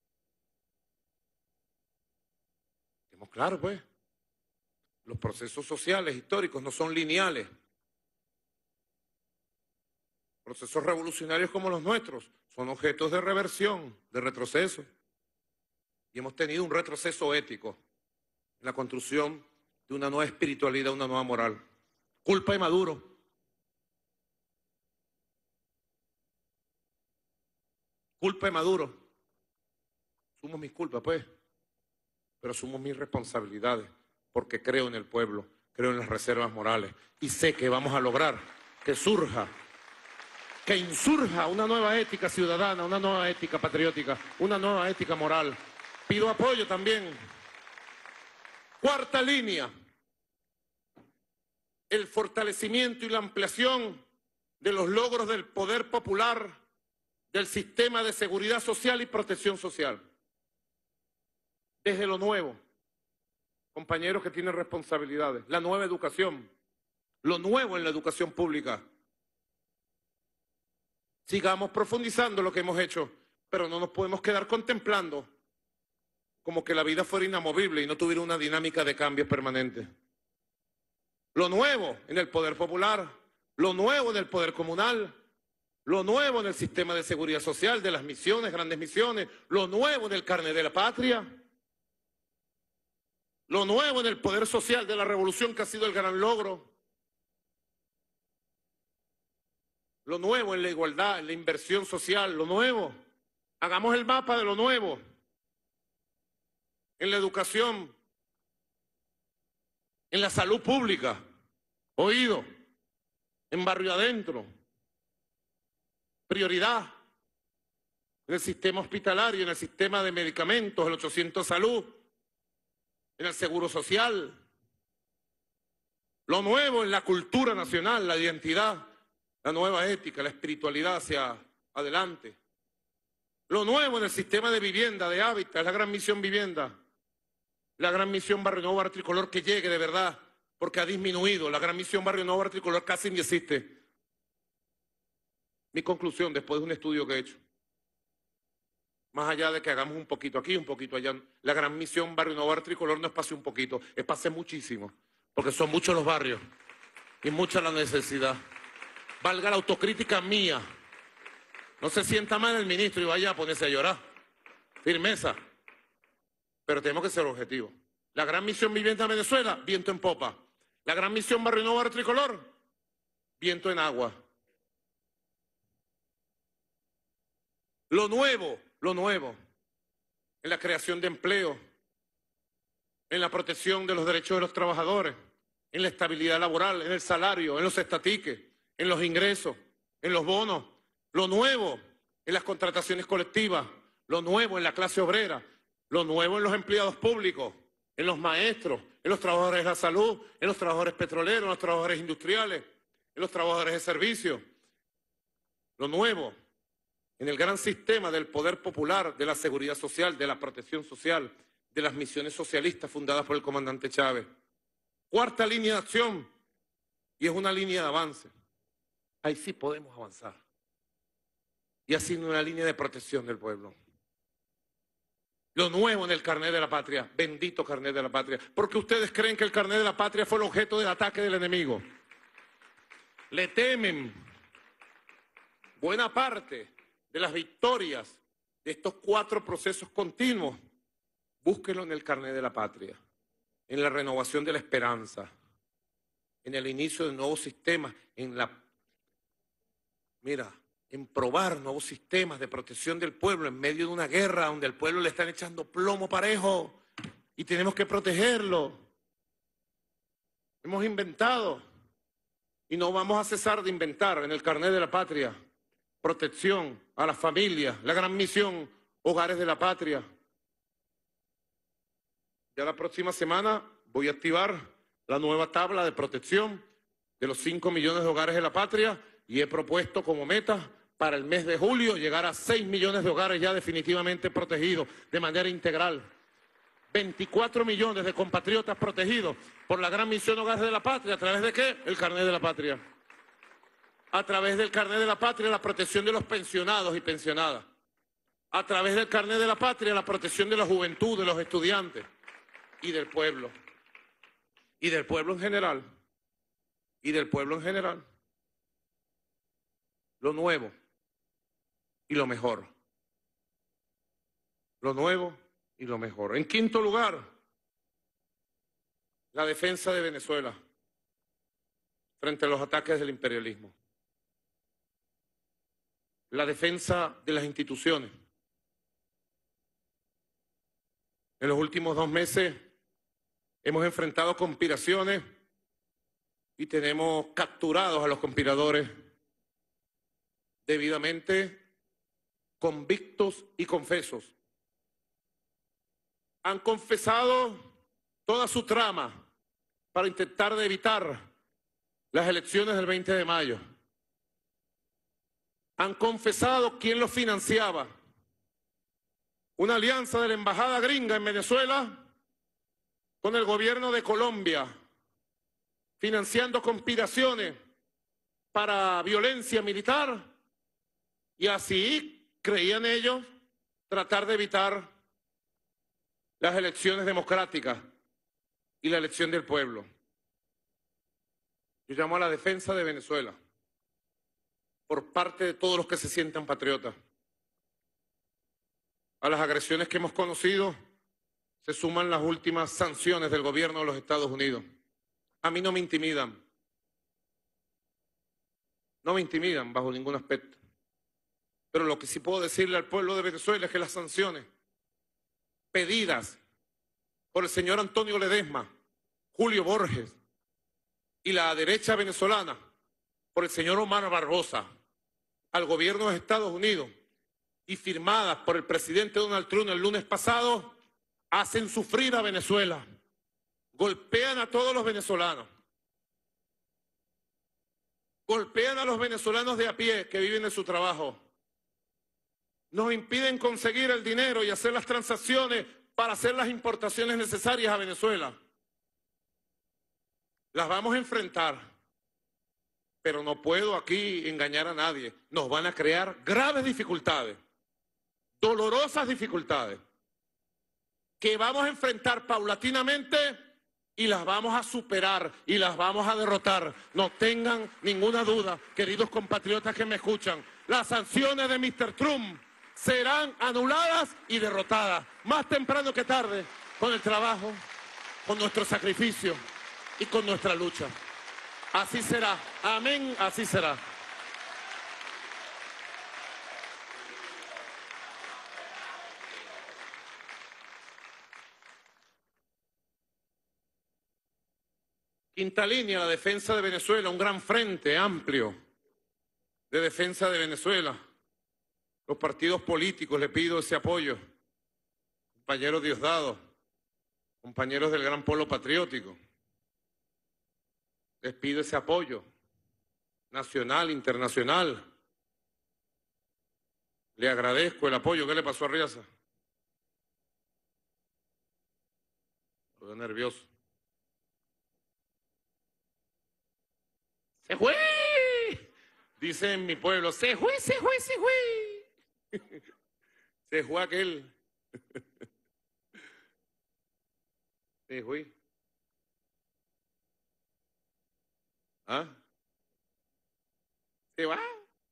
Estemos claros, pues. Los procesos sociales, históricos, no son lineales. Procesos revolucionarios como los nuestros son objetos de reversión, de retroceso. Y hemos tenido un retroceso ético en la construcción de una nueva espiritualidad, una nueva moral. Culpa de Maduro. Culpa de Maduro. Asumo mis culpas, pues, pero asumo mis responsabilidades, porque creo en el pueblo, creo en las reservas morales y sé que vamos a lograr que surja, que insurja una nueva ética ciudadana, una nueva ética patriótica, una nueva ética moral. Pido apoyo también. Cuarta línea. el fortalecimiento y la ampliación de los logros del poder popular, del sistema de seguridad social y protección social. Desde lo nuevo, compañeros que tienen responsabilidades, la nueva educación, lo nuevo en la educación pública. Sigamos profundizando lo que hemos hecho, pero no nos podemos quedar contemplando como que la vida fuera inamovible y no tuviera una dinámica de cambios permanentes. Lo nuevo en el poder popular, lo nuevo en el poder comunal, lo nuevo en el sistema de seguridad social, de las misiones, grandes misiones, lo nuevo en el carnet de la patria, lo nuevo en el poder social de la revolución que ha sido el gran logro, lo nuevo en la igualdad, en la inversión social, lo nuevo. Hagamos el mapa de lo nuevo en la educación, en la salud pública, oído, en barrio adentro, prioridad, en el sistema hospitalario, en el sistema de medicamentos, el 800 salud, en el seguro social, lo nuevo en la cultura nacional, la identidad, la nueva ética, la espiritualidad hacia adelante, lo nuevo en el sistema de vivienda, de hábitat, la gran misión vivienda, la gran misión Barrio Nuevo Barrio Tricolor que llegue de verdad, porque ha disminuido, la gran misión Barrio Nuevo Barrio Tricolor casi ni existe. Mi conclusión después de un estudio que he hecho, más allá de que hagamos un poquito aquí, un poquito allá, la gran misión Barrio Nuevo Barrio Tricolor no es para hacer un poquito, es para hacer muchísimo, porque son muchos los barrios y mucha la necesidad. Valga la autocrítica mía. No se sienta mal el ministro y vaya a ponerse a llorar. Firmeza. Pero tenemos que ser objetivos. La gran misión vivienda en Venezuela, viento en popa. La gran misión Barrio Nuevo Barrio Tricolor, viento en agua. Lo nuevo, en la creación de empleo, en la protección de los derechos de los trabajadores, en la estabilidad laboral, en el salario, en los estatiques, en los ingresos, en los bonos. Lo nuevo en las contrataciones colectivas, lo nuevo en la clase obrera, lo nuevo en los empleados públicos, en los maestros, en los trabajadores de la salud, en los trabajadores petroleros, en los trabajadores industriales, en los trabajadores de servicios. Lo nuevo en el gran sistema del poder popular, de la seguridad social, de la protección social, de las misiones socialistas fundadas por el comandante Chávez. Cuarta línea de acción, y es una línea de avance. Ahí sí podemos avanzar. Y así una línea de protección del pueblo. Lo nuevo en el carnet de la patria, bendito carnet de la patria, porque ustedes creen que el carnet de la patria fue el objeto del ataque del enemigo. Le temen. Buena parte de las victorias de estos 4 procesos continuos, búsquenlo en el carnet de la patria, en la renovación de la esperanza, en el inicio de nuevos sistemas, en probar nuevos sistemas de protección del pueblo en medio de una guerra donde al pueblo le están echando plomo parejo y tenemos que protegerlo. Hemos inventado y no vamos a cesar de inventar en el carnet de la patria protección a las familias, la gran misión Hogares de la Patria. Ya la próxima semana voy a activar la nueva tabla de protección de los 5 millones de hogares de la patria y he propuesto como meta para el mes de julio llegar a 6 millones de hogares ya definitivamente protegidos de manera integral. 24 millones de compatriotas protegidos por la gran misión Hogares de la Patria. ¿A través de qué? El carnet de la patria. A través del carnet de la patria, la protección de los pensionados y pensionadas. A través del carnet de la patria, la protección de la juventud, de los estudiantes y del pueblo. Y del pueblo en general. Y del pueblo en general. Lo nuevo y lo mejor. Lo nuevo y lo mejor. En quinto lugar, la defensa de Venezuela frente a los ataques del imperialismo. La defensa de las instituciones. En los últimos 2 meses hemos enfrentado conspiraciones y tenemos capturados a los conspiradores debidamente convictos y confesos. Han confesado toda su trama para intentar evitar las elecciones del 20 de mayo. Han confesado quién los financiaba. Una alianza de la embajada gringa en Venezuela con el gobierno de Colombia, financiando conspiraciones para violencia militar, y así creían ellos tratar de evitar las elecciones democráticas y la elección del pueblo. Yo llamo a la defensa de Venezuela por parte de todos los que se sientan patriotas. A las agresiones que hemos conocido se suman las últimas sanciones del gobierno de los Estados Unidos. A mí no me intimidan. No me intimidan bajo ningún aspecto. Pero lo que sí puedo decirle al pueblo de Venezuela es que las sanciones pedidas por el señor Antonio Ledesma, Julio Borges y la derecha venezolana, por el señor Omar Barbosa, al gobierno de Estados Unidos y firmadas por el presidente Donald Trump el lunes pasado, hacen sufrir a Venezuela, golpean a todos los venezolanos, golpean a los venezolanos de a pie que viven de su trabajo, nos impiden conseguir el dinero y hacer las transacciones para hacer las importaciones necesarias a Venezuela. Las vamos a enfrentar, pero no puedo aquí engañar a nadie. Nos van a crear graves dificultades, dolorosas dificultades, que vamos a enfrentar paulatinamente y las vamos a superar y las vamos a derrotar. No tengan ninguna duda, queridos compatriotas que me escuchan, las sanciones de Mr. Trump serán anuladas y derrotadas, más temprano que tarde, con el trabajo, con nuestro sacrificio y con nuestra lucha. Así será. Amén, así será. Quinta línea, la defensa de Venezuela, un gran frente amplio de defensa de Venezuela. Los partidos políticos le pido ese apoyo. Compañeros Diosdado, compañeros del Gran Polo Patriótico, les pido ese apoyo nacional, internacional. Le agradezco el apoyo. ¿Qué le pasó a Riaza? Estoy nervioso. ¡Se fue! Dice en mi pueblo, ¡se fue, se fue, se fue! Se fue aquel. Se fue. ¿Ah? ¿Se va?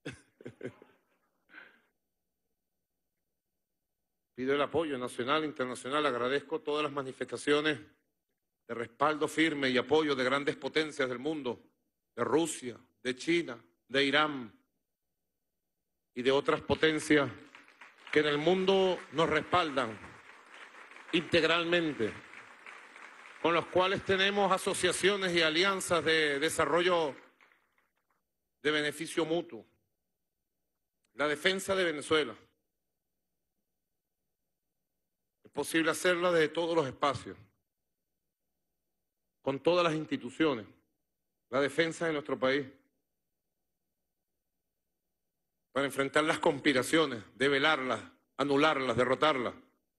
Pido el apoyo nacional, internacional. Agradezco todas las manifestaciones de respaldo firme y apoyo de grandes potencias del mundo, de Rusia, de China, de Irán y de otras potencias que en el mundo nos respaldan integralmente, con los cuales tenemos asociaciones y alianzas de desarrollo de beneficio mutuo. La defensa de Venezuela es posible hacerla desde todos los espacios, con todas las instituciones. La defensa de nuestro país para enfrentar las conspiraciones, develarlas, anularlas, derrotarlas.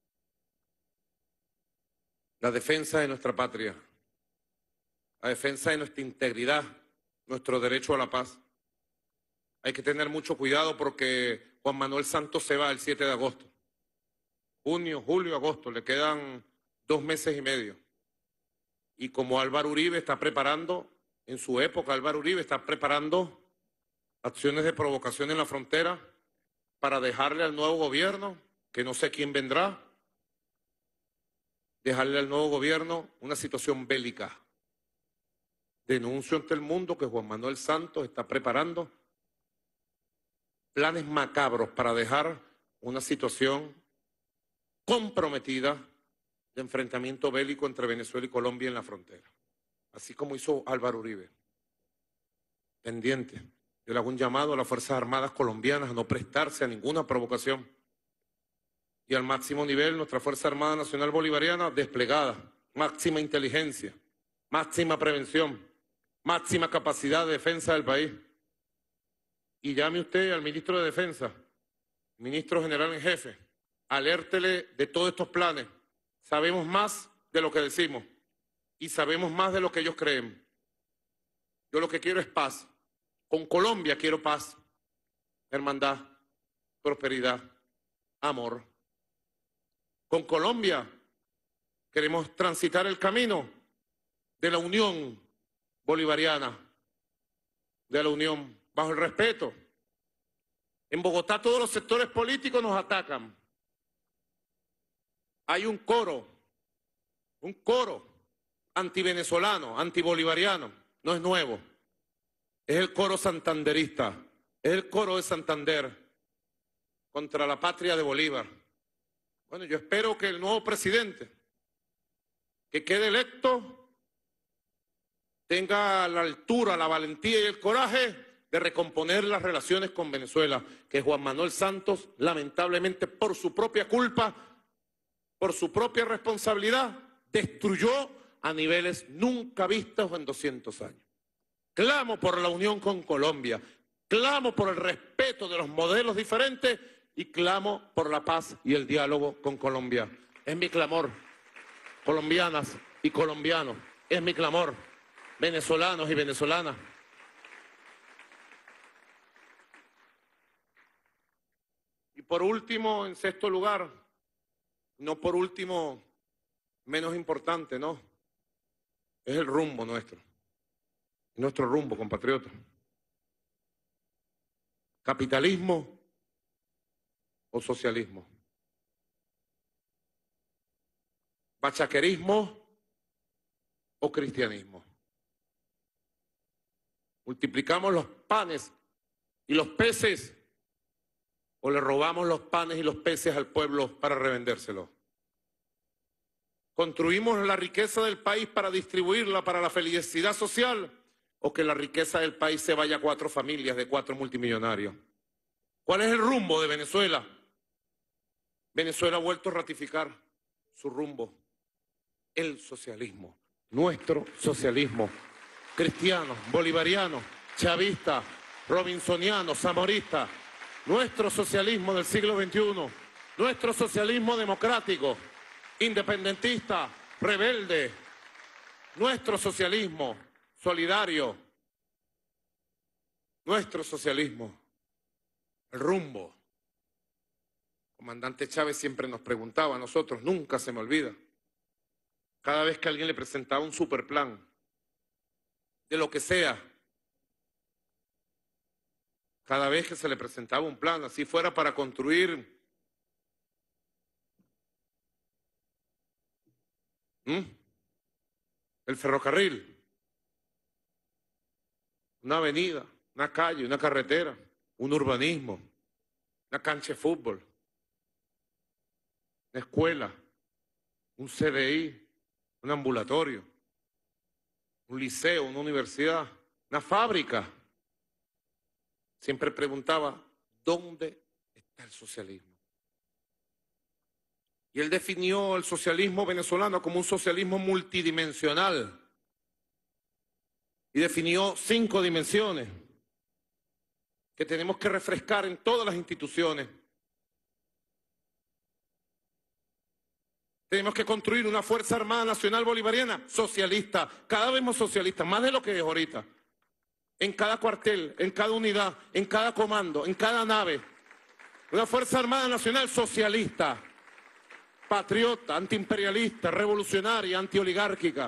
La defensa de nuestra patria, la defensa de nuestra integridad, nuestro derecho a la paz. Hay que tener mucho cuidado porque Juan Manuel Santos se va el 7 de agosto. Junio, julio, agosto, le quedan 2 meses y medio. Y como Álvaro Uribe está preparando, en su época Álvaro Uribe está preparando acciones de provocación en la frontera para dejarle al nuevo gobierno, que no sé quién vendrá, dejarle al nuevo gobierno una situación bélica. Denuncio ante el mundo que Juan Manuel Santos está preparando planes macabros para dejar una situación comprometida de enfrentamiento bélico entre Venezuela y Colombia en la frontera. Así como hizo Álvaro Uribe. Pendiente. Yo le hago un llamado a las Fuerzas Armadas colombianas a no prestarse a ninguna provocación. Y al máximo nivel, nuestra Fuerza Armada Nacional Bolivariana desplegada, máxima inteligencia, máxima prevención, máxima capacidad de defensa del país. Y llame usted al ministro de Defensa, ministro general en jefe, alértele de todos estos planes. Sabemos más de lo que decimos y sabemos más de lo que ellos creen. Yo lo que quiero es paz. Con Colombia quiero paz, hermandad, prosperidad, amor. Con Colombia queremos transitar el camino de la unión bolivariana, de la unión bajo el respeto. En Bogotá todos los sectores políticos nos atacan. Hay un coro antivenezolano, antibolivariano, no es nuevo. Es el coro santanderista, es el coro de Santander contra la patria de Bolívar. Bueno, yo espero que el nuevo presidente que quede electo tenga la altura, la valentía y el coraje de recomponer las relaciones con Venezuela, que Juan Manuel Santos, lamentablemente por su propia culpa, por su propia responsabilidad, destruyó a niveles nunca vistos en 200 años. Clamo por la unión con Colombia, clamo por el respeto de los modelos diferentes y clamo por la paz y el diálogo con Colombia. Es mi clamor, colombianas y colombianos, es mi clamor, venezolanos y venezolanas. Y por último, en sexto lugar, no por último, menos importante, no, es el rumbo nuestro. Nuestro rumbo, compatriotas. ¿Capitalismo o socialismo? ¿Bachaquerismo o cristianismo? ¿Multiplicamos los panes y los peces o le robamos los panes y los peces al pueblo para revendérselos? ¿Construimos la riqueza del país para distribuirla para la felicidad social o que la riqueza del país se vaya a 4 familias de 4 multimillonarios? ¿Cuál es el rumbo de Venezuela? Venezuela ha vuelto a ratificar su rumbo, el socialismo, nuestro socialismo, cristiano, bolivariano, chavista, robinsoniano, zamorista, nuestro socialismo del siglo XXI, nuestro socialismo democrático, independentista, rebelde, nuestro socialismo solidario, nuestro socialismo, el rumbo. Comandante Chávez siempre nos preguntaba a nosotros, nunca se me olvida, cada vez que alguien le presentaba un superplan, de lo que sea, cada vez que se le presentaba un plan, así fuera para construir el ferrocarril, una avenida, una calle, una carretera, un urbanismo, una cancha de fútbol, una escuela, un CDI, un ambulatorio, un liceo, una universidad, una fábrica. Siempre preguntaba, ¿dónde está el socialismo? Y él definió el socialismo venezolano como un socialismo multidimensional. Y definió 5 dimensiones que tenemos que refrescar en todas las instituciones. Tenemos que construir una Fuerza Armada Nacional Bolivariana socialista, cada vez más socialista, más de lo que es ahorita. En cada cuartel, en cada unidad, en cada comando, en cada nave. Una Fuerza Armada Nacional socialista, patriota, antiimperialista, revolucionaria, antioligárquica.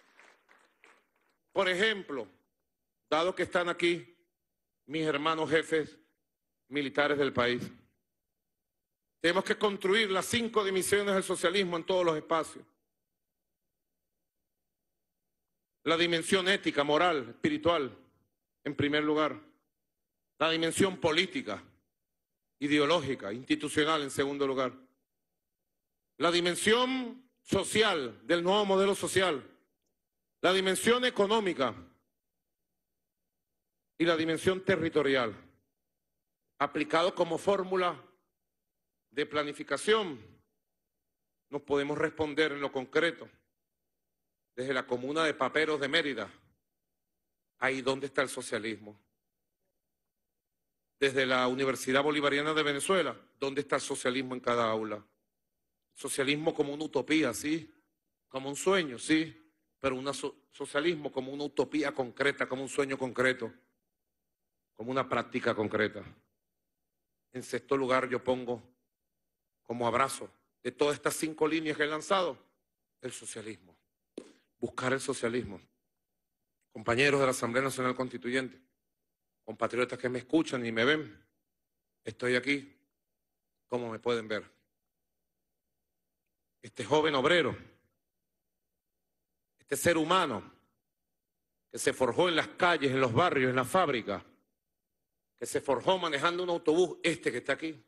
Por ejemplo, dado que están aquí mis hermanos jefes militares del país, tenemos que construir las 5 dimensiones del socialismo en todos los espacios. La dimensión ética, moral, espiritual, en primer lugar. La dimensión política, ideológica, institucional, en segundo lugar. La dimensión social, del nuevo modelo social. La dimensión económica y la dimensión territorial, aplicado como fórmula de planificación, nos podemos responder en lo concreto desde la comuna de Paperos de Mérida Ahí, ¿dónde está el socialismo? Desde la Universidad Bolivariana de Venezuela, ¿dónde está el socialismo en cada aula? Socialismo como una utopía, sí, como un sueño, sí, pero un socialismo como una utopía concreta, como un sueño concreto, como una práctica concreta. En sexto lugar, yo pongo como abrazo de todas estas 5 líneas que he lanzado, el socialismo. Buscar el socialismo. Compañeros de la Asamblea Nacional Constituyente, compatriotas que me escuchan y me ven, estoy aquí, como me pueden ver. Este joven obrero, este ser humano que se forjó en las calles, en los barrios, en las fábricas, que se forjó manejando un autobús, este que está aquí.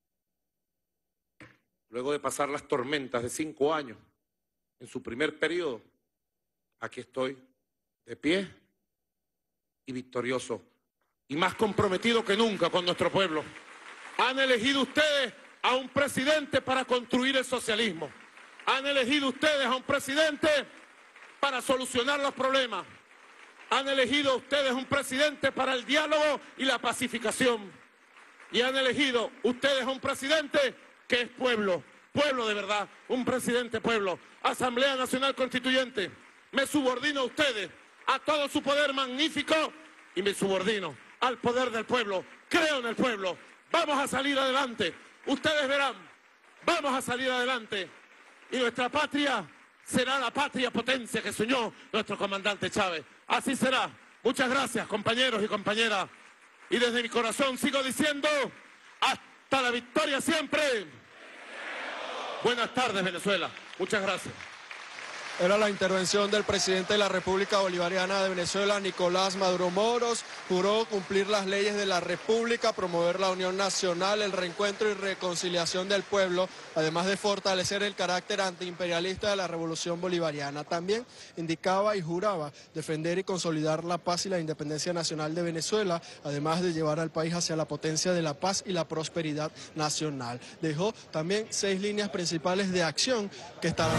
Luego de pasar las tormentas de 5 años, en su primer periodo, aquí estoy, de pie y victorioso, y más comprometido que nunca con nuestro pueblo. Han elegido ustedes a un presidente para construir el socialismo. Han elegido ustedes a un presidente para solucionar los problemas. Han elegido ustedes un presidente para el diálogo y la pacificación. Y han elegido ustedes a un presidente que es pueblo, pueblo de verdad, un presidente pueblo. Asamblea Nacional Constituyente, me subordino a ustedes, a todo su poder magnífico, y me subordino al poder del pueblo. Creo en el pueblo. Vamos a salir adelante. Ustedes verán, vamos a salir adelante. Y nuestra patria será la patria potencia que soñó nuestro comandante Chávez. Así será. Muchas gracias, compañeros y compañeras. Y desde mi corazón sigo diciendo, hasta la victoria siempre. Buenas tardes, Venezuela. Muchas gracias. Era la intervención del presidente de la República Bolivariana de Venezuela, Nicolás Maduro Moros. Juró cumplir las leyes de la República, promover la unión nacional, el reencuentro y reconciliación del pueblo, además de fortalecer el carácter antiimperialista de la Revolución Bolivariana. También indicaba y juraba defender y consolidar la paz y la independencia nacional de Venezuela, además de llevar al país hacia la potencia de la paz y la prosperidad nacional. Dejó también 6 líneas principales de acción que estarán...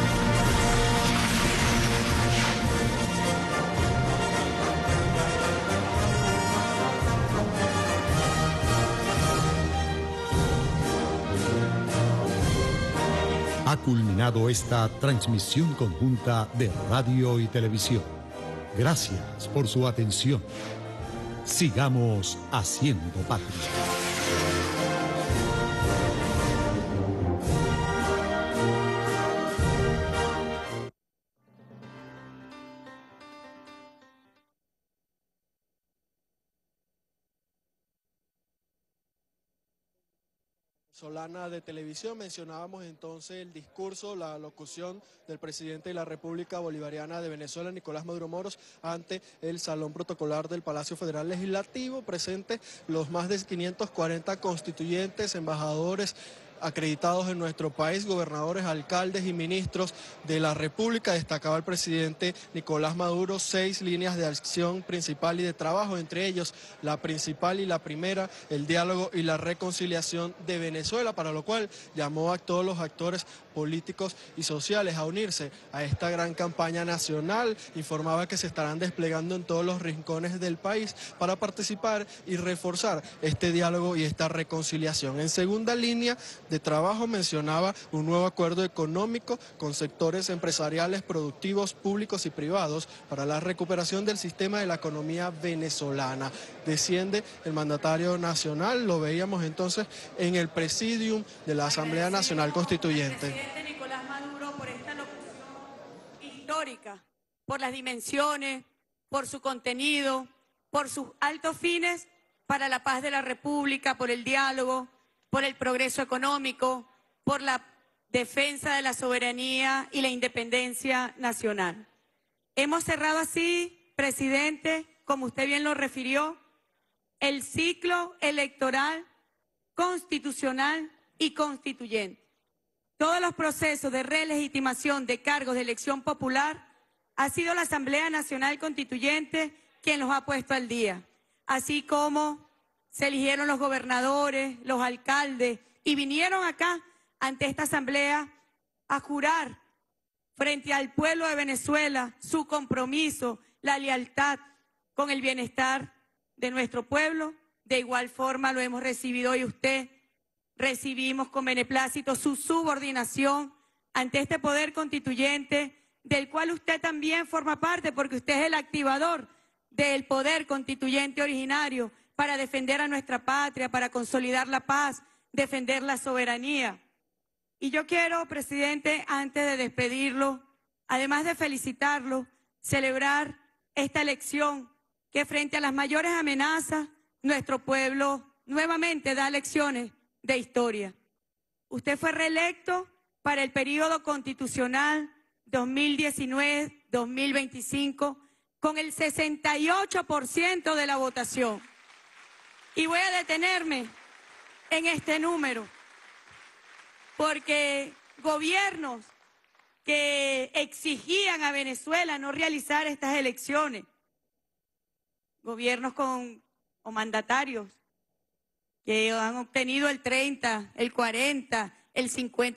Ha culminado esta transmisión conjunta de radio y televisión. Gracias por su atención. Sigamos haciendo patria. Solana de televisión. Mencionábamos entonces el discurso, la locución del presidente de la República Bolivariana de Venezuela, Nicolás Maduro Moros, ante el Salón Protocolar del Palacio Federal Legislativo, presente los más de 540 constituyentes, embajadores acreditados en nuestro país, gobernadores, alcaldes y ministros de la República. Destacaba el presidente Nicolás Maduro 6 líneas de acción principal y de trabajo, entre ellos la principal y la primera, el diálogo y la reconciliación de Venezuela, para lo cual llamó a todos los actores políticos y sociales a unirse a esta gran campaña nacional. Informaba que se estarán desplegando en todos los rincones del país para participar y reforzar este diálogo y esta reconciliación. En segunda línea de trabajo mencionaba un nuevo acuerdo económico con sectores empresariales, productivos, públicos y privados para la recuperación del sistema de la economía venezolana. Desciende el mandatario nacional, lo veíamos entonces en el presidium de la Asamblea Nacional Constituyente. Presidente Nicolás Maduro, por esta locución histórica, por las dimensiones, por su contenido, por sus altos fines para la paz de la República, por el diálogo, por el progreso económico, por la defensa de la soberanía y la independencia nacional. Hemos cerrado así, presidente, como usted bien lo refirió, el ciclo electoral constitucional y constituyente. Todos los procesos de relegitimación de cargos de elección popular ha sido la Asamblea Nacional Constituyente quien los ha puesto al día, así como se eligieron los gobernadores, los alcaldes, y vinieron acá ante esta asamblea a jurar frente al pueblo de Venezuela su compromiso, la lealtad con el bienestar de nuestro pueblo. De igual forma lo hemos recibido hoy usted. Recibimos con beneplácito su subordinación ante este poder constituyente, del cual usted también forma parte, porque usted es el activador del poder constituyente originario para defender a nuestra patria, para consolidar la paz, defender la soberanía. Y yo quiero, presidente, antes de despedirlo, además de felicitarlo, celebrar esta elección que frente a las mayores amenazas, nuestro pueblo nuevamente da lecciones de historia. Usted fue reelecto para el periodo constitucional 2019-2025 con el 68% de la votación. Y voy a detenerme en este número, porque gobiernos que exigían a Venezuela no realizar estas elecciones, gobiernos o mandatarios que han obtenido el 30, el 40, el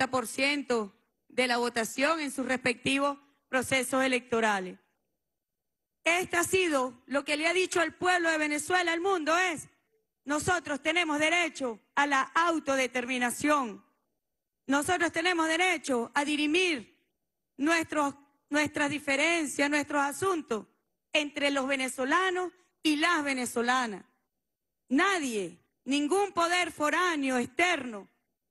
50% de la votación en sus respectivos procesos electorales. Este ha sido lo que le ha dicho al pueblo de Venezuela al mundo, es: nosotros tenemos derecho a la autodeterminación. Nosotros tenemos derecho a dirimir nuestras diferencias, nuestros asuntos entre los venezolanos y las venezolanas. Nadie, ningún poder foráneo, externo,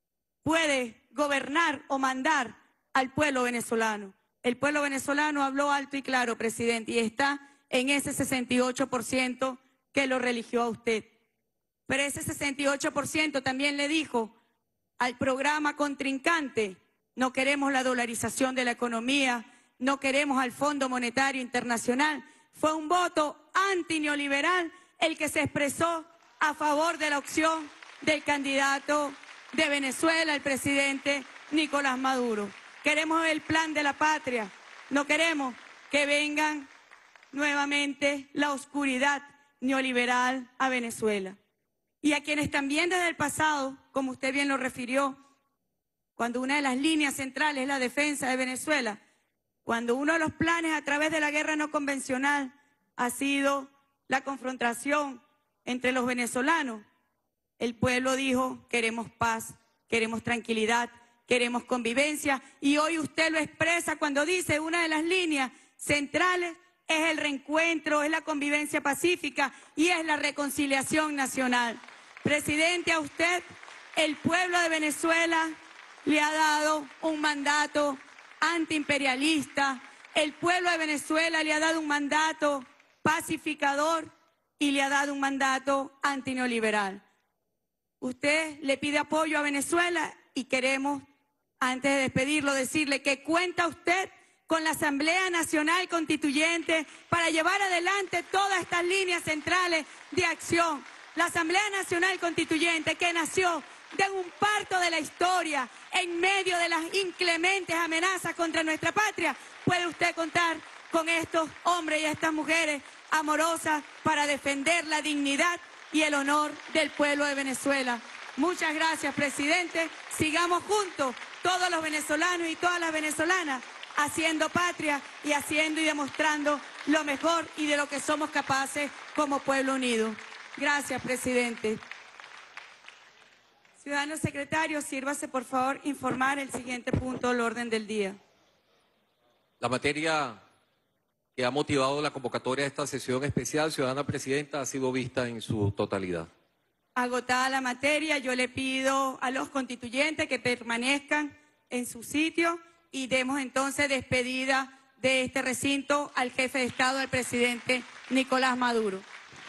puede gobernar o mandar al pueblo venezolano. El pueblo venezolano habló alto y claro, presidente, y está en ese 68% que lo religió a usted. Pero ese 68% también le dijo al programa contrincante: no queremos la dolarización de la economía, no queremos al Fondo Monetario Internacional. Fue un voto antineoliberal el que se expresó a favor de la opción del candidato de Venezuela, el presidente Nicolás Maduro. Queremos el plan de la patria, no queremos que vengan nuevamente la oscuridad neoliberal a Venezuela. Y a quienes también desde el pasado, como usted bien lo refirió, cuando una de las líneas centrales es la defensa de Venezuela, cuando uno de los planes a través de la guerra no convencional ha sido la confrontación entre los venezolanos, el pueblo dijo: queremos paz, queremos tranquilidad, queremos convivencia, y hoy usted lo expresa cuando dice: una de las líneas centrales es el reencuentro, es la convivencia pacífica y es la reconciliación nacional. Presidente, a usted el pueblo de Venezuela le ha dado un mandato antiimperialista, el pueblo de Venezuela le ha dado un mandato pacificador y le ha dado un mandato antineoliberal. Usted le pide apoyo a Venezuela y queremos, antes de despedirlo, decirle que cuenta usted con la Asamblea Nacional Constituyente para llevar adelante todas estas líneas centrales de acción. La Asamblea Nacional Constituyente, que nació de un parto de la historia en medio de las inclementes amenazas contra nuestra patria, puede usted contar con estos hombres y estas mujeres amorosas para defender la dignidad y el honor del pueblo de Venezuela. Muchas gracias, presidente. Sigamos juntos, todos los venezolanos y todas las venezolanas, haciendo patria y haciendo y demostrando lo mejor y de lo que somos capaces como pueblo unido. Gracias, presidente. Ciudadano secretario, sírvase por favor informar el siguiente punto del orden del día. La materia que ha motivado la convocatoria de esta sesión especial, ciudadana presidenta, ha sido vista en su totalidad. Agotada la materia, yo le pido a los constituyentes que permanezcan en su sitio y demos entonces despedida de este recinto al jefe de Estado, al presidente Nicolás Maduro.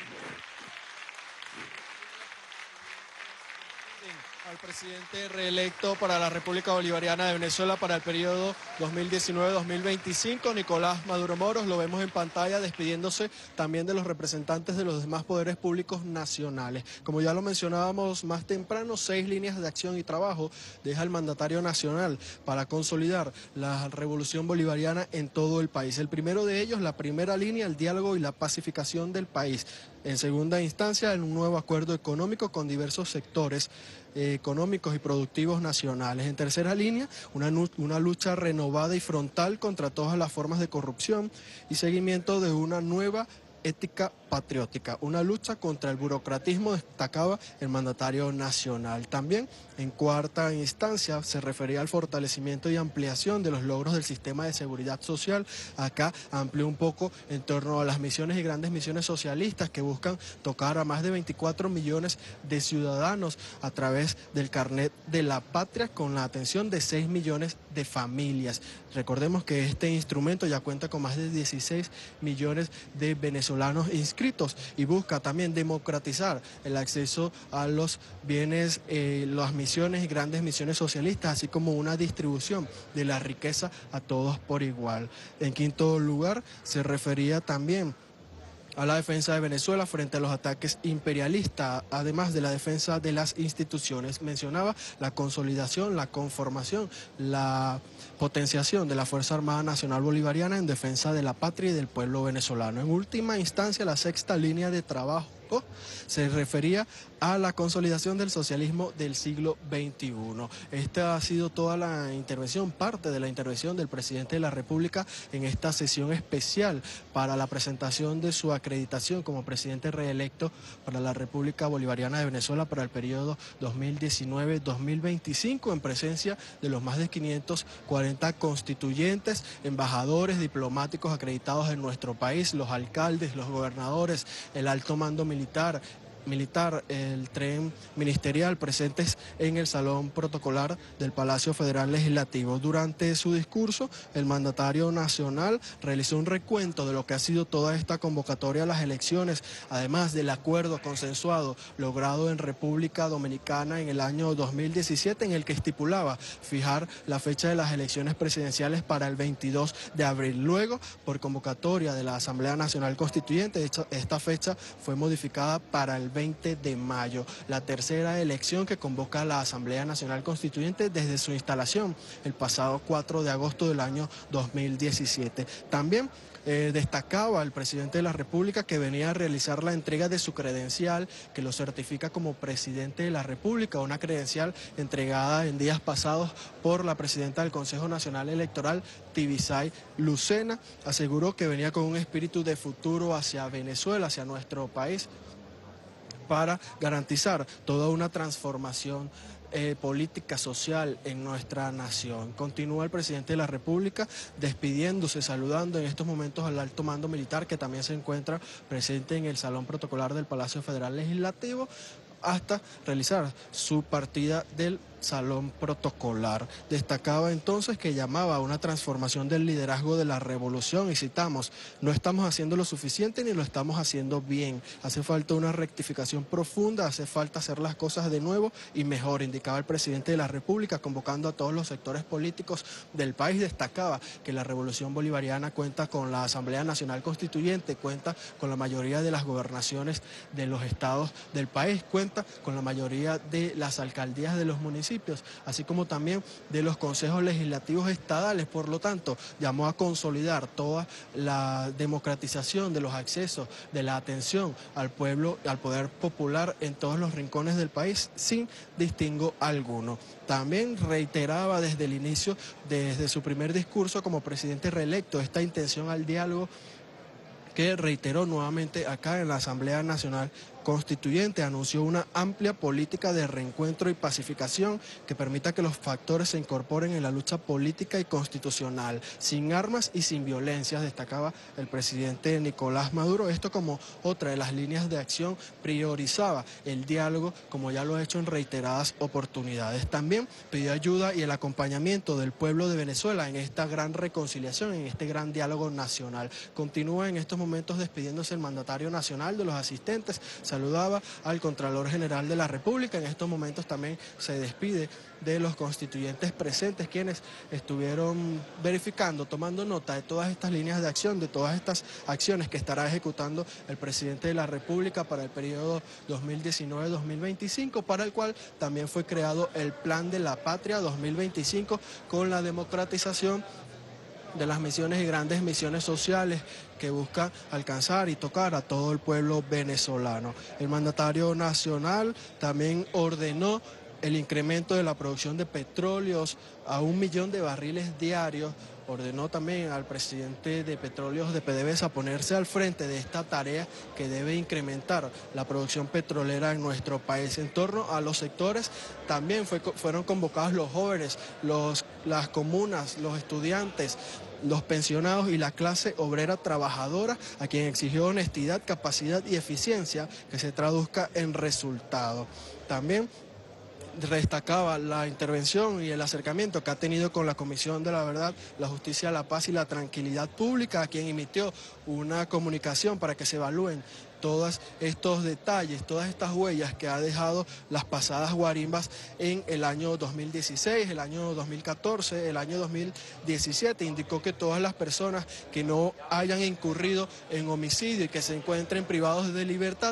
Al presidente reelecto para la República Bolivariana de Venezuela para el periodo 2019-2025, Nicolás Maduro Moros. Lo vemos en pantalla despidiéndose también de los representantes de los demás poderes públicos nacionales. Como ya lo mencionábamos más temprano, 6 líneas de acción y trabajo deja el mandatario nacional para consolidar la revolución bolivariana en todo el país. El primero de ellos, la primera línea, el diálogo y la pacificación del país. En segunda instancia, en un nuevo acuerdo económico con diversos sectores económicos y productivos nacionales. En tercera línea, una lucha renovada y frontal contra todas las formas de corrupción y seguimiento de una nueva ética patriótica, una lucha contra el burocratismo, destacaba el mandatario nacional. También, en cuarta instancia, se refería al fortalecimiento y ampliación de los logros del sistema de seguridad social. Acá amplió un poco en torno a las misiones y grandes misiones socialistas que buscan tocar a más de 24 millones de ciudadanos a través del carnet de la patria, con la atención de 6 millones de familias. Recordemos que este instrumento ya cuenta con más de 16 millones de venezolanos inscritos y busca también democratizar el acceso a los bienes, las misiones y grandes misiones socialistas, así como una distribución de la riqueza a todos por igual. En quinto lugar, se refería también a la defensa de Venezuela frente a los ataques imperialistas, además de la defensa de las instituciones. Mencionaba la consolidación, la conformación, la potenciación de la Fuerza Armada Nacional Bolivariana en defensa de la patria y del pueblo venezolano. En última instancia, la sexta línea de trabajo se refería a la consolidación del socialismo del siglo XXI. Esta ha sido toda la intervención, parte de la intervención del presidente de la República en esta sesión especial para la presentación de su acreditación como presidente reelecto para la República Bolivariana de Venezuela para el periodo 2019-2025, en presencia de los más de 540 constituyentes, embajadores, diplomáticos acreditados en nuestro país, los alcaldes, los gobernadores, el alto mando militar, el tren ministerial, presentes en el salón protocolar del Palacio Federal Legislativo. Durante su discurso, el mandatario nacional realizó un recuento de lo que ha sido toda esta convocatoria a las elecciones, además del acuerdo consensuado logrado en República Dominicana en el año 2017, en el que estipulaba fijar la fecha de las elecciones presidenciales para el 22 de abril. Luego, por convocatoria de la Asamblea Nacional Constituyente, esta fecha fue modificada para el 20 de mayo, la tercera elección que convoca la Asamblea Nacional Constituyente desde su instalación el pasado 4 de agosto del año 2017. También destacaba el presidente de la República que venía a realizar la entrega de su credencial que lo certifica como presidente de la República, una credencial entregada en días pasados por la presidenta del Consejo Nacional Electoral, Tibisay Lucena. Aseguró que venía con un espíritu de futuro hacia Venezuela, hacia nuestro país, para garantizar toda una transformación política, social en nuestra nación. Continúa el presidente de la República despidiéndose, saludando en estos momentos al alto mando militar, que también se encuentra presente en el salón protocolar del Palacio Federal Legislativo, hasta realizar su partida del salón protocolar. Destacaba entonces que llamaba a una transformación del liderazgo de la revolución y citamos: no estamos haciendo lo suficiente ni lo estamos haciendo bien, hace falta una rectificación profunda, hace falta hacer las cosas de nuevo y mejor, indicaba el presidente de la República, convocando a todos los sectores políticos del país. Destacaba que la revolución bolivariana cuenta con la Asamblea Nacional Constituyente, cuenta con la mayoría de las gobernaciones de los estados del país, cuenta con la mayoría de las alcaldías de los municipios, así como también de los consejos legislativos estadales. Por lo tanto, llamó a consolidar toda la democratización de los accesos, de la atención al pueblo, al poder popular en todos los rincones del país, sin distingo alguno. También reiteraba desde el inicio, desde su primer discurso como presidente reelecto, esta intención al diálogo que reiteró nuevamente acá en la Asamblea Nacional Constituyente. Anunció una amplia política de reencuentro y pacificación que permita que los factores se incorporen en la lucha política y constitucional, sin armas y sin violencia, destacaba el presidente Nicolás Maduro. Esto como otra de las líneas de acción. Priorizaba el diálogo, como ya lo ha hecho en reiteradas oportunidades. También pidió ayuda y el acompañamiento del pueblo de Venezuela en esta gran reconciliación, en este gran diálogo nacional. Continúa en estos momentos despidiéndose el mandatario nacional de los asistentes. Saludaba al Contralor General de la República. En estos momentos también se despide de los constituyentes presentes, quienes estuvieron verificando, tomando nota de todas estas líneas de acción, de todas estas acciones que estará ejecutando el presidente de la República para el periodo 2019-2025, para el cual también fue creado el Plan de la Patria 2025, con la democratización de las misiones y grandes misiones sociales que busca alcanzar y tocar a todo el pueblo venezolano. El mandatario nacional también ordenó el incremento de la producción de petróleos a 1 millón de barriles diarios. Ordenó también al presidente de Petróleos de PDVSA ponerse al frente de esta tarea que debe incrementar la producción petrolera en nuestro país. En torno a los sectores también fueron convocados los jóvenes, las comunas, los estudiantes, los pensionados y la clase obrera trabajadora, a quien exigió honestidad, capacidad y eficiencia que se traduzca en resultado. También destacaba la intervención y el acercamiento que ha tenido con la Comisión de la Verdad, la Justicia, la Paz y la Tranquilidad Pública, a quien emitió una comunicación para que se evalúen todos estos detalles, todas estas huellas que ha dejado las pasadas guarimbas en el año 2016, el año 2014, el año 2017. Indicó que todas las personas que no hayan incurrido en homicidio y que se encuentren privados de libertad,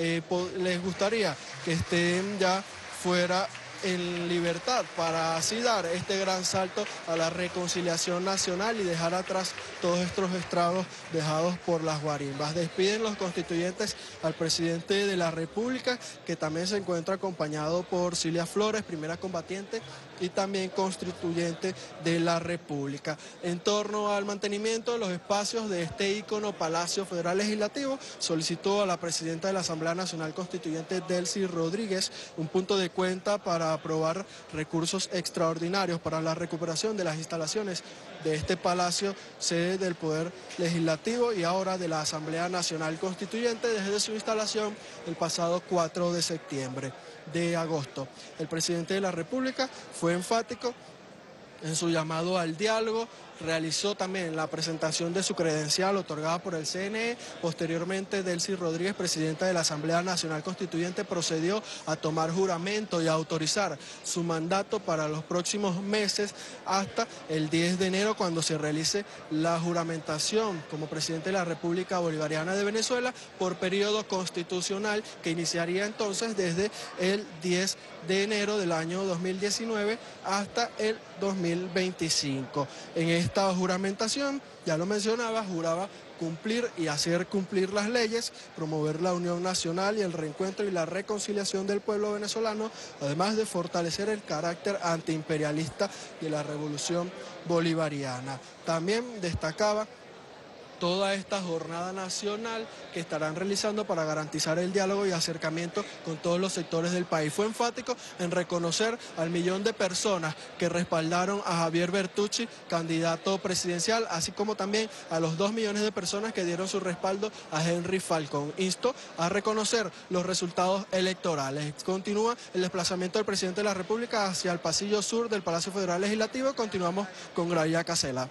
les gustaría que estén ya fuera en libertad para así dar este gran salto a la reconciliación nacional y dejar atrás todos estos estragos dejados por las guarimbas. Despiden los constituyentes al presidente de la República, que también se encuentra acompañado por Cilia Flores, primera combatiente y también constituyente de la República. En torno al mantenimiento de los espacios de este ícono Palacio Federal Legislativo, solicitó a la presidenta de la Asamblea Nacional Constituyente, Delcy Rodríguez, un punto de cuenta para aprobar recursos extraordinarios para la recuperación de las instalaciones de este palacio, sede del Poder Legislativo y ahora de la Asamblea Nacional Constituyente, desde su instalación el pasado 4 de agosto. El presidente de la República fue enfático en su llamado al diálogo, realizó también la presentación de su credencial otorgada por el CNE. Posteriormente, Delcy Rodríguez, presidenta de la Asamblea Nacional Constituyente, procedió a tomar juramento y a autorizar su mandato para los próximos meses hasta el 10 de enero, cuando se realice la juramentación como presidente de la República Bolivariana de Venezuela por periodo constitucional, que iniciaría entonces desde el 10 de enero del año 2019 hasta el 2025. En esta juramentación, ya lo mencionaba, juraba cumplir y hacer cumplir las leyes, promover la unión nacional y el reencuentro y la reconciliación del pueblo venezolano, además de fortalecer el carácter antiimperialista de la revolución bolivariana. También destacaba toda esta jornada nacional que estarán realizando para garantizar el diálogo y acercamiento con todos los sectores del país. Fue enfático en reconocer al 1 millón de personas que respaldaron a Javier Bertucci, candidato presidencial, así como también a los 2 millones de personas que dieron su respaldo a Henry Falcón. Instó a reconocer los resultados electorales. Continúa el desplazamiento del presidente de la República hacia el pasillo sur del Palacio Federal Legislativo. Continuamos con Gracia Casela.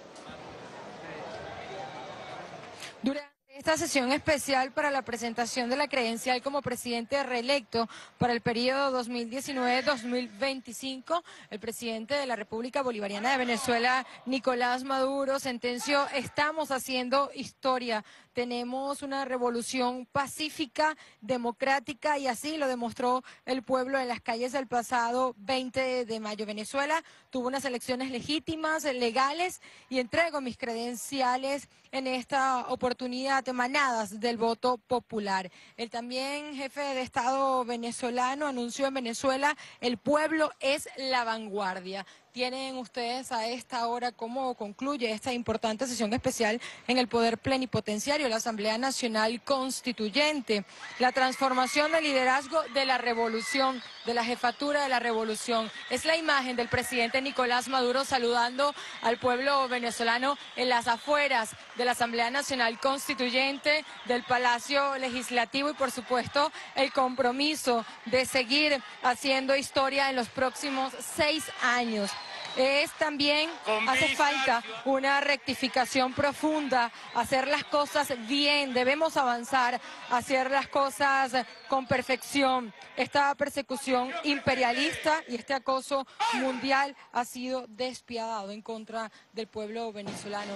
Durante esta sesión especial para la presentación de la credencial como presidente reelecto para el periodo 2019-2025, el presidente de la República Bolivariana de Venezuela, Nicolás Maduro, sentenció: estamos haciendo historia. Tenemos una revolución pacífica, democrática, y así lo demostró el pueblo en las calles el pasado 20 de mayo. Venezuela tuvo unas elecciones legítimas, legales, y entrego mis credenciales en esta oportunidad emanadas del voto popular. El también jefe de Estado venezolano anunció: en Venezuela el pueblo es la vanguardia. Tienen ustedes a esta hora cómo concluye esta importante sesión especial en el Poder Plenipotenciario, la Asamblea Nacional Constituyente. La transformación del liderazgo de la revolución, de la jefatura de la revolución. Es la imagen del presidente Nicolás Maduro saludando al pueblo venezolano en las afueras de la Asamblea Nacional Constituyente, del Palacio Legislativo, y por supuesto el compromiso de seguir haciendo historia en los próximos 6 años. Hace falta una rectificación profunda, hacer las cosas bien, debemos avanzar, hacer las cosas con perfección. Esta persecución imperialista y este acoso mundial ha sido despiadado en contra del pueblo venezolano.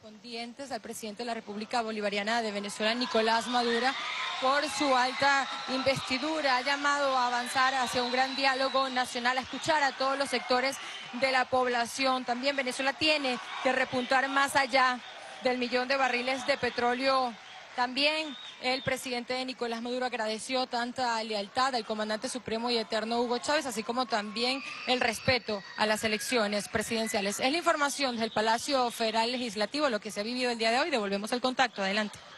Correspondientes al presidente de la República Bolivariana de Venezuela, Nicolás Maduro, por su alta investidura. Ha llamado a avanzar hacia un gran diálogo nacional, a escuchar a todos los sectores de la población. También Venezuela tiene que repuntar más allá del 1.000.000 de barriles de petróleo. También el presidente Nicolás Maduro agradeció tanta lealtad al comandante supremo y eterno Hugo Chávez, así como también el respeto a las elecciones presidenciales. Es la información del Palacio Federal Legislativo, lo que se ha vivido el día de hoy. Devolvemos el contacto. Adelante.